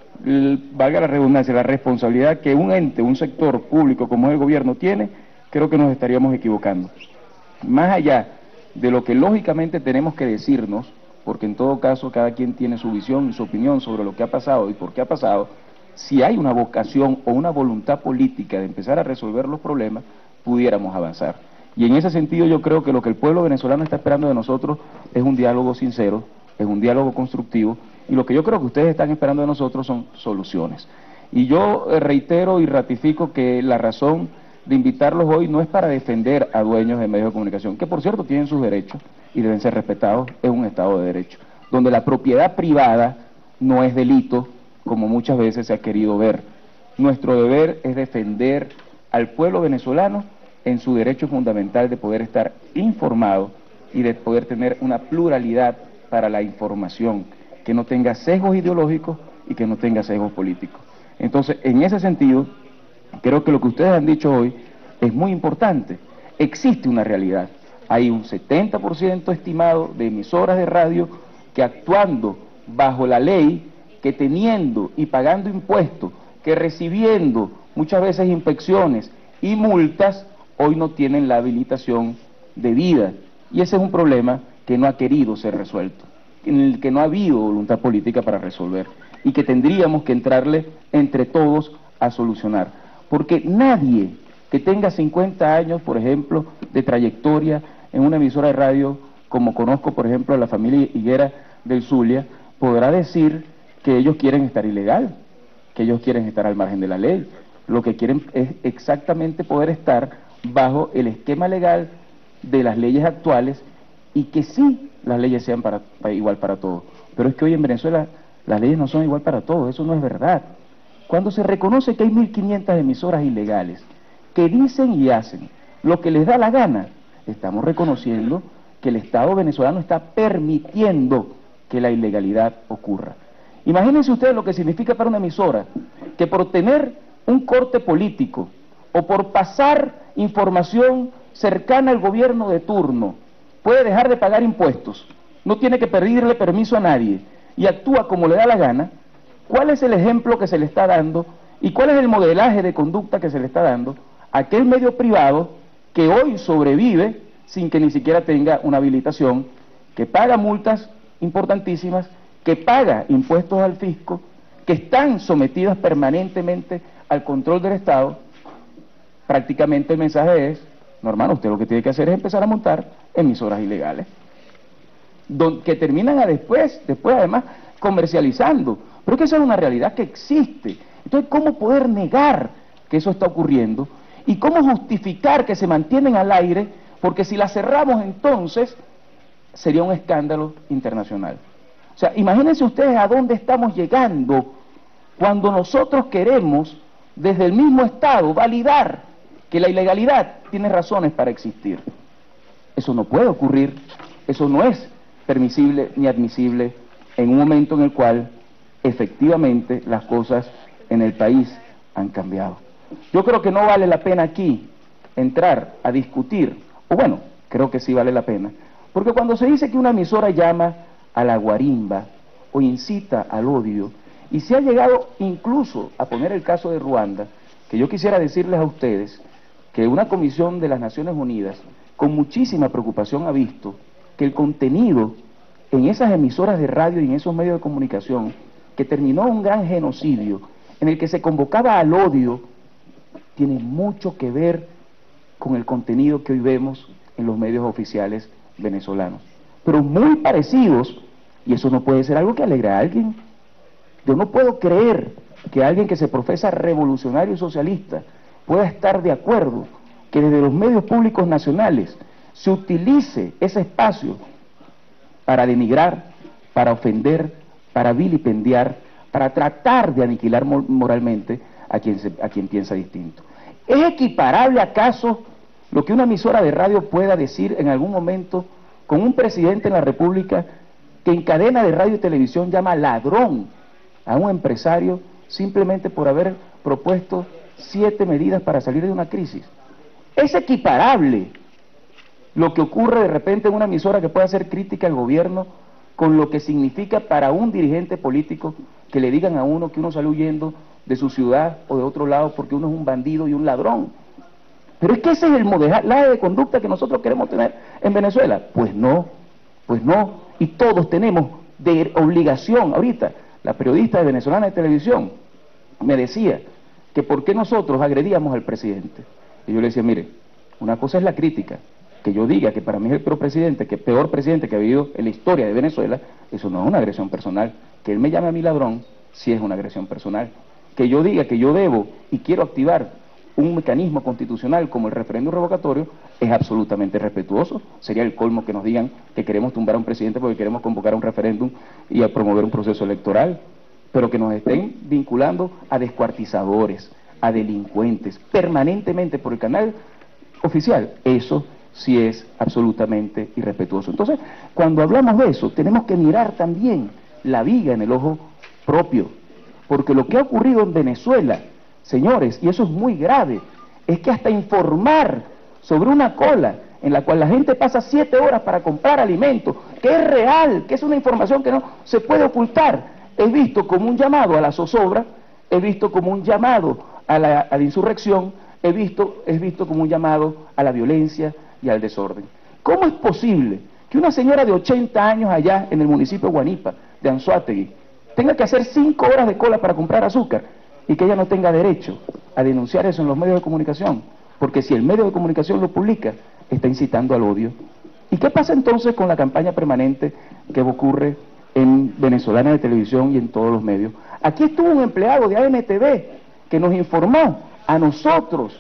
valga la redundancia, la responsabilidad que un ente, un sector público como el gobierno tiene, creo que nos estaríamos equivocando. Más allá de lo que lógicamente tenemos que decirnos, porque en todo caso cada quien tiene su visión y su opinión sobre lo que ha pasado y por qué ha pasado, si hay una vocación o una voluntad política de empezar a resolver los problemas, pudiéramos avanzar. Y en ese sentido yo creo que lo que el pueblo venezolano está esperando de nosotros es un diálogo sincero, es un diálogo constructivo, y lo que yo creo que ustedes están esperando de nosotros son soluciones. Y yo reitero y ratifico que la razón de invitarlos hoy no es para defender a dueños de medios de comunicación, que por cierto tienen sus derechos y deben ser respetados, es un Estado de Derecho, donde la propiedad privada no es delito, como muchas veces se ha querido ver. Nuestro deber es defender al pueblo venezolano en su derecho fundamental de poder estar informado y de poder tener una pluralidad para la información, que no tenga sesgos ideológicos y que no tenga sesgos políticos. Entonces, en ese sentido, creo que lo que ustedes han dicho hoy es muy importante. Existe una realidad. Hay un 70% estimado de emisoras de radio que actuando bajo la ley, que teniendo y pagando impuestos, que recibiendo muchas veces inspecciones y multas, hoy no tienen la habilitación debida. Y ese es un problema que no ha querido ser resuelto, en el que no ha habido voluntad política para resolver y que tendríamos que entrarle entre todos a solucionar. Porque nadie que tenga 50 años, por ejemplo, de trayectoria en una emisora de radio, como conozco, por ejemplo, a la familia Higuera del Zulia, podrá decir que ellos quieren estar ilegal, que ellos quieren estar al margen de la ley. Lo que quieren es exactamente poder estar bajo el esquema legal de las leyes actuales y que sí las leyes sean igual para todos. Pero es que hoy en Venezuela las leyes no son igual para todos, eso no es verdad. Cuando se reconoce que hay 1.500 emisoras ilegales que dicen y hacen lo que les da la gana, estamos reconociendo que el Estado venezolano está permitiendo que la ilegalidad ocurra. Imagínense ustedes lo que significa para una emisora que por tener un corte político o por pasar información cercana al gobierno de turno puede dejar de pagar impuestos, no tiene que pedirle permiso a nadie y actúa como le da la gana. ¿Cuál es el ejemplo que se le está dando y cuál es el modelaje de conducta que se le está dando a aquel medio privado que hoy sobrevive sin que ni siquiera tenga una habilitación, que paga multas importantísimas, que paga impuestos al fisco, que están sometidas permanentemente al control del Estado? Prácticamente el mensaje es: no, hermano, usted lo que tiene que hacer es empezar a montar emisoras ilegales, que terminan después además comercializando. Pero que esa es una realidad que existe. Entonces, ¿cómo poder negar que eso está ocurriendo? ¿Y cómo justificar que se mantienen al aire? Porque si las cerramos, entonces sería un escándalo internacional. O sea, imagínense ustedes a dónde estamos llegando cuando nosotros queremos, desde el mismo Estado, validar que la ilegalidad tiene razones para existir. Eso no puede ocurrir, eso no es permisible ni admisible en un momento en el cual efectivamente las cosas en el país han cambiado. Yo creo que no vale la pena aquí entrar a discutir, o bueno, creo que sí vale la pena, porque cuando se dice que una emisora llama a la guarimba o incita al odio, y se ha llegado incluso a poner el caso de Ruanda, que yo quisiera decirles a ustedes que una comisión de las Naciones Unidas con muchísima preocupación ha visto que el contenido en esas emisoras de radio y en esos medios de comunicación, que terminó un gran genocidio en el que se convocaba al odio, tiene mucho que ver con el contenido que hoy vemos en los medios oficiales venezolanos, pero muy parecidos, y eso no puede ser algo que alegre a alguien. Yo no puedo creer que alguien que se profesa revolucionario socialista pueda estar de acuerdo que desde los medios públicos nacionales se utilice ese espacio para denigrar, para ofender, para vilipendiar, para tratar de aniquilar moralmente a quien piensa distinto. ¿Es equiparable acaso lo que una emisora de radio pueda decir en algún momento con un presidente en la República que en cadena de radio y televisión llama ladrón a un empresario simplemente por haber propuesto 7 medidas para salir de una crisis? ¿Es equiparable lo que ocurre de repente en una emisora que pueda hacer crítica al gobierno con lo que significa para un dirigente político que le digan a uno que uno sale huyendo de su ciudad o de otro lado porque uno es un bandido y un ladrón? Pero es que ese es el modelaje de conducta que nosotros queremos tener en Venezuela. Pues no, y todos tenemos de obligación. Ahorita la periodista de Venezolana de Televisión me decía que por qué nosotros agredíamos al presidente. Y yo le decía, mire, una cosa es la crítica, que yo diga que para mí es el peor presidente que ha habido en la historia de Venezuela, eso no es una agresión personal. Que él me llame a mí ladrón, sí es una agresión personal. Que yo diga que yo debo y quiero activar un mecanismo constitucional como el referéndum revocatorio, es absolutamente respetuoso. Sería el colmo que nos digan que queremos tumbar a un presidente porque queremos convocar a un referéndum y a promover un proceso electoral, pero que nos estén vinculando a descuartizadores, a delincuentes, permanentemente por el canal oficial. Eso sí es absolutamente irrespetuoso. Entonces, cuando hablamos de eso, tenemos que mirar también la viga en el ojo propio, porque lo que ha ocurrido en Venezuela, señores, y eso es muy grave, es que hasta informar sobre una cola en la cual la gente pasa 7 horas para comprar alimentos, que es real, que es una información que no se puede ocultar, es visto como un llamado a la zozobra, es visto como un llamado a la insurrección, es visto como un llamado a la violencia y al desorden. ¿Cómo es posible que una señora de 80 años allá en el municipio de Guanipa, de Anzoátegui, tenga que hacer 5 horas de cola para comprar azúcar y que ella no tenga derecho a denunciar eso en los medios de comunicación? Porque si el medio de comunicación lo publica, está incitando al odio. ¿Y qué pasa entonces con la campaña permanente que ocurre en Venezolana de Televisión y en todos los medios? Aquí estuvo un empleado de AMTV que nos informó a nosotros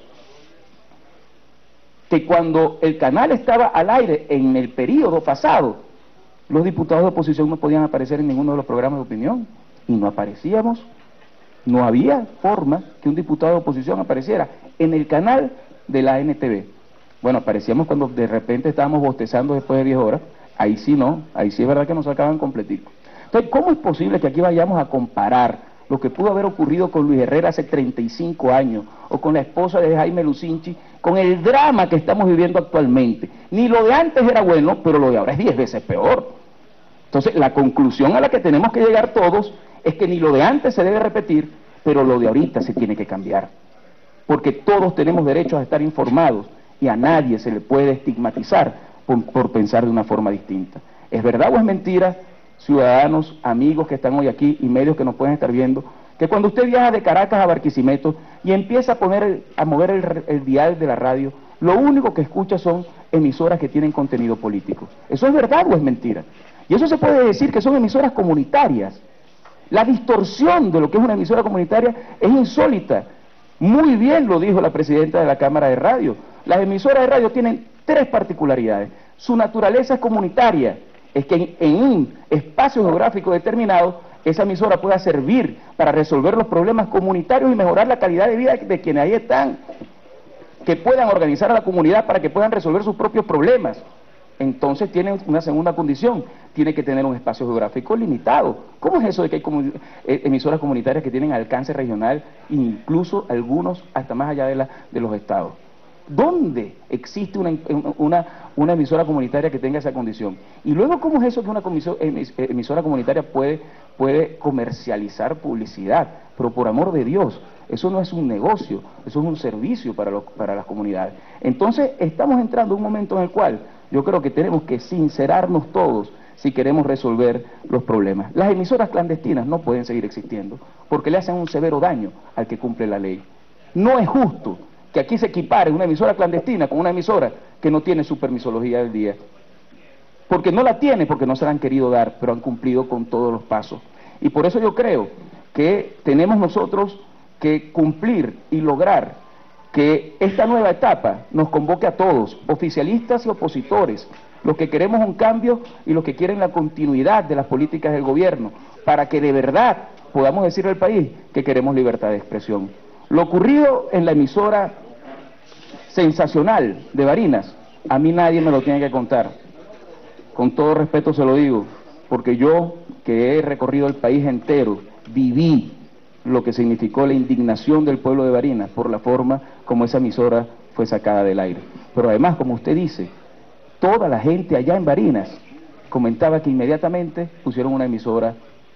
que cuando el canal estaba al aire en el periodo pasado, los diputados de oposición no podían aparecer en ninguno de los programas de opinión. y no aparecíamos. No había forma que un diputado de oposición apareciera en el canal de la NTV. Bueno, aparecíamos cuando de repente estábamos bostezando después de 10 horas, ahí sí no, ahí sí es verdad que nos sacaban completico. Entonces, ¿cómo es posible que aquí vayamos a comparar lo que pudo haber ocurrido con Luis Herrera hace 35 años, o con la esposa de Jaime Lucinchi, con el drama que estamos viviendo actualmente? Ni lo de antes era bueno, pero lo de ahora es 10 veces peor. Entonces, la conclusión a la que tenemos que llegar todos es que ni lo de antes se debe repetir, pero lo de ahorita se tiene que cambiar. Porque todos tenemos derecho a estar informados y a nadie se le puede estigmatizar por pensar de una forma distinta. ¿Es verdad o es mentira, ciudadanos, amigos que están hoy aquí y medios que nos pueden estar viendo, que cuando usted viaja de Caracas a Barquisimeto y empieza a mover el dial de la radio, lo único que escucha son emisoras que tienen contenido político? ¿Eso es verdad o es mentira? Y eso se puede decir que son emisoras comunitarias. La distorsión de lo que es una emisora comunitaria es insólita. Muy bien lo dijo la presidenta de la Cámara de Radio. Las emisoras de radio tienen 3 particularidades. Su naturaleza es comunitaria, es que en un espacio geográfico determinado, esa emisora pueda servir para resolver los problemas comunitarios y mejorar la calidad de vida de quienes ahí están, que puedan organizar a la comunidad para que puedan resolver sus propios problemas. Entonces tiene una segunda condición, tiene que tener un espacio geográfico limitado. ¿Cómo es eso de que hay emisoras comunitarias que tienen alcance regional, incluso algunos hasta más allá de los estados? ¿Dónde existe una emisora comunitaria que tenga esa condición? Y luego, ¿cómo es eso que una emisora comunitaria puede comercializar publicidad? Pero por amor de Dios, eso no es un negocio, eso es un servicio para las comunidades. Entonces, estamos entrando en un momento en el cual yo creo que tenemos que sincerarnos todos si queremos resolver los problemas. Las emisoras clandestinas no pueden seguir existiendo porque le hacen un severo daño al que cumple la ley. No es justo que aquí se equipare una emisora clandestina con una emisora que no tiene su permisología del día. Porque no la tiene, porque no se la han querido dar, pero han cumplido con todos los pasos. Y por eso yo creo que tenemos nosotros que cumplir y lograr que esta nueva etapa nos convoque a todos, oficialistas y opositores, los que queremos un cambio y los que quieren la continuidad de las políticas del gobierno, para que de verdad podamos decirle al país que queremos libertad de expresión. Lo ocurrido en la emisora sensacional de Barinas, a mí nadie me lo tiene que contar. Con todo respeto se lo digo, porque yo, que he recorrido el país entero, viví lo que significó la indignación del pueblo de Barinas por la forma como esa emisora fue sacada del aire. Pero además, como usted dice, toda la gente allá en Barinas comentaba que inmediatamente pusieron una emisora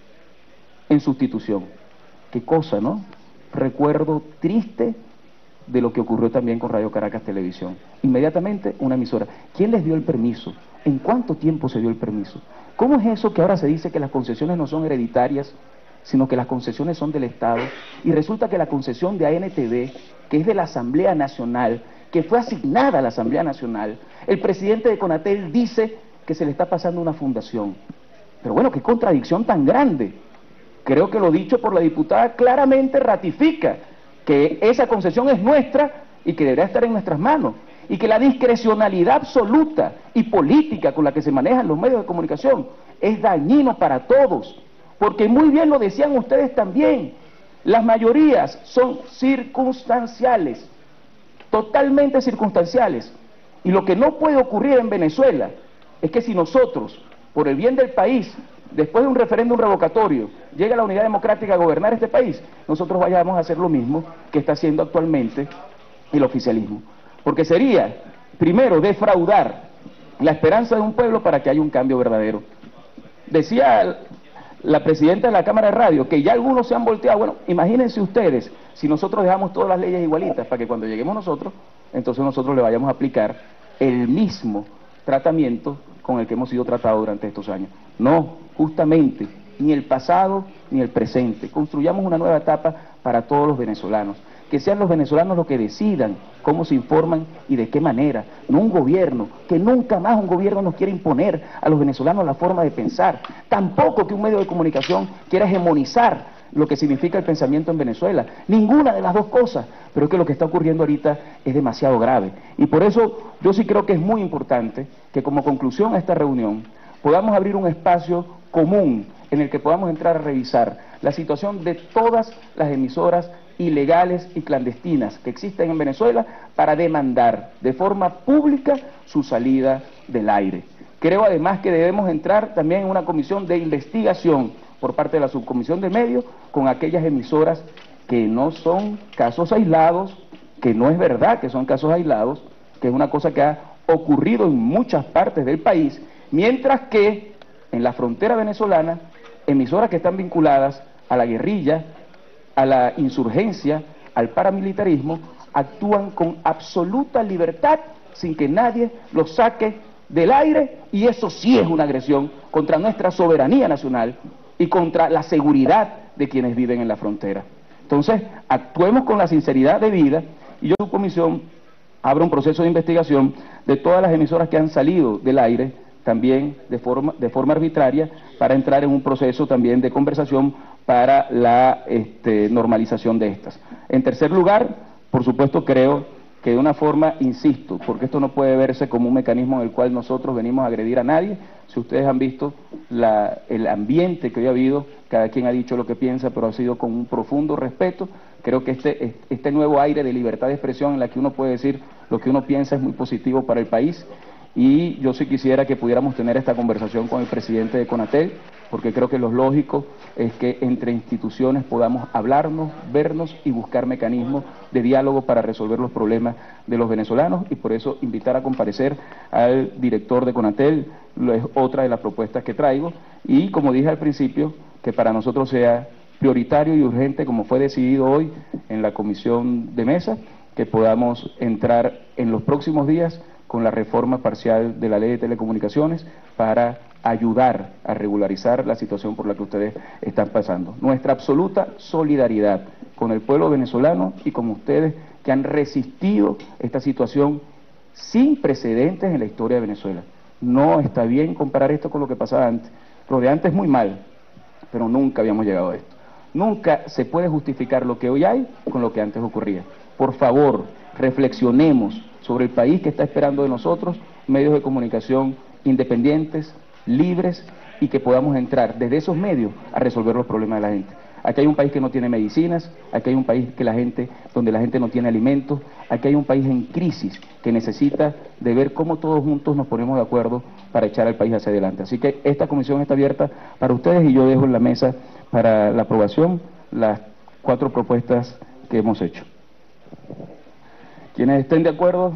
en sustitución. Qué cosa, ¿no? Recuerdo triste de lo que ocurrió también con Radio Caracas Televisión. Inmediatamente una emisora. ¿Quién les dio el permiso? ¿En cuánto tiempo se dio el permiso? ¿Cómo es eso que ahora se dice que las concesiones no son hereditarias, sino que las concesiones son del Estado? Y resulta que la concesión de ANTV, que es de la Asamblea Nacional, que fue asignada a la Asamblea Nacional, el presidente de Conatel dice que se le está pasando una fundación. Pero bueno, qué contradicción tan grande. Creo que lo dicho por la diputada claramente ratifica que esa concesión es nuestra y que deberá estar en nuestras manos, y que la discrecionalidad absoluta y política con la que se manejan los medios de comunicación es dañino para todos, porque muy bien lo decían ustedes también, las mayorías son circunstanciales, totalmente circunstanciales, y lo que no puede ocurrir en Venezuela es que si nosotros, por el bien del país, después de un referéndum revocatorio, llega la unidad democrática a gobernar este país, nosotros vayamos a hacer lo mismo que está haciendo actualmente el oficialismo. Porque sería, primero, defraudar la esperanza de un pueblo para que haya un cambio verdadero. Decía la presidenta de la Cámara de Radio que ya algunos se han volteado. Bueno, imagínense ustedes, si nosotros dejamos todas las leyes igualitas para que cuando lleguemos nosotros, entonces nosotros le vayamos a aplicar el mismo tratamiento con el que hemos sido tratados durante estos años. No, justamente, ni el pasado ni el presente. Construyamos una nueva etapa para todos los venezolanos. Que sean los venezolanos los que decidan cómo se informan y de qué manera. No un gobierno, que nunca más un gobierno nos quiera imponer a los venezolanos la forma de pensar. Tampoco que un medio de comunicación quiera hegemonizar lo que significa el pensamiento en Venezuela. Ninguna de las dos cosas. Pero es que lo que está ocurriendo ahorita es demasiado grave. Y por eso yo sí creo que es muy importante que como conclusión a esta reunión podamos abrir un espacio común en el que podamos entrar a revisar la situación de todas las emisoras ilegales y clandestinas que existen en Venezuela para demandar de forma pública su salida del aire. Creo además que debemos entrar también en una comisión de investigación por parte de la Subcomisión de Medios con aquellas emisoras que no son casos aislados, que no es verdad que son casos aislados, que es una cosa que ha ocurrido en muchas partes del país, mientras que en la frontera venezolana, emisoras que están vinculadas a la guerrilla, a la insurgencia, al paramilitarismo, actúan con absoluta libertad sin que nadie los saque del aire, y eso sí es una agresión contra nuestra soberanía nacional y contra la seguridad de quienes viven en la frontera. Entonces, actuemos con la sinceridad debida, y yo en su comisión abro un proceso de investigación de todas las emisoras que han salido del aire, también de forma arbitraria, para entrar en un proceso también de conversación para la normalización de estas. En tercer lugar, por supuesto, creo que de una forma, insisto, porque esto no puede verse como un mecanismo en el cual nosotros venimos a agredir a nadie. Si ustedes han visto el ambiente que hoy ha habido, cada quien ha dicho lo que piensa, pero ha sido con un profundo respeto. Creo que este nuevo aire de libertad de expresión en la que uno puede decir lo que uno piensa es muy positivo para el país, y yo sí quisiera que pudiéramos tener esta conversación con el presidente de CONATEL, porque creo que lo lógico es que entre instituciones podamos hablarnos, vernos y buscar mecanismos de diálogo para resolver los problemas de los venezolanos, y por eso invitar a comparecer al director de CONATEL es otra de las propuestas que traigo, y como dije al principio, que para nosotros sea prioritario y urgente, como fue decidido hoy en la comisión de mesa, que podamos entrar en los próximos días con la reforma parcial de la ley de telecomunicaciones para ayudar a regularizar la situación por la que ustedes están pasando. Nuestra absoluta solidaridad con el pueblo venezolano y con ustedes que han resistido esta situación sin precedentes en la historia de Venezuela. No está bien comparar esto con lo que pasaba antes. Lo de antes es muy mal, pero nunca habíamos llegado a esto. Nunca se puede justificar lo que hoy hay con lo que antes ocurría. Por favor, reflexionemos sobre el país que está esperando de nosotros medios de comunicación independientes, libres, y que podamos entrar desde esos medios a resolver los problemas de la gente. Aquí hay un país que no tiene medicinas, aquí hay un país donde la gente no tiene alimentos, aquí hay un país en crisis que necesita de ver cómo todos juntos nos ponemos de acuerdo para echar al país hacia adelante. Así que esta comisión está abierta para ustedes, y yo dejo en la mesa para la aprobación las 4 propuestas que hemos hecho. Quienes estén de acuerdo,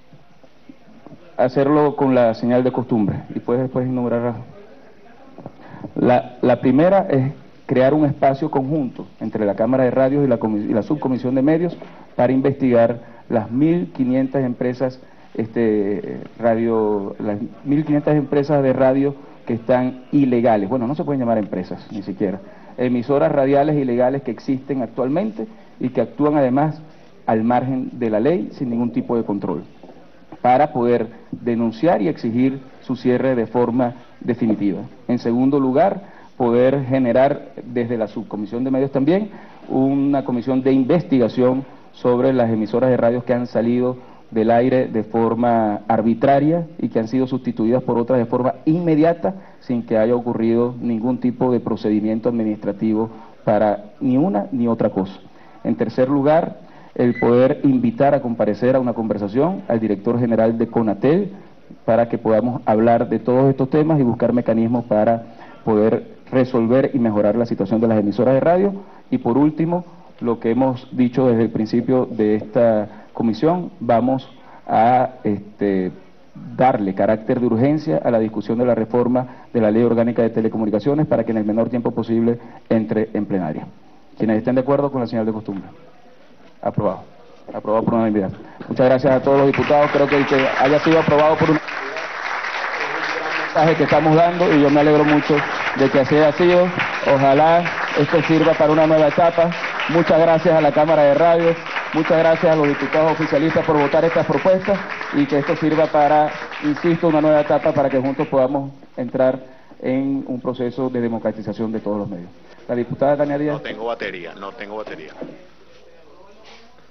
hacerlo con la señal de costumbre, y puedes después enumerar. La primera es crear un espacio conjunto entre la Cámara de Radios y la Subcomisión de Medios para investigar las 1.500 empresas las 1.500 empresas de radio que están ilegales. Bueno, no se pueden llamar empresas, ni siquiera. Emisoras radiales ilegales que existen actualmente y que actúan además al margen de la ley sin ningún tipo de control, para poder denunciar y exigir su cierre de forma definitiva. En segundo lugar, poder generar desde la Subcomisión de Medios también una comisión de investigación sobre las emisoras de radios que han salido del aire de forma arbitraria y que han sido sustituidas por otras de forma inmediata sin que haya ocurrido ningún tipo de procedimiento administrativo para ni una ni otra cosa. En tercer lugar, el poder invitar a comparecer a una conversación al director general de CONATEL para que podamos hablar de todos estos temas y buscar mecanismos para poder resolver y mejorar la situación de las emisoras de radio. Y por último, lo que hemos dicho desde el principio de esta comisión, vamos a darle carácter de urgencia a la discusión de la reforma de la Ley Orgánica de Telecomunicaciones para que en el menor tiempo posible entre en plenaria. Quienes estén de acuerdo con la señal de costumbre. Aprobado. Aprobado por unanimidad. Muchas gracias a todos los diputados. Creo que el que haya sido aprobado por unanimidad es un mensaje que estamos dando, y yo me alegro mucho de que así haya sido. Ojalá esto sirva para una nueva etapa. Muchas gracias a la Cámara de Radios, muchas gracias a los diputados oficialistas por votar estas propuestas, y que esto sirva para, insisto, una nueva etapa para que juntos podamos entrar en un proceso de democratización de todos los medios. La diputada Tania Díaz. No tengo batería.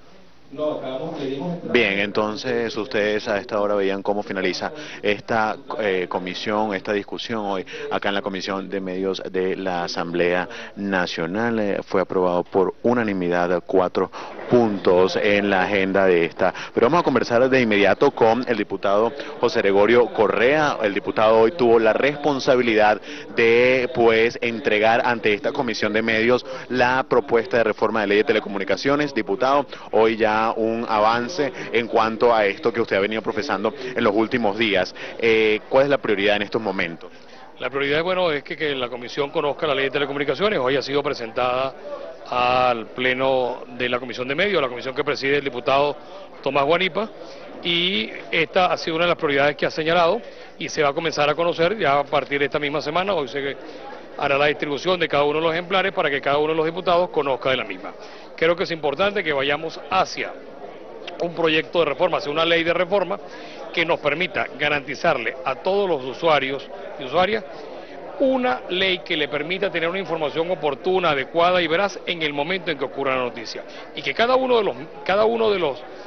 Bien, entonces ustedes a esta hora veían cómo finaliza esta comisión, esta discusión hoy acá en la Comisión de Medios de la Asamblea Nacional. Fue aprobado por unanimidad 4 puntos en la agenda de esta. Pero vamos a conversar de inmediato con el diputado José Gregorio Correa. El diputado hoy tuvo la responsabilidad de entregar ante esta Comisión de Medios la propuesta de reforma de ley de telecomunicaciones. Diputado, hoy ya un avance en cuanto a esto que usted ha venido profesando en los últimos días. ¿Cuál es la prioridad en estos momentos? La prioridad, es que la Comisión conozca la ley de telecomunicaciones. Hoy ha sido presentada al Pleno de la Comisión de Medios, la comisión que preside el diputado Tomás Guanipa, y esta ha sido una de las prioridades que ha señalado y se va a comenzar a conocer ya a partir de esta misma semana. Hoy se hará la distribución de cada uno de los ejemplares para que cada uno de los diputados conozca de la misma. Creo que es importante que vayamos hacia un proyecto de reforma, hacia una ley de reforma que nos permita garantizarle a todos los usuarios y usuarias una ley que le permita tener una información oportuna, adecuada y veraz en el momento en que ocurra la noticia, y que cada uno de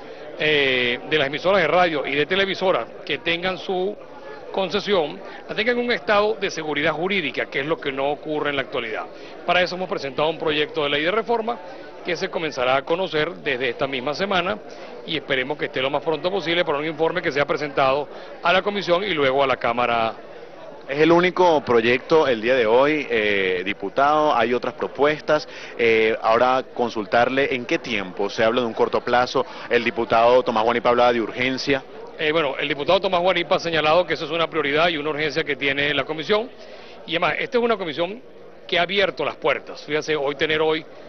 las emisoras de radio y de televisora que tengan su concesión la tengan en un estado de seguridad jurídica, que es lo que no ocurre en la actualidad. Para eso hemos presentado un proyecto de ley de reforma que se comenzará a conocer desde esta misma semana y esperemos que esté lo más pronto posible para un informe que sea presentado a la Comisión y luego a la Cámara. Es el único proyecto el día de hoy, diputado. Hay otras propuestas. Ahora consultarle en qué tiempo. Se habla de un corto plazo. El diputado Tomás Guanipa hablaba de urgencia. El diputado Tomás Guanipa ha señalado que eso es una prioridad y una urgencia que tiene la comisión. Y además, esta es una comisión que ha abierto las puertas. Fíjate, tener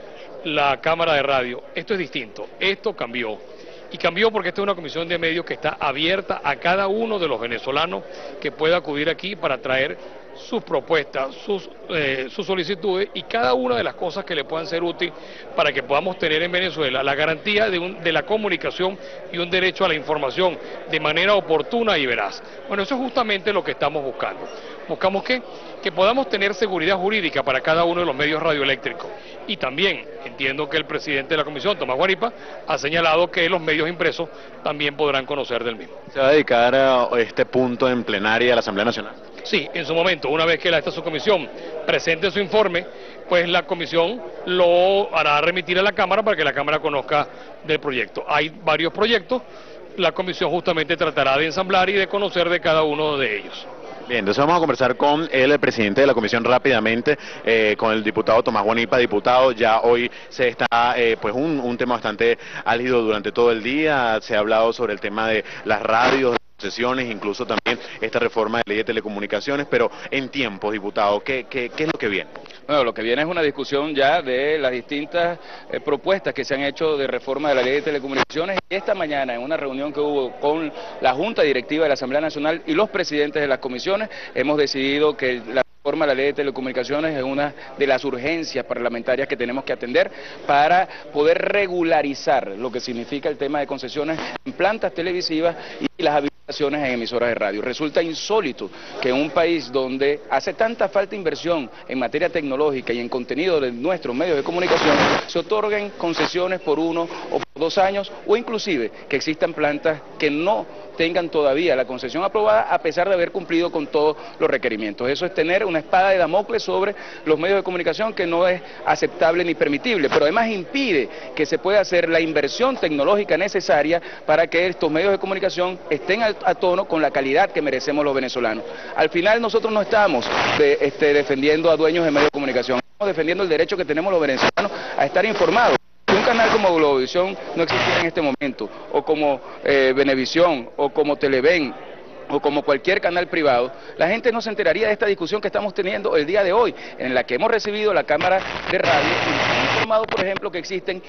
la Cámara de Radio. Esto es distinto. Esto cambió. Y cambió porque esta es una comisión de medios que está abierta a cada uno de los venezolanos que pueda acudir aquí para traer sus propuestas, sus solicitudes y cada una de las cosas que le puedan ser útil para que podamos tener en Venezuela la garantía de la comunicación y un derecho a la información de manera oportuna y veraz. Bueno, eso es justamente lo que estamos buscando. Buscamos que podamos tener seguridad jurídica para cada uno de los medios radioeléctricos. Y también entiendo que el presidente de la comisión, Tomás Guanipa, ha señalado que los medios impresos también podrán conocer del mismo. ¿Se va a dedicar a este punto en plenaria de la Asamblea Nacional? Sí, en su momento, una vez que esta subcomisión presente su informe, pues la comisión lo hará remitir a la Cámara para que la Cámara conozca del proyecto. Hay varios proyectos, la comisión justamente tratará de ensamblar y de conocer de cada uno de ellos. Bien, entonces vamos a conversar con el presidente de la comisión rápidamente, con el diputado Tomás Guanipa. Diputado, ya hoy se está, un tema bastante álgido durante todo el día. Se ha hablado sobre el tema de las radios, concesiones, incluso también esta reforma de ley de telecomunicaciones, pero en tiempos, diputado, ¿qué es lo que viene? Bueno, lo que viene es una discusión ya de las distintas propuestas que se han hecho de reforma de la ley de telecomunicaciones. Y esta mañana, en una reunión que hubo con la Junta Directiva de la Asamblea Nacional y los presidentes de las comisiones, hemos decidido que la reforma de la ley de telecomunicaciones es una de las urgencias parlamentarias que tenemos que atender para poder regularizar lo que significa el tema de concesiones en plantas televisivas y las habilitaciones en emisoras de radio. Resulta insólito que en un país donde hace tanta falta inversión en materia tecnológica y en contenido de nuestros medios de comunicación, se otorguen concesiones por 1 o por 2 años, o inclusive que existan plantas que no tengan todavía la concesión aprobada a pesar de haber cumplido con todos los requerimientos. Eso es tener una espada de Damocles sobre los medios de comunicación que no es aceptable ni permitible, pero además impide que se pueda hacer la inversión tecnológica necesaria para que estos medios de comunicación estén a tono con la calidad que merecemos los venezolanos. Al final nosotros no estamos defendiendo a dueños de medios de comunicación, estamos defendiendo el derecho que tenemos los venezolanos a estar informados. Si un canal como Globovisión no existiera en este momento, o como Venevisión, o como Televen, o como cualquier canal privado, la gente no se enteraría de esta discusión que estamos teniendo el día de hoy, en la que hemos recibido la Cámara de Radio y hemos informado, por ejemplo, que existen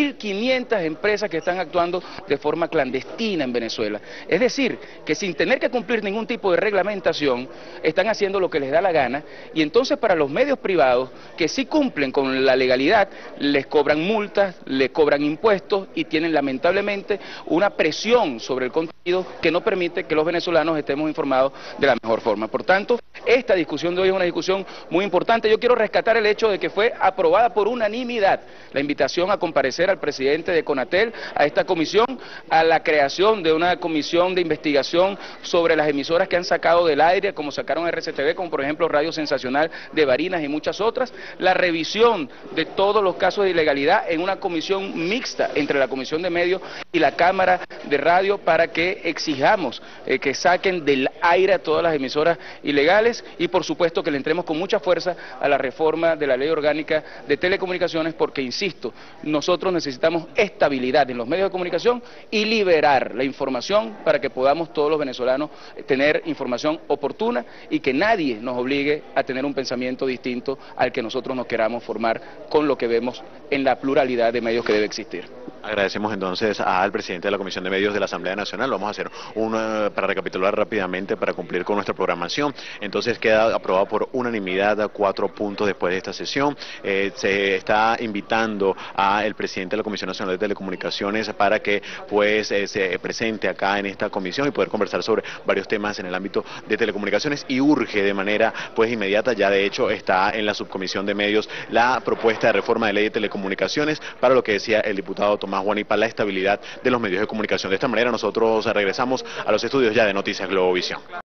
1.500 empresas que están actuando de forma clandestina en Venezuela. Es decir, que sin tener que cumplir ningún tipo de reglamentación, están haciendo lo que les da la gana, y entonces para los medios privados, que sí cumplen con la legalidad, les cobran multas, les cobran impuestos y tienen lamentablemente una presión sobre el contenido que no permite que los venezolanos estemos informados de la mejor forma. Por tanto, esta discusión de hoy es una discusión muy importante. Yo quiero rescatar el hecho de que fue aprobada por unanimidad la invitación a comparecer al presidente de CONATEL a esta comisión, a la creación de una comisión de investigación sobre las emisoras que han sacado del aire, como sacaron RCTV, como por ejemplo Radio Sensacional de Barinas y muchas otras, la revisión de todos los casos de ilegalidad en una comisión mixta entre la Comisión de Medios y la Cámara de Radio para que exijamos que saquen del aire a todas las emisoras ilegales y por supuesto que le entremos con mucha fuerza a la reforma de la Ley Orgánica de Telecomunicaciones porque, insisto, nosotros necesitamos estabilidad en los medios de comunicación y liberar la información para que podamos todos los venezolanos tener información oportuna y que nadie nos obligue a tener un pensamiento distinto al que nosotros nos queramos formar con lo que vemos en la pluralidad de medios que debe existir. Agradecemos entonces al presidente de la Comisión de Medios de la Asamblea Nacional. Vamos a hacer para recapitular rápidamente, para cumplir con nuestra programación. Entonces queda aprobado por unanimidad a 4 puntos después de esta sesión. Se está invitando al presidente de la Comisión Nacional de Telecomunicaciones para que pues se presente acá en esta comisión y poder conversar sobre varios temas en el ámbito de telecomunicaciones y urge de manera pues inmediata, ya de hecho está en la subcomisión de medios la propuesta de reforma de ley de telecomunicaciones para lo que decía el diputado Tomás Guanipa, la estabilidad de los medios de comunicación. De esta manera nosotros regresamos a los estudios ya de Noticias Globovisión.